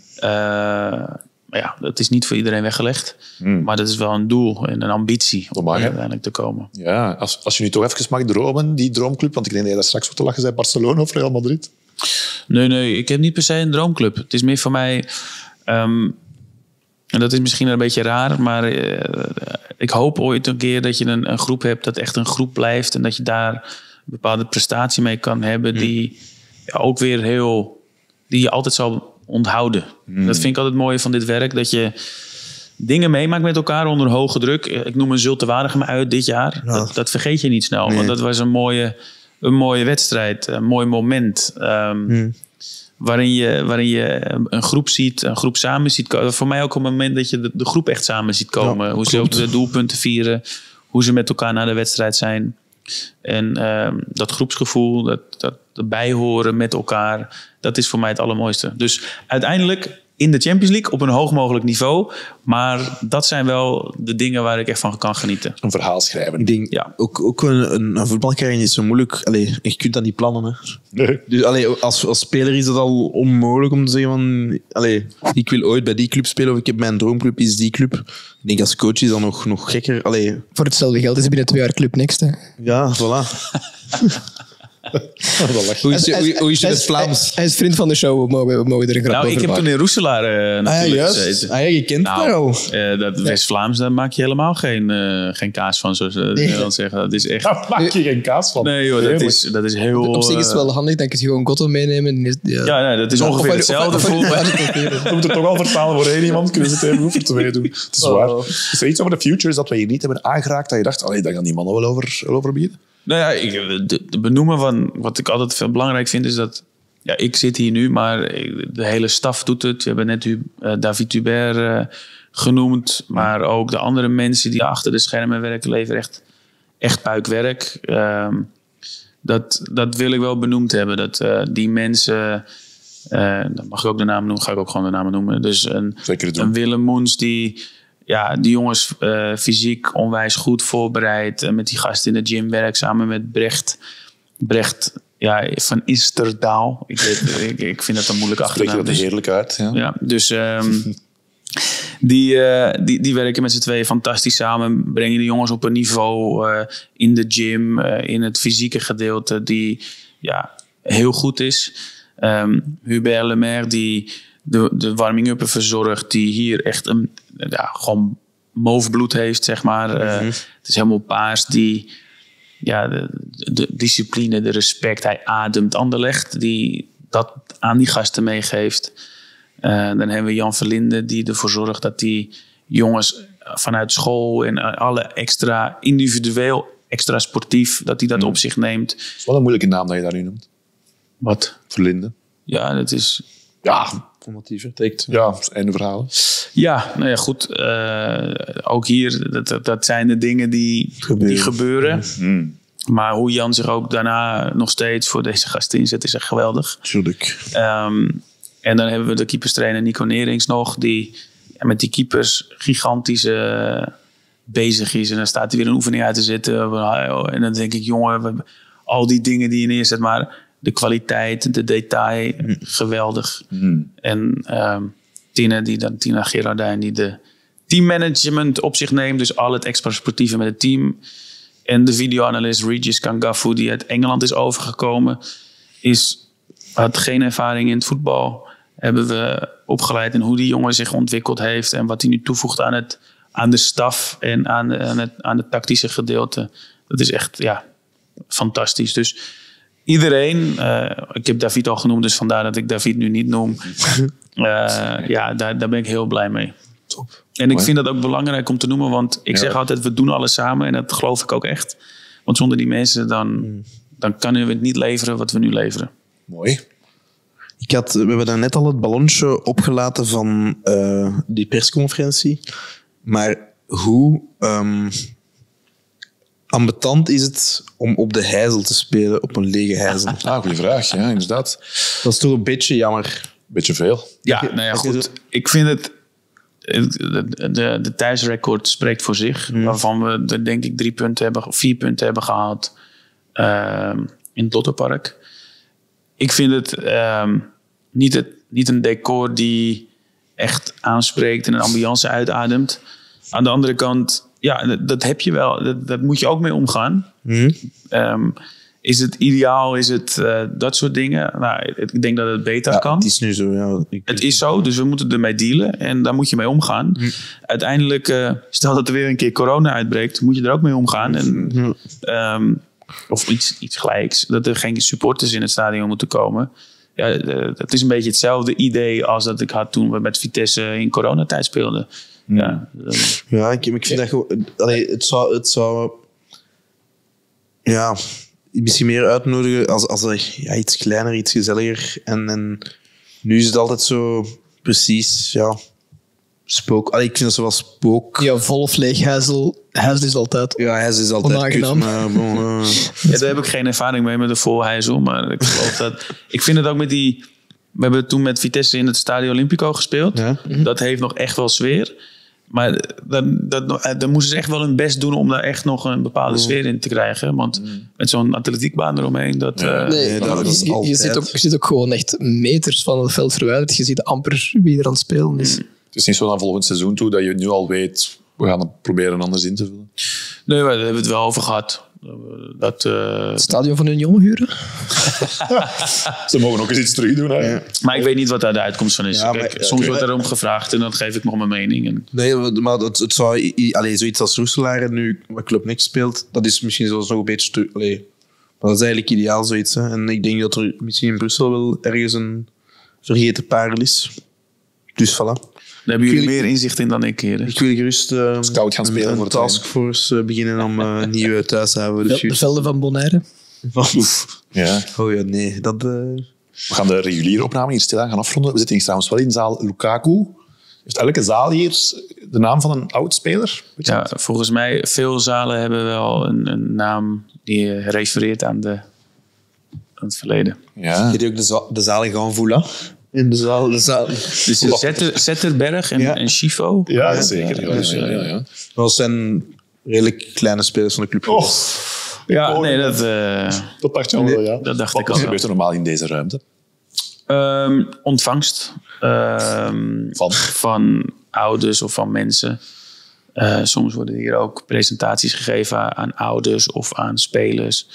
Maar ja, dat is niet voor iedereen weggelegd. Maar dat is wel een doel en een ambitie om mag, hè? uiteindelijk te komen. ja, als je nu toch even mag dromen, die droomclub, want ik denk dat je daar straks voor te lachen zei, Barcelona of Real Madrid. Nee, ik heb niet per se een droomclub. Het is meer voor mij... en dat is misschien een beetje raar, maar ik hoop ooit een keer dat je een groep hebt dat echt een groep blijft en dat je daar een bepaalde prestatie mee kan hebben die ook weer die je altijd zal onthouden. Dat vind ik altijd mooi van dit werk, dat je dingen meemaakt met elkaar onder hoge druk. Ik noem een Zulte Waregem uit dit jaar. Ja. Dat vergeet je niet snel. Nee. Want dat was een mooie wedstrijd. Een mooi moment. Waarin je een groep ziet, een groep samen ziet komen. Voor mij ook een moment dat je de groep echt samen ziet komen. Ja, hoe ze ook de doelpunten vieren. Hoe ze met elkaar naar de wedstrijd zijn. En dat groepsgevoel, dat bijhoren met elkaar. Dat is voor mij het allermooiste. Dus uiteindelijk in de Champions League op een hoog mogelijk niveau. Maar dat zijn wel de dingen waar ik echt van kan genieten. Een verhaal schrijven. Ik denk, Ja. ook een voetbalcarrière is zo moeilijk. Allee, je kunt dat niet plannen. Hè. Nee. Dus als speler is het al onmogelijk om te zeggen van... Allee, ik wil ooit bij die club spelen of ik heb mijn droomclub is die club. Ik denk als coach is dat nog gekker. Allee, Voor hetzelfde geld is het binnen 2 jaar Club Next. Hè. ja, voilà. Hoe is je het Vlaams? Hij is vriend van de show. We mogen er een grap Nou, over ik heb maken. toen in Roeselaar natuurlijk gezeten. Ah, ja, je kent het Nou, al. dat West-Vlaams, daar maak je helemaal geen kaas van, zoals ze Nederland zeggen. Dat is echt... Daar maak je geen kaas van. Nee joh, dat is heel... Op zich is het wel handig, dan kun je gewoon Gotto meenemen. Ja, nee, dat is ongeveer hetzelfde voor... We moeten toch al vertalen voor één iemand. Kunnen ze het even goed voor 2 doen. Het is waar. Is er iets over de futures dat we hier niet hebben aangeraakt dat je dacht, daar gaan die mannen wel over bieden? Nou ja, de benoemen van wat ik altijd veel belangrijk vind is dat... Ja, ik zit hier nu, maar de hele staf doet het. We hebben net David Hubert genoemd. Maar ook de andere mensen die achter de schermen werken, leveren echt puikwerk. Dat wil ik wel benoemd hebben. Dat die mensen... dan mag ik ook de naam noemen. Ga ik ook gewoon de namen noemen. Dus een Willem Moens die jongens fysiek onwijs goed voorbereid. Met die gasten in de gym werkt samen met Brecht van Isterdaal. Ik vind dat een moeilijke achternaam. Spreek je dat heerlijk uit. Ja. Ja, dus die werken met z'n tweeën fantastisch samen. Brengen de jongens op een niveau in de gym, in het fysieke gedeelte die heel goed is. Hubert Lemaire die de warming-up verzorgt, die hier echt gewoon mauve bloed heeft, zeg maar. Het is helemaal paars, die de discipline, de respect, hij ademt Anderlecht, die dat aan die gasten meegeeft. Dan hebben we Jan Verlinde, die ervoor zorgt dat die jongens vanuit school en alle extra individueel, extra sportief, dat hij dat op zich neemt. Het is wel een moeilijke naam dat je daar nu noemt. Wat? Verlinde. Ja, dat is... Ja, Formatief trekt. ja, einde verhaal. Ja, nou ja, goed. Ook hier, dat zijn de dingen die gebeuren. Maar hoe Jan zich ook daarna nog steeds voor deze gasten inzet, is echt geweldig. Tuurlijk. En dan hebben we de keeperstrainer Nico Nerings nog, die met die keepers gigantisch bezig is. En dan staat hij weer een oefening uit te zetten. En dan denk ik, jongen, we hebben al die dingen die je neerzet, maar de kwaliteit, de detail, geweldig. En Tina Gerardijn, die de teammanagement op zich neemt. Dus al het extra sportieve met het team. En de videoanalist Regis Kangafu, die uit Engeland is overgekomen, had geen ervaring in het voetbal. Hebben we opgeleid in hoe die jongen zich ontwikkeld heeft en wat hij nu toevoegt aan de staf en aan het tactische gedeelte. Dat is echt fantastisch. Dus iedereen, ik heb David al genoemd, dus vandaar dat ik David nu niet noem. Daar ben ik heel blij mee. Top. En ik vind dat ook belangrijk om te noemen, want ik zeg altijd, we doen alles samen en dat geloof ik ook echt. Want zonder die mensen, dan kunnen we het niet leveren wat we nu leveren. Mooi. We hebben daar net al het ballonnetje opgelaten van die persconferentie. Maar hoe ambetant is het om op de Heizel te spelen, op een lege Heizel? Goeie vraag. Ja, inderdaad. Dat is toch een beetje jammer. Beetje veel. Ja, nou ja, goed. Ik vind het... De thuisrecord spreekt voor zich. Waarvan we denk ik 4 punten hebben gehaald in het Lottopark. Ik vind het niet een decor die echt aanspreekt en een ambiance uitademt. Aan de andere kant, dat heb je wel. Dat moet je ook mee omgaan. Is het ideaal? Is het dat soort dingen? Nou, ik denk dat het beter kan. Het is nu zo, ja. Het is zo, dus we moeten ermee dealen. En daar moet je mee omgaan. Uiteindelijk, stel dat er weer een keer corona uitbreekt, moet je er ook mee omgaan. En, of iets gelijks. Dat er geen supporters in het stadion moeten komen. Ja, het is een beetje hetzelfde idee als dat ik had toen we met Vitesse in coronatijd speelden. Ja, Ja, ik vind dat gewoon... Allee, het zou ja, misschien meer uitnodigen als er iets kleiner, iets gezelliger. En nu is het altijd zo precies, ja, spook. Allee, ik vind het zo wel spook. Ja, vol of leeg huizel is altijd... Ja, hij is altijd onaangenaam. kut, maar bon, ja, daar heb ik geen ervaring mee met de volhijzel. Maar ik geloof dat... Ik vind het ook met die... We hebben toen met Vitesse in het Stadio Olimpico gespeeld. Ja. Dat heeft nog echt wel sfeer. Maar dan moesten ze echt wel hun best doen om daar echt nog een bepaalde sfeer in te krijgen. Want met zo'n atletiekbaan eromheen, dat... Nee, dat is je altijd. zit ook gewoon echt meters van het veld verwijderd. Je ziet amper wie er aan het spelen is. Het is niet zo naar volgend seizoen toe dat je nu al weet, we gaan het proberen anders in te vullen. Nee, maar daar hebben we het wel over gehad. Dat, Het stadion van Union huren? Ze mogen ook eens iets terug doen. Hè? maar ik weet niet wat daar de uitkomst van is. Ja, Kijk, maar- soms wordt erom gevraagd en dan geef ik nog mijn mening. En, Nee, maar het zou... Allee, zoiets als Roeselaar nu, wat Club Niks speelt, dat is misschien zelfs nog een beetje... Allee, maar dat is eigenlijk ideaal, zoiets. Hè. En ik denk dat er misschien in Brussel wel ergens een vergeten parel is. Dus voilà. daar hebben jullie Ik wil- meer inzicht in dan ik, heren. Ik wil gerust Scout gaan spelen een voor het taskforce beginnen om een nieuwe thuis te hebben. De velden van Bonaire. Ja. Oh ja, nee. Dat, We gaan de reguliere opname hier stilaan gaan afronden. We zitten hier trouwens wel in zaal Lukaku. Heeft elke zaal hier de naam van een oud-speler? Weet je Ja, dat? volgens mij, veel zalen hebben wel een naam die refereert aan het verleden. Ja. Heb je ook de zaal gaan voelen? In de zaal. Dus Zetterberg en Schifo. Ja, zeker. Ja. Dat zijn redelijk kleine spelers van de club. Oh, Ja, Oh, nee, ja. dat dat dacht je al wel, ja. dat dacht Wat ik al wel. gebeurt er normaal in deze ruimte? Ontvangst Van? van ouders of van mensen. Soms worden hier ook presentaties gegeven aan ouders of aan spelers.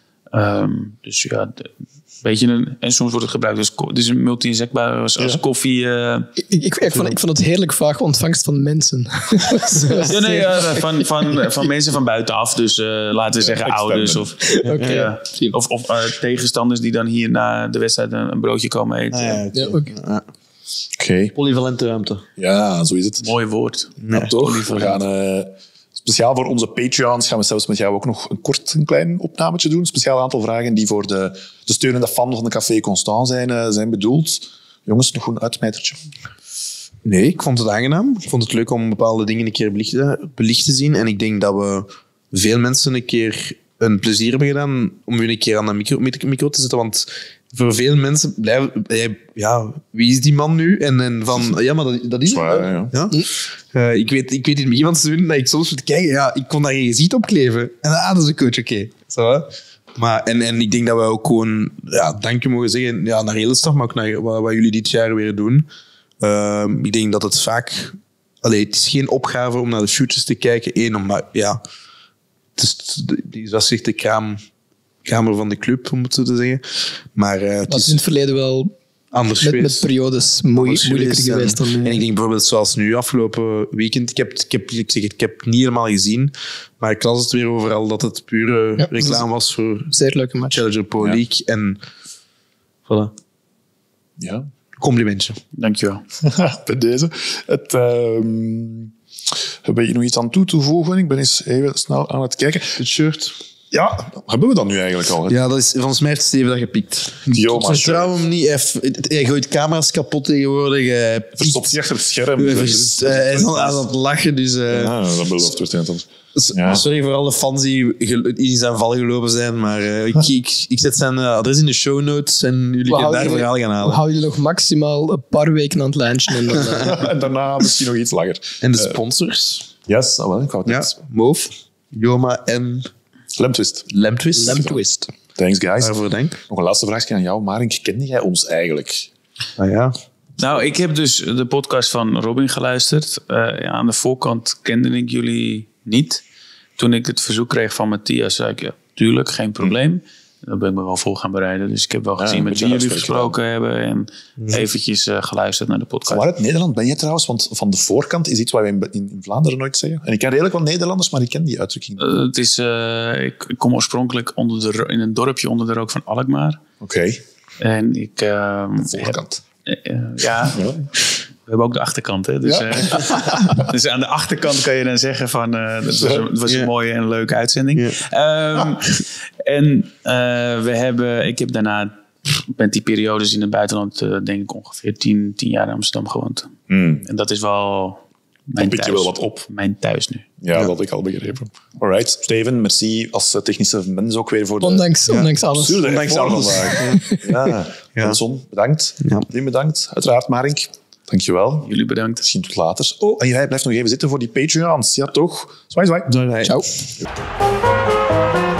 Dus ja, en soms wordt het gebruikt dus een multi-injectbaar als koffie. Ik vond het heerlijk vaag ontvangst van mensen. Ja, nee, van mensen van buitenaf. Dus laten we zeggen ouders of, of tegenstanders die dan hier na de wedstrijd een broodje komen eten. Ja, oké. Oké. Polyvalente ruimte. Ja, zo is het. Mooi woord. Ja, toch? We gaan speciaal voor onze Patreons gaan we zelfs met jou ook nog een klein opnametje doen. Speciaal aantal vragen die voor de steunende fan van de Café Constant zijn bedoeld. Jongens, nog een uitsmijtertje. Nee, ik vond het aangenaam. Ik vond het leuk om bepaalde dingen een keer belicht te zien. En ik denk dat we veel mensen een keer een plezier hebben gedaan om hun een keer aan de micro te zetten. Want voor veel mensen blijven... Ja, wie is die man nu? En van... Ja, maar dat is Zwaar, het. ja. Ja? Ik weet in het begin van het seizoen dat ik soms moet kijken. Ja, ik kon daar geen gezicht op kleven. En dat is een coach, oké. Zo, hè? Maar, en ik denk dat we ook gewoon dank je mogen zeggen naar Elstag, maar ook naar wat jullie dit jaar weer doen. Ik denk dat het vaak... het is geen opgave om naar de shootjes te kijken. Maar ja, dat zegt de kamer van de club, om het zo te zeggen. Maar het Dat is is in het verleden wel anders met geweest. periodes moeilijker geweest dan nu. En ik denk bijvoorbeeld zoals nu, afgelopen weekend, ik heb het niet helemaal gezien, maar ik las het weer overal dat het pure reclame was voor Zeer leuke match. Challenger Pro League. En voilà, Ja. complimentje. Dankjewel. Bij deze. Heb je nog iets aan toe te voegen? Ik ben eens even snel aan het kijken. Het shirt. Ja, hebben we dat nu eigenlijk al? Ja, dat is volgens mij heeft Steven dat gepikt. Yo, maar Vertrouw hem niet. Hij gooit camera's kapot tegenwoordig. Hij verstopt zich achter het scherm. hij is al aan het lachen, dus... Ja, dat belooft waarschijnlijk. Ja. Sorry voor alle fans die in zijn val gelopen zijn, maar ik zet zijn adres in de show notes en jullie kunnen daar verhaal gaan We halen. houden je nog maximaal een paar weken aan het lijntje. En dan, En daarna misschien nog iets langer. En de sponsors? Yes, wel, ik wou het Ja, net. Moof, Joma en Lemtwist. Lemtwist. Lemtwist. Thanks, guys. Daarvoor dank. Nog een laatste vraagje aan jou. Marink, kende jij ons eigenlijk? Ah ja. Nou, ik heb dus de podcast van Robin geluisterd. Aan de voorkant kende ik jullie niet. Toen ik het verzoek kreeg van Matthias, zei ik, ja, tuurlijk, geen probleem. Dan ben ik me wel voor gaan bereiden. Dus ik heb wel gezien een met beetje wie jullie huiswerk gesproken hebben. En eventjes geluisterd naar de podcast. Waar uit Nederland ben je trouwens? Want van de voorkant is iets wat we in Vlaanderen nooit zeggen. En ik ken redelijk wat Nederlanders, maar ik ken die uitdrukking niet. Het is, ik kom oorspronkelijk in een dorpje onder de rook van Alkmaar. Oké. En ik... Voorkant. ja, We hebben ook de achterkant, hè? Dus, dus aan de achterkant kan je dan zeggen van... het was een mooie en leuke uitzending. Ik heb daarna met die periodes in het buitenland... denk ik ongeveer 10 jaar in Amsterdam gewoond. En dat is wel... Dan pik je wel wat op. Mijn thuis nu. Ja, dat had ik al begrepen. Alright, Steven, merci als technische mens ook weer voor de... Ondanks alles. Ondanks alles. Ja. Hanson, bedankt. Lien, bedankt. Uiteraard, Marink. Dankjewel. Jullie bedankt. Misschien tot later. Oh, en jij blijft nog even zitten voor die Patreons. Ja, toch? Zwaai, zwaai. Ciao.